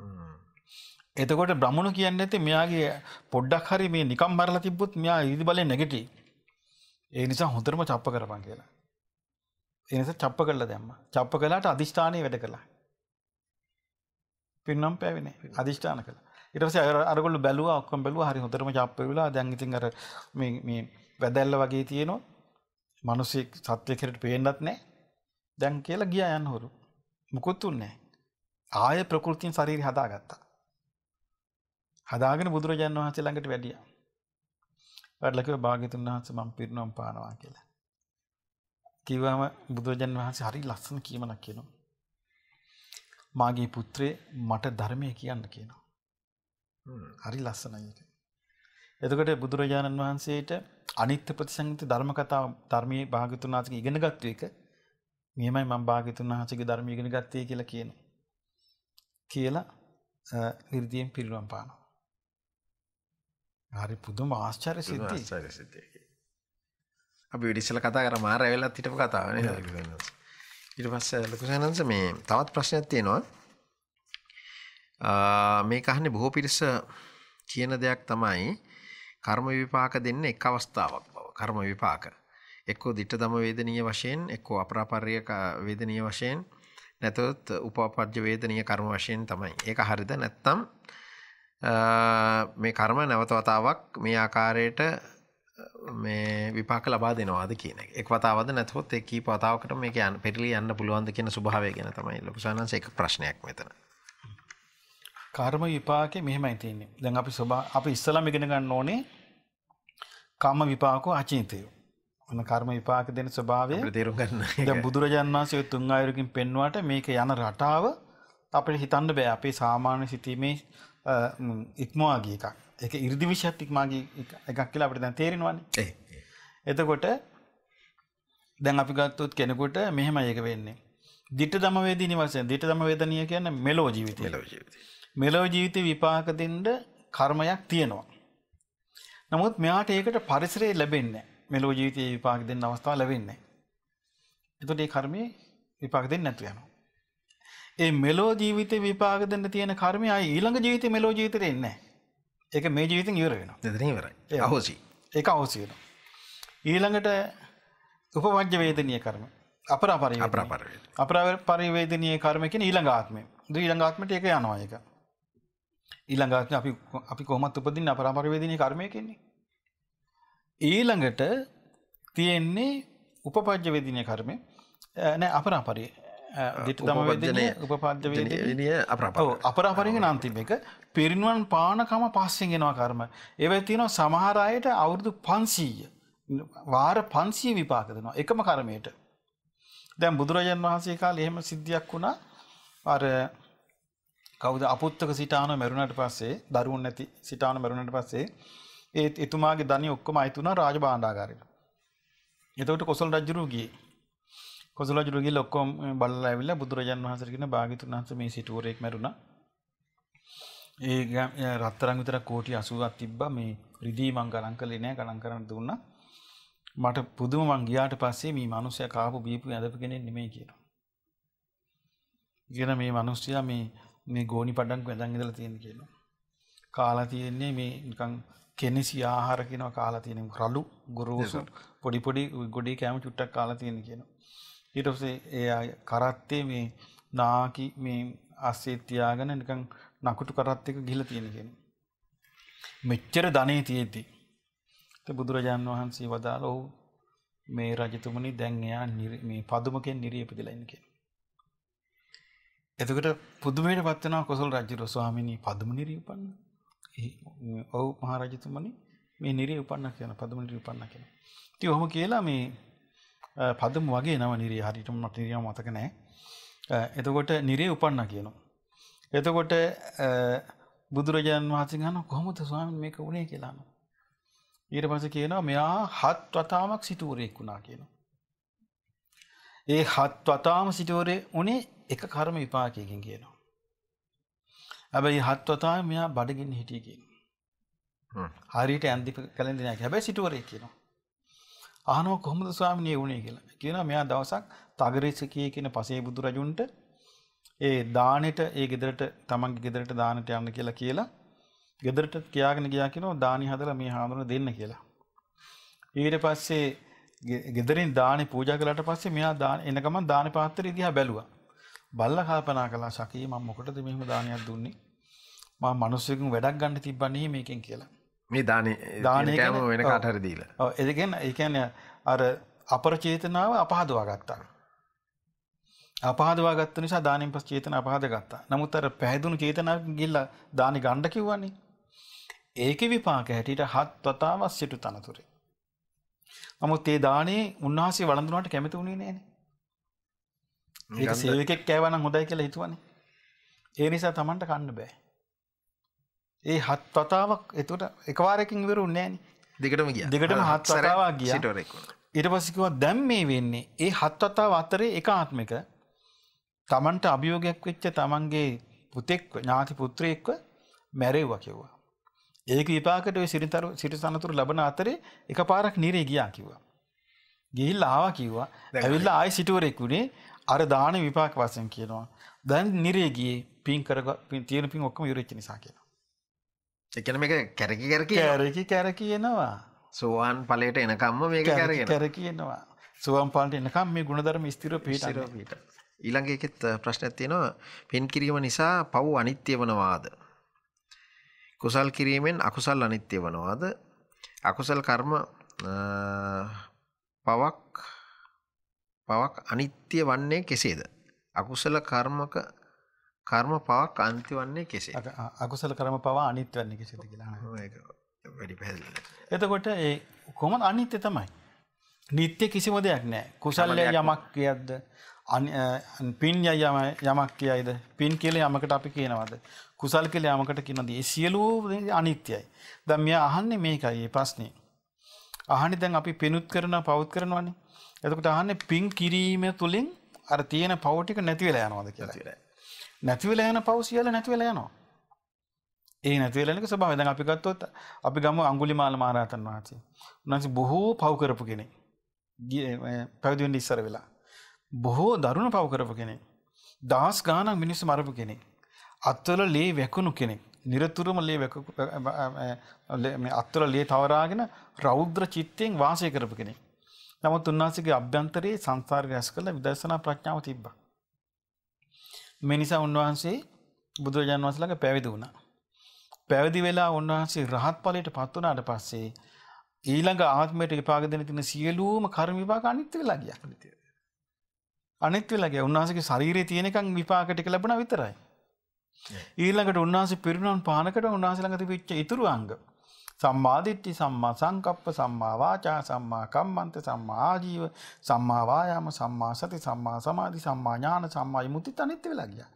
එතකොට බ්‍රහ්මණු කියන්නේ නැත්තේ මෙයාගේ පොඩ්ඩක් හරි මේ නිකම් මරලා තිබ්බොත් මෙයා ඉරිදි බලේ නැගිටි. ඒ නිසා හොඳටම චප්ප කරපන් කියලා. ඒ නිසා චප්ප කළා දැම්මා. චප්ප කළාට අදිෂ්ඨානයේ වැඩ කළා. පින්නම් පෑවේ නැහැ. අදිෂ්ඨාන කළා. ඊට පස්සේ අරගොල්ලෝ බැලුවා ඔක්කොම බැලුවා හරි හොඳටම චප්ප වෙලා දැන් ඉතින් අර මේ වැදැල්ල වගේ තියෙනවා. මිනිස්සෙක් සත්‍ය කෙරට පේන්නත් නැහැ. දැන් කියලා ගියා යන්න හොරු. මුකුත් උන්නේ නැහැ. ආය ප්‍රകൃතියෙන් ශරීරය හදාගත්තා. හදාගෙන බුදුරජාණන් වහන්සේ ළඟට වැඩියා. වැඩලා කිව්වා භාග්‍යතුන් වහන්සේ මම පිරිනොම් පානවා කියලා. කිව්වම බුදුරජාණන් වහන්සේ හරි ලස්සන කීමනක් කියනවා. මාගේ පුත්‍රේ මට ධර්මය කියන්න කියනවා. හරි ලස්සනයි ඒක. එතකොට බුදුරජාණන් වහන්සේට අනිත්‍ය ප්‍රතිසංයුක්ත ධර්ම කතාව ධර්මයේ භාග්‍යතුන් වහන්සේ ඉගෙන ගත්ත එක මෙහෙමයි මම භාග්‍යතුන් වහන්සේගේ ධර්මය ඉගෙන ගත්තේ කියලා කියනවා. කියලා ඉර්ධියෙන් පිරිනොම් පානවා. හරි පුදුම ආශ්චර්ය සිද්ධිය. අපි ඉතින් කතා කරා මාර ඇවිල්ලා හිටපු කතාව නේද? ඊට පස්සේ ලොකු සයන්ස් මේ තවත් ප්‍රශ්නයක් තියෙනවා. මේ කහන්නේ බොහෝ පිරිස කියන දෙයක් තමයි කර්ම විපාක දෙන්නේ එක් අවස්ථාවක් බව. කර්ම විපාක එක්කෝ ditta dhamma වේදනීය වශයෙන් එක්කෝ අපරාපර්ය වේදනීය වශයෙන් නැතොත් උපපජ්ජ වේදනීය කර්ම වශයෙන් තමයි. ඒක හරියද නැත්නම් මේ කර්ම නැවත වතාවක් මේ ආකාරයට මේ විපාක ලබා දෙනවාද කියන එක. එක් වතාවක්ද නැත්නම් ඒ කීප වතාවකට මේක පෙරලී යන්න පුළුවන්ද කියන ස්වභාවය ගැන තමයි ලොකු සානංශ එක ප්‍රශ්නයක් මෙතන. කර්ම විපාකේ මෙහෙමයි තියෙන්නේ. දැන් අපි ඉස්සලම ඉගෙන ගන්න ඕනේ කම්ම විපාකෝ අචින්තය. ඔන්න කර්ම විපාක දෙන ස්වභාවය අපිට තේරුම් ගන්න. දැන් බුදුරජාණන් වහන්සේ තුන් ආයුරකින් පෙන්වුවාට මේක යන රටාව අපිට හිතන්න බෑ. අපේ සාමාන්‍ය සිතීමේ ඉක්මවා ගිය එකක්. ඒක 이르දි විශේෂත් ඉක්මවා ගිය එකක් කියලා අපිට දැන් තේරෙනවානේ. එතකොට දැන් අපි ගත්තොත් කෙනෙකුට මෙහෙමයි ඒක වෙන්නේ. ditta dhamma වේදිනිය වශයෙන් ditta dhamma වේදනීය කියන්නේ මෙලෝ ජීවිතය. මෙලෝ ජීවිතේ විපාක දෙන්න කර්මයක් තියෙනවා. නමුත් මෙයාට ඒකට පරිසරය ලැබෙන්නේ නැහැ. මෙලෝ ජීවිතේ විපාක දෙන්න අවස්ථාව ලැබෙන්නේ නැහැ. එතකොට මේ කර්මයේ විපාක දෙන්නේ නැතු යනවා. ඒ මෙලෝ ජීවිතේ විපාක දෙන්න තියෙන කර්මය ආයි ඊළඟ ජීවිතේ මෙලෝ ජීවිතේට එන්නේ නැහැ. ඒක මේ ජීවිතෙන් ඉවර වෙනවා. එතනින් ඉවරයි. අහෝසි. ඒක අහෝසි වෙනවා. ඊළඟට උපවජ්ජ වේදනීය කර්ම. අපරාපරි වේදනීය කර්ම කියන්නේ ඊළඟ ආත්මය. ඊළඟ ආත්මයට ඒක යනවා ඒක. ඊළඟ ආත්මේ අපි කොහොමද උපදින්නේ අපරාපරි වේදනීය කර්මය කියන්නේ? ඊළඟට තියෙන්නේ උපපජ්ජ වේදනීය කර්මය. නෑ අපරාපරි දිට්ඨ ධම්මවේදිනිය උපපද්ද වේදිනිය අපරාපරික අන්තිම එක පිරිනුවන් පානකම පස්සෙන් එනවා කර්ම. ඒවෙත් තියෙනවා සමහර අයට අවුරුදු 500 වාර 500 විපාක දෙනවා එකම කර්මයට. දැන් බුදුරජාන් වහන්සේ කාලේ එහෙම සිද්ධියක් වුණා. අර කවුද අපුත්තක සිටාන මරුණාට පස්සේ දරුවෝ නැති සිටාන මරුණාට පස්සේ ඒ එතුමාගේ ධනිය ඔක්කොම අයිති වුණා රාජභාණ්ඩාගාරයට. එතකොට කොසල් රජුරු ගියේ. කොසල් රජුරු ගිහලා ඔක්කොම බලලා ඇවිල්ලා බුදුරජාන් වහන්සේට කියන භාග්‍යතුන් වහන්සේ මේ සිටුවරයෙක් මරුණා. ඒ රත්තරන් විතර කෝටි 80ක් තිබ්බා මේ රිදී මං ගණන් කළේ නෑ ගණන් කරන්න දුන්නා. මට පුදුම මං ගියාට පස්සේ මේ මිනිස්සයා කාපු බීපු ඇඳපු කෙනෙක් නෙමෙයි කියනවා. කියන මේ මිනිස්සයා මේ ගෝණි පඩංගු ඇඳන් ඉඳලා තියෙන කියනවා. කාලා තියෙන්නේ මේ නිකන් කෙනිසි ආහාර කියනවා කාලා තියෙන රළු ගොරෝසු පොඩි පොඩි ගොඩේ කැම චුට්ටක් කාලා තියෙන කියනවා. ඊට පස්සේ ඒ කරත්තේ මේ නාකි මේ අස්සේ තියාගෙන නිකන් නකුටු කරත් එක ගිහලා තියෙන කියනවා. මෙච්චර ධනෙ තියෙද්දි බුදුරජාණන් වහන්සේ වදාළ ඔව් මේ රජතුමනි දැන් එයා මේ පදුමකෙන් නිරියපදිලා ඉන්නේ කියලා. එතකොට පුදුමයටපත් වෙනවා කොසල් රජු ස්වාමීනි පදුම නිරිය උපන්න. ඔව් මහා රජතුමනි මේ නිරිය උපන්න කියන පදුම නිරිය උපන්න කියන. ඉතින් ඔහොම කියලා මේ පදුම වගේ නම නිරිය හරියට මට නිරියම මතක නැහැ. එතකොට නිරිය උපන්න කියනවා. එතකොට බුදුරජාණන් වහන්සේ අහනවා කොහොමද ස්වාමීනි මේක වුනේ කියලා අහනවා. ඊට පස්සේ කියනවා මෙයා 7 වතාවක් සිටුවරයෙක් වුණා කියනවා. ඒ 7 වතාවම සිටුවරේ උනේ එක කර්ම විපාකයකින් කියනවා. හැබැයි 7 වතාවෙම මෙයා බඩගින්න හිටියේ කියනවා. හරියට ඇන්දි කලින් දිනයක්. හැබැයි සිටුවරයෙක් කියනවා. අහනවා කොහොමද ස්වාමීනි ඒ වුනේ කියලා. කියනවා මෙයා දවසක් තගරේසකී කියන පසේ බුදු රජුන්ට ඒ දානෙට ඒ ගෙදරට තමන්ගේ ගෙදරට දානෙට යන්න කියලා ගෙදරට කියාගෙන ගියා කියනවා දානි හදලා මේ හාමුදුරන දෙන්න කියලා. ඊට පස්සේ ගෙදරින් දානි පූජා කළාට පස්සේ මෙයා දාන එන ගමන් දාන පාත්‍රය දිහා බැලුවා. බල්ලා කල්පනා කළා ශකී මම මොකටද මෙහෙම දානයක් දුන්නේ? මම මිනිස්සුන්ගෙන් වැඩක් ගන්න තිබ්බන්නේ මේකෙන් කියලා. මේ දානේ කෑම වෙන කාට හරි දීලා. ඔව් ඒ කියන්නේ අර අපරචේතනාව අපහදවා ගත්තා. අපහදවා ගත්ත නිසා දානෙන් පස්සේ චේතන අපහද ගත්තා. නමුත් අර පැහැදුණු චේතනාවකින් ගිහිල්ලා දානි ගන්න කිව්වනේ. ඒකේ විපාක හැටියට 7 වතාවක් සිටු තනතුරේ. නමුත් ඒ දානේ උන්වහන්සේ වළඳුනාට කැමති වුණේ නෑනේ. ඒක සේවකෙක් කෑවා නම් හොඳයි කියලා හිතුවනේ. ඒ නිසා Tamanට කන්න බෑ. ඒ 7 වතාවක් එතකොට එකවරකින් ඉවරුන්නේ නෑනේ. දෙකටම ගියා. දෙකටම 7 වතාවක් ගියා. ඊට පස්සේ කිව්වා දැන් මේ වෙන්නේ ඒ 7 වතාව අතරේ එක ආත්මික Tamanට අභියෝගයක් වෙච්ච Tamanගේ පුතෙක් ඥාති පුත්‍රයෙක්ව මැරෙව්වා කිව්වා. ඒක විපාකයට ඔය සිරිතනතුරු ලැබන අතරේ එකපාරක් නිරේ ගියා කිව්වා. ගිහිල්ලා ආවා කිව්වා. ඇවිල්ලා ආයි සිටුවරෙක් උනේ අර දාන විපාක වශයෙන් කියනවා. දැන් නිරේ ගියේ පින් තියෙන පින් ඔක්කොම ඉවරෙච්ච නිසා කියනවා. ඒ කියන්නේ මේක කැරකි එනවා. සෝවාන් ඵලයට එනකම්ම මේක කැරකි එනවා. සෝවාන් ඵලයට එනකම් මේ ගුණධර්ම ස්ථිරව පිළිපදිනවා. ඊළඟ එකෙත් ප්‍රශ්නයක් තියෙනවා පින් කිරීම නිසා පව් අනිත්‍ය වනවාද? කුසල් කිරීමෙන් අකුසල් අනිත්‍ය වනවාද? අකුසල් කර්ම පවක් අනිත්‍ය වන්නේ කෙසේද? අකුසල කර්ම පවක් අනිත්‍ය වන්නේ කෙසේද? අකුසල කර්ම පව අනිත්‍ය වන්නේ කෙසේද කියලා අහනවා. ඒක වැඩි පැහැදිලි. එතකොට ඒ කොහොමද අනිත්‍ය තමයි? නිත්‍ය කිසිම දෙයක් නැහැ. කුසල්ය යමක් කියද්ද පින් යමක් කියයිද? පින් කියලා යමකට අපි කියනවාද? කුසල් කියලා යමකට කියනවාද? ඒ සියලුම අනිත්‍යයි. දැන් මෙයා අහන්නේ මේකයි මේ ප්‍රශ්නේ. අහන්නේ දැන් අපි පිනුත් කරනවා පවුත් කරනවානේ. එතකොට අහන්නේ පින් කිරීම තුලින් අර තියෙන පව ටික නැති වෙලා යනවාද කියලා. නැති වෙලා යන පව සියල්ල නැති වෙලා යනවා. ඒ නැති වෙලා යන එක ස්වභාවය. දැන් අපි ගත්තොත් අපි ගමු අඟුලිමාල මහරහතන් වහන්සේ. උන්වහන්සේ බොහෝ පව කරපු කෙනෙක්. පැවිදි වෙන්න ඉස්සර වෙලා. බොහෝ දරුණු පව කරපු කෙනෙක්. දහස් ගාණක් මිනිස්සු මරපු කෙනෙක්. අත්වල ලේ වැකුණු කෙනෙක්. නිරතුරුවම අත්වල ලේ තවරාගෙන රෞද්‍ර චිත්තයෙන් වාසය කරපු කෙනෙක්. නමුත් උන්වහන්සේගේ අභ්‍යන්තරයේ සංසාරය රැස් කළ විදර්ශනා ප්‍රඥාව තිබ්බා. මේ නිසා උන්වහන්සේ බුදුරජාණන් වහන්සේ ළඟ පැවිදි වුණා. පැවිදි වෙලා උන්වහන්සේ රහත් ඵලයට පත් වුණාට පස්සේ ඊළඟ ආත්මයට විපාක දෙන තියෙන සියලුම කර්ම විපාක අනිත්‍ය වෙලා ගියා. අනිත් වෙලා ගියා. උන්වහන්සේගේ ශරීරයේ තියෙනකන් විපාක ටික ලැබුණා විතරයි. ඊළඟට උන්වහන්සේ පිරිනොන් පානකට උන්වහන්සේ ළඟ තිබිච්ච ඉතුරු අංග සම්මා දිට්ඨි, සම්මා සංකප්ප, සම්මා වාචා, සම්මා කම්මන්ත, සම්මා ආජීව, සම්මා වායාම, සම්මා සති, සම්මා සමාධි, සම්මා ඥාන, සම්මා විමුක්ති අනිත්‍ය වෙලා ගියා.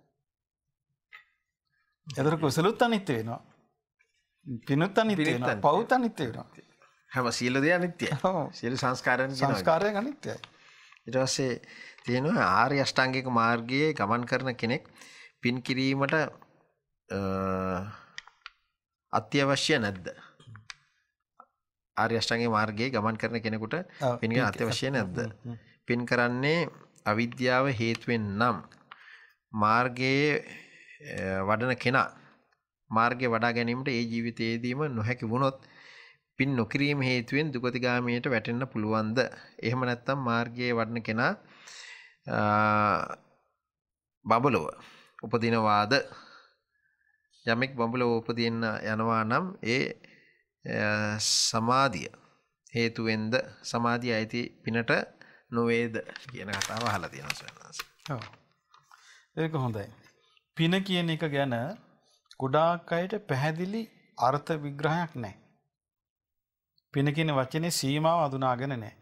එතකොට කුසලුත් අනිත්‍ය වෙනවා. පිනුත් අනිත්‍ය වෙනවා. පවුත් අනිත්‍ය වෙනවා. හැම සියලු දේ අනිත්‍යයි. සියලු සංස්කාරයන් කියනවා. සංස්කාරයන් අනිත්‍යයි. ඊට පස්සේ තියෙනවා ආර්ය අෂ්ටාංගික මාර්ගයේ ගමන් කරන කෙනෙක් පින් කිරීමට අත්‍යවශ්‍ය නැද්ද? ආර්ය අෂ්ටාංගික මාර්ගයේ ගමන් කරන කෙනෙකුට පින් කිරීම අත්‍යවශ්‍ය නැද්ද? පින් කරන්නේ අවිද්‍යාව හේතුවෙන් නම් මාර්ගයේ වඩන කෙනා මාර්ගය වඩා ගැනීමට ඒ ජීවිතයේදීම නොහැකි වුණොත් පින් නොකිරීම හේතුවෙන් දුගතිගාමීට වැටෙන්න පුළුවන්ද? එහෙම නැත්නම් මාර්ගයේ වඩන කෙනා බබලව උපදිනවාද? යමෙක් බබලව උපදින්න යනවා නම් ඒ සමාධිය හේතුවෙන්ද සමාධිය ඇති පිනට නොවේද කියන කතාව අහලා තියෙනවා සවනස. ඔව්. ඒක හොඳයි. පින කියන එක ගැන ගොඩාක් අයට පැහැදිලි අර්ථ විග්‍රහයක් නැහැ. පින කියන වචනේ සීමාව අඳුනාගෙන නැහැ.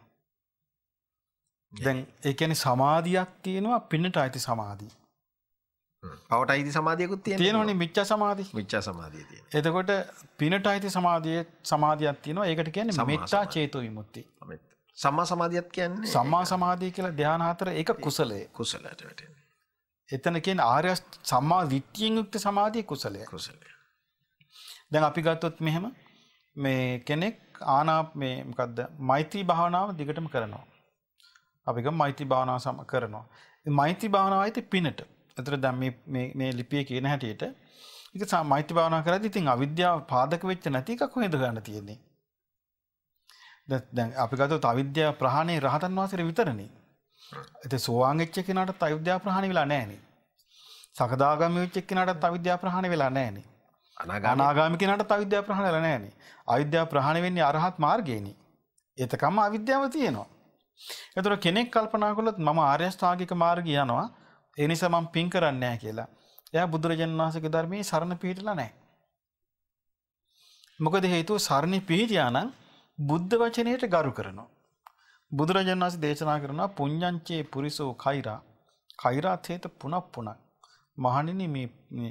දැන් ඒ කියන්නේ සමාධියක් තියෙනවා පිනට අයිති සමාධිය. පවට අයිති සමාධියකුත් තියෙනවනේ මිච්ඡා සමාධි. මිච්ඡා සමාධිය තියෙනවා. එතකොට පිනට අයිති සමාධියක් තියෙනවා. ඒකට කියන්නේ මෙත්තා චේතෝ විමුක්ති. සම්මා සමාධියක් කියන්නේ සම්මා සමාධිය කියලා ධ්‍යාන හතර ඒක කුසලයේ. කුසලයට වැටෙන්නේ. එතන කියන්නේ ආර්ය සම්මා දිට්ඨියෙන් යුක්ත සමාධිය කුසලය. දැන් අපි ගත්තොත් මෙහෙම මේ කෙනෙක් මේ මොකද්ද මෛත්‍රී භාවනාව දිගටම කරනවා. අපි ගමු මෛත්‍රී භාවනාව කරනවා. මේ මෛත්‍රී භාවනාවයි පිනට. එතන දැන් මේ ලිපියේ කියන හැටියට ඒක මෛත්‍රී භාවනාව කරද්දී ඉතින් අවිද්‍යාව පාදක වෙච්ච නැති එකක් කොහෙද ගන්න තියෙන්නේ? දැන් අපි ගත්තොත් අවිද්‍යාව ප්‍රහාණය රහතන් වහන්සේ විතරනේ. ඉතින් සෝවාන් වෙච්ච කෙනාටත් අවිද්‍යාව ප්‍රහාණය වෙලා නැහැනේ. සකදාගාමී වෙච්ච කෙනාටත් අවිද්‍යාව ප්‍රහාණය වෙලා නැහැනේ. අනාගාමී කෙනාටත් අවිද්‍යාව ප්‍රහාණය වෙලා නැහැනේ. අවිද්‍යාව ප්‍රහාණය වෙන්නේ අරහත් මාර්ගයේනේ. ඒතකම අවිද්‍යාව තියෙනවා. ඒතර කෙනෙක් කල්පනා කළොත් මම ආර්ය අෂ්ටාංගික මාර්ගය යනවා. ඒ නිසා මම පින් කරන්නේ නැහැ කියලා. එයා බුදුරජාණන් වහන්සේගේ ධර්මයේ සරණ පිහිටලා නැහැ. මොකද හේතුව සරණ පිහිටියා නම් බුද්ධ වචනයට ගරු කරනවා. බුදුරජාණන් වහන්සේ දේශනා කරනවා පුඤ්ඤංචේ පුරිසෝ කෛරා කෛරාතේත පුනප්පුණ. මහණෙනි මේ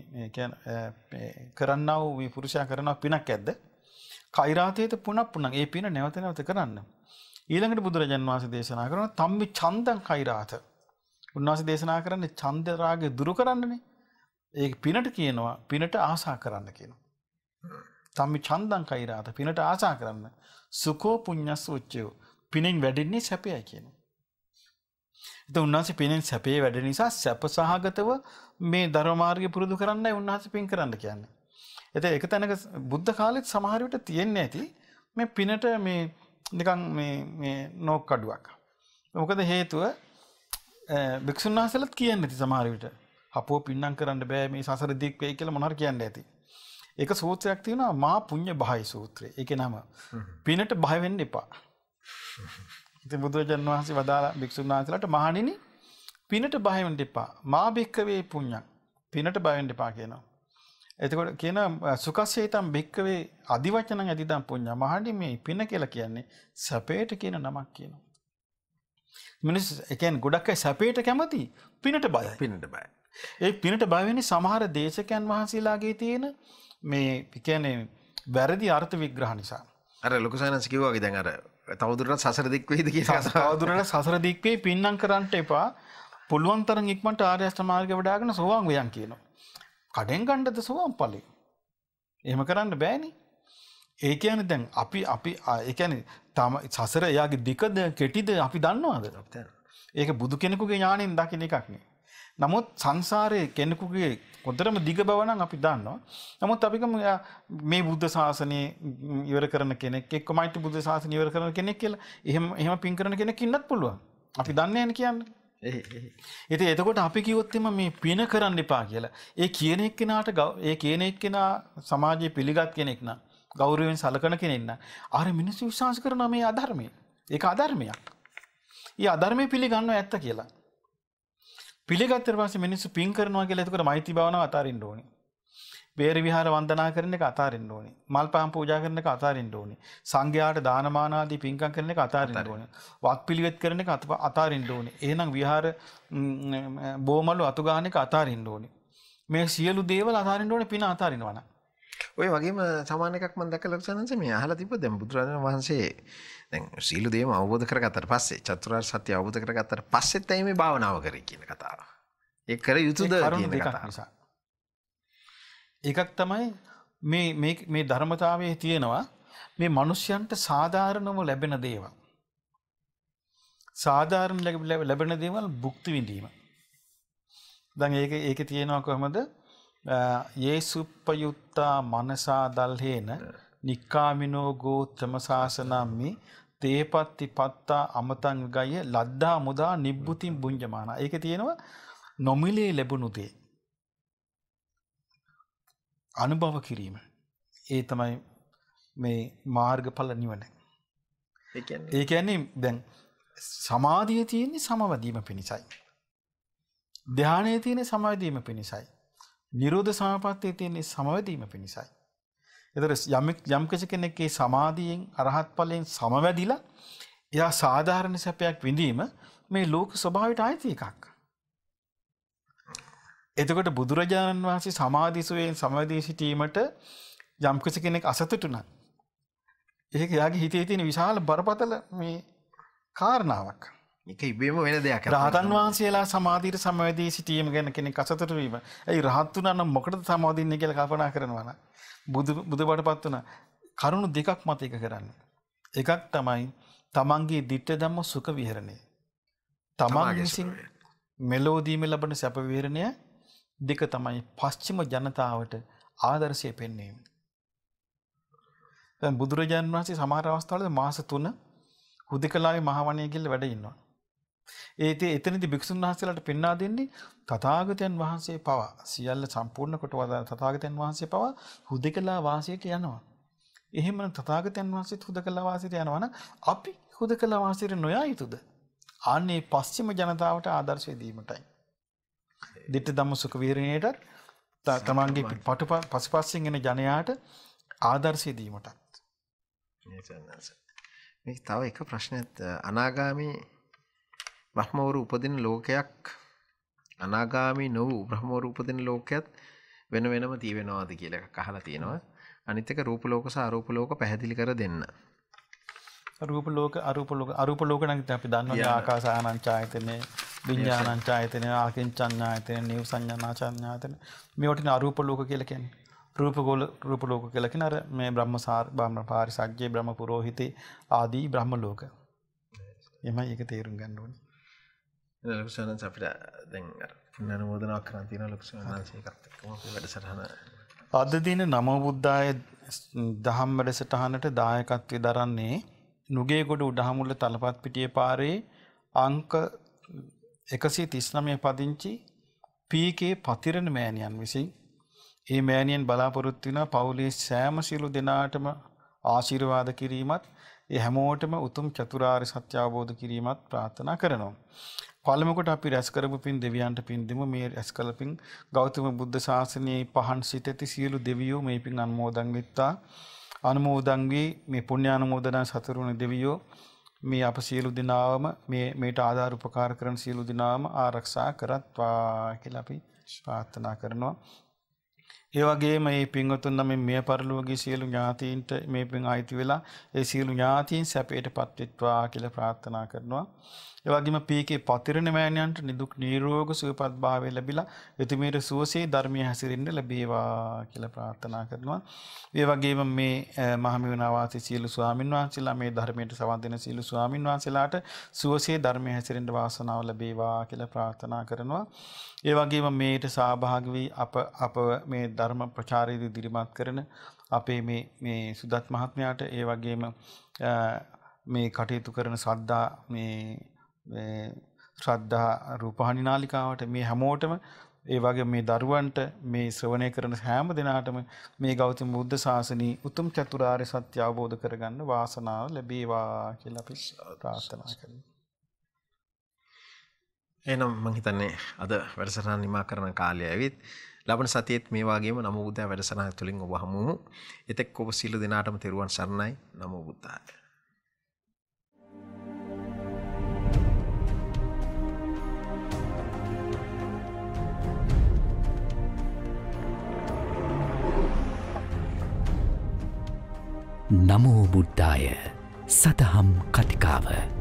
කරන්නා වූ මේ පුරුෂයා කරනවා පිනක් ඇද්ද? කෛරාතේත පුනප්පුණ. ඒ පින නැවත නැවත කරන්න. ඊළඟට බුදුරජාණන් වහන්සේ දේශනා කරනවා තම්මි ඡන්දං කෛරාත. උන්වහන්සේ දේශනා කරන්නේ ඡන්ද රාගය දුරු කරන්නනේ. ඒ පිනට කියනවා පිනට ආසා කරන්න කියනවා. තම්මි ඡන්දං කෛරාත පිනට ආසා කරන්න. සුඛෝ පුඤ්ඤස්ස උච්චයෝ පිනෙන් වැඩෙන්නේ සැපයයි කියනවා. ඉතින් උන්වහන්සේ පිනෙන් සැපේ වැඩෙන නිසා සැප සහගතව මේ ධර්ම මාර්ගය පුරුදු කරන්නයි උන්වහන්සේ පින් කරන්න කියන්නේ. ඉතින් ඒක තැනක බුද්ධ කාලෙත් සමහර විට තියෙන්නේ නැති මේ පිනට මේ නිකන් මේ නෝක් කඩුවක්. මොකද හේතුව භික්ෂුන් වහන්සේලාත් කියන්නේ නැති සමහර විට. අපෝ පින්නම් කරන්න බෑ මේ සසර දික් වෙයි කියලා මොනවාර කියන්නේ ඇති. ඒක සූත්‍රයක් තියෙනවා මහා පුඤ්ඤ බහයි සූත්‍රය. ඒකේ නම පිනට බය වෙන්න එපා. ඉතින් බුදුරජාණන් වහන්සේ වදාලා භික්ෂුන් වහන්සේලාට මහණෙනි පිනට බය වෙන්න එපා. මා භික්ඛවේ පුඤ්ඤං පිනට බය වෙන්න එපා කියනවා. එතකොට කියන සුඛස්සේතම් භික්ඛවේ අදිවචනං අදිදම් පුඤ්ඤ මහණෙනි මේ පින කියලා කියන්නේ සැපේට කියන නමක් කියනවා. මිනිස් ඒ කියන්නේ ගොඩක් අය සැපේට කැමති පිනට බයයි. පිනට බයයි. ඒ පිනට බය වෙන්නේ සමහර දේශකයන් වහන්සේලාගේ තියෙන මේ කියන්නේ වැරදි අර්ථ විග්‍රහ නිසා. අර ලොකු සයන්ස් කිව්වා වගේ දැන් අර තවදුරටත් සසර දික් වෙයිද කියලා. තවදුරටත් සසර දික් වෙයි පින්නම් කරන්න එපා. පුළුවන් තරම් ඉක්මනට ආර්ය අෂ්ට මාර්ගය වඩාගෙන සෝවාන් වෙයන් කියනවා. කඩෙන් ගන්නද සෝවාන් ඵලෙ. එහෙම කරන්න බෑනේ. ඒ කියන්නේ දැන් අපි ඒ කියන්නේ තම සසර එයාගේ දිකද කෙටිද අපි දන්නවද? ඒක බුදු කෙනෙකුගේ ඥාණයෙන් දකින්න එකක් නේ. නමුත් සංසාරයේ කෙනෙකුගේ කොතරම් දිග බව නම් අපි දන්නවා. නමුත් අපි මේ බුද්ධ ශාසනය ඉවර කරන කෙනෙක් එක්කමයි බුද්ධ ශාසනය ඉවර කරන කෙනෙක් කියලා එහෙම පින් කරන කෙනෙක් ඉන්නත් පුළුවන්. අපි දන්නේ නැහැ කියන්නේ. ඉතින් එතකොට අපි කිව්වොත් මේ පින කරන්න එපා කියලා. ඒ කියන එක්කෙනා සමාජයේ පිළිගත් කෙනෙක් නා ගෞරවයෙන් සලකන කෙනෙක් නා අර මිනිස්සු විශ්වාස කරනවා මේ අධර්මය. ඒක අධර්මයක්. ඊ අධර්මයේ පිළිගන්නව ඇත්ත කියලා. පිළිගත්තට පස්සේ මිනිස්සු පින් කරනවා කියලා එතකොට මෛත්‍රී භාවනාව අතාරින්න ඕනේ. වේර විහාර වන්දනා කරන එක අතාරින්න ඕනේ. මල් පහන් පූජා කරන එක අතාරින්න ඕනේ. සංඝයාට දානමාන ආදී පින්කම් කරන එක අතාරින්න ඕනේ. වක් පිළිවෙත් කරන එක අතාරින්න ඕනේ. එහෙනම් විහාර බෝමලු අතු ගන්න එක අතාරින්න ඕනේ. මේ සියලු දේවල් අතාරින්න ඕනේ පින අතාරිනවා නම්. ඔය වගේම සමාන එකක් මම දැක්කලා ලොක්සනන්ස මේ අහලා තිබ්බ දැන් බුදුරජාණන් වහන්සේ දැන් සීල දේම අවබෝධ කරගත්තට පස්සේ චතුරාර්ය සත්‍ය අවබෝධ කරගත්තට පස්සෙත් ඇයි මේ භාවනාව කරේ කියන කතාව. ඒක කර යුතුද කියන කතාව. එකක් තමයි මේ ධර්මතාවයේ තියෙනවා මේ මිනිස්යන්ට සාධාරණව ලැබෙන දේවල්. සාධාරණ ලැබෙන දේවල් භුක්ති විඳීම. දැන් ඒකේ තියෙනවා කොහමද? යේසුප්පයුත්තා මනසා දල්හේන නික්කාමිනෝ ගෝතම සාසනම්මි තේපත්ති පත්තා අමතං ගය ලද්දා මුදා නිබ්බුතින් බුඤ්ජමාන. ඒකේ තියෙනවා නොමිලේ ලැබුණු දේ අනුභව කිරීම. ඒ තමයි මේ මාර්ගඵල නිවන. ඒ කියන්නේ දැන් සමාධිය තියෙන්නේ සමවැදීම පිණිසයි. ධානයේ තියෙන්නේ සමවැදීම පිණිසයි. නිරෝධ සමාපත්තියේ තියෙන්නේ සමවැදීම පිණිසයි. ඒතර යම් කෙනෙක්ගේ සමාධියෙන් අරහත් ඵලයෙන් සමවැදිලා එයා සාධාරණ සැපයක් විඳීම මේ ලෝක ස්වභාවයට ආйти එකක්. එතකොට බුදුරජාණන් වහන්සේ සමාධිසුවයෙන් සමවැදී සිටීමට යම් කෙනෙක් අසතුටු නම් ඒක යාගේ හිතේ තියෙන විශාල බරපතල මේ කාරණාවක්. ඒක ඉබේම වෙන දෙයක්. රහතන් වහන්සේලා සමාධියට සමවැදී සිටීම ගැන කෙනෙක් අසතුටු වීම. ඒ රහත් වුණා නම් මොකටද සමාධින්නේ කියලා කල්පනා කරනවා නම් බුදුබඩපත් වුණා. කරුණු දෙකක් මත එක කරන්න. එකක් තමයි තමන්ගේ ditta ධම්ම සුඛ විහරණය. තමන් විසින් මෙලෝදීම ලැබෙන සැප විහරණය. දෙක තමයි පස්චිම ජනතාවට ආදර්ශය පෙන්වීම. දැන් බුදුරජාණන් වහන්සේ සමහර අවස්ථාවල මාස 3 හුදෙකලාවේ මහවණේ ගිහිල්ලා වැඩ ඉන්නවා. එතනදී භික්ෂුන් වහන්සේලාට පෙන්වා දෙන්නේ තථාගතයන් වහන්සේ පවා සියල්ල සම්පූර්ණ කොට වදාළ තථාගතයන් වහන්සේ පවා හුදෙකලා වාසයට යනවා. එහෙමනම් තථාගතයන් වහන්සේත් හුදෙකලා වාසයට යනවා නම් අපි හුදෙකලා වාසයට නොයා යුතුද? ආන්නේ පස්චිම ජනතාවට ආදර්ශය දීමටයි. ditta dhamma sukha viharanayට තමන්ගේ පසුපසින් එන ජනයාට ආදර්ශය දීමටත්. මේක තව එක ප්‍රශ්නයක්. අනාගාමී බ්‍රහ්මවරු උපදින ලෝකයක් අනාගාමී නොවූ බ්‍රහ්මවරු උපදින ලෝකයක් වෙන වෙනම තියෙනවද කියලා එකක් අහලා තියෙනවා. අනිත් එක රූප ලෝක සහ අරූප ලෝක පැහැදිලි කර දෙන්න. රූප ලෝක අරූප ලෝක නම් අපි දන්නවා ආකාසානං ඡායතනේ විඥානං ඡායතනේ ආකින්චඤ්ඤායතනේ නිව සංඥානාචඤ්ඤායතනේ මේවට අරූප ලෝක කියලා කියන්නේ. රූප ලෝක කියලා කියන අර මේ බ්‍රහ්ම පාරිසග්ගේ බ්‍රහ්ම පුරෝහිතේ ආදී බ්‍රහ්ම ලෝක. එමය ඒක තේරුම් ගන්න ඕනේ. ලොකුසනන්ස අපිට දැන් අර පුණ්‍යානුමෝදනාවක් කරන් තියෙනවා ලොකුසනන්ස ඒකත් එක්කම අපි වැඩසටහන අද දින නමෝ බුද්දාය දහම් වැඩසටහනට දායකත්වයේ දරන්නේ නුගේගොඩ උඩහමුල්ල තලපත් පිටියේ පාරේ අංක 139 පදිංචි පී.කේ. පතිරණ මෑණියන් විසින් ඒ මෑණියන් බලාපොරොත්තු වෙන පවුලේ සෑම සියලු දෙනාටම ආශිර්වාද කිරීමත් ඒ හැමෝටම උතුම් චතුරාර්ය සත්‍ය අවබෝධ කිරීමත් ප්‍රාර්ථනා කරනවා. පළමුවට අපි රැස් කරපු පින් දෙවියන්ට පින් දෙමු. මේ රැස් කළ පින් ගෞතම බුද්ධ ශාසනයේ පහන් සිටති සියලු දෙවියෝ මේ පින් අනුමෝදන් වෙත්තා. අනුමෝදන් වී මේ පුණ්‍යානුමෝදනා සතුරුණ දෙවියෝ මේ අප සියලු දිනාවම මේට ආධාර උපකාර කරන සියලු දිනාවම ආරක්ෂා කරත්වා කියලා අපි ප්‍රාර්ථනා කරනවා. ඒ වගේම මේ පින්වතුන් නම් මේ පරිලෝකීය සියලු ඥාතීන්ට මේ පින් ආйти වෙලා ඒ සියලු ඥාතීන් සැපයටපත් වෙත්වා කියලා ප්‍රාර්ථනා කරනවා. ඒ වගේම පී.කේ. පතිරණ මෑණියන්ට නිදුක් නිරෝග සුවපත් භාවය ලැබිලා එතුමියට සුවසේ ධර්මයේ හැසිරෙන්න ලැබේවා කියලා ප්‍රාර්ථනා කරනවා. ඒ වගේම මේ මහමෙවුනා වාසී සියලු ස්වාමින් වහන්සේලා මේ ධර්මයට සවන් දෙන සියලු ස්වාමින් වහන්සේලාට සුවසේ ධර්මයේ හැසිරෙන්න වාසනාව ලැබේවා කියලා ප්‍රාර්ථනා කරනවා. ඒ වගේම මේට සහභාගී වී අප මේ ධර්ම ප්‍රචාරයේදී දිරිමත් කරන අපේ මේ සුදත් මහත්මයාට ඒ වගේම මේ කටයුතු කරන ශ්‍රද්ධා රූපහානි නාලිකාවට මේ හැමෝටම ඒ වගේ මේ දරුවන්ට මේ ශ්‍රවණය කරන හැම දිනාටම මේ ගෞතම බුද්ධ ශාසනී උතුම් චතුරාර්ය සත්‍ය අවබෝධ කරගන්න වාසනාව ලැබේවා කියලා අපි ප්‍රාර්ථනා කරනවා. එනම් මං හිතන්නේ අද වැඩසටහන නිමා කරන කාලය ඇවිත් ලබන සතියේත් මේ වගේම නමෝ බුද්දාය වැඩසටහන තුලින් ඔබ හමු වමු. එතෙක් ඔබ සියලු දෙනාටම තෙරුවන් සරණයි. නමෝ බුද්දාය. නමෝ බුද්දාය සතහම් කතිකාව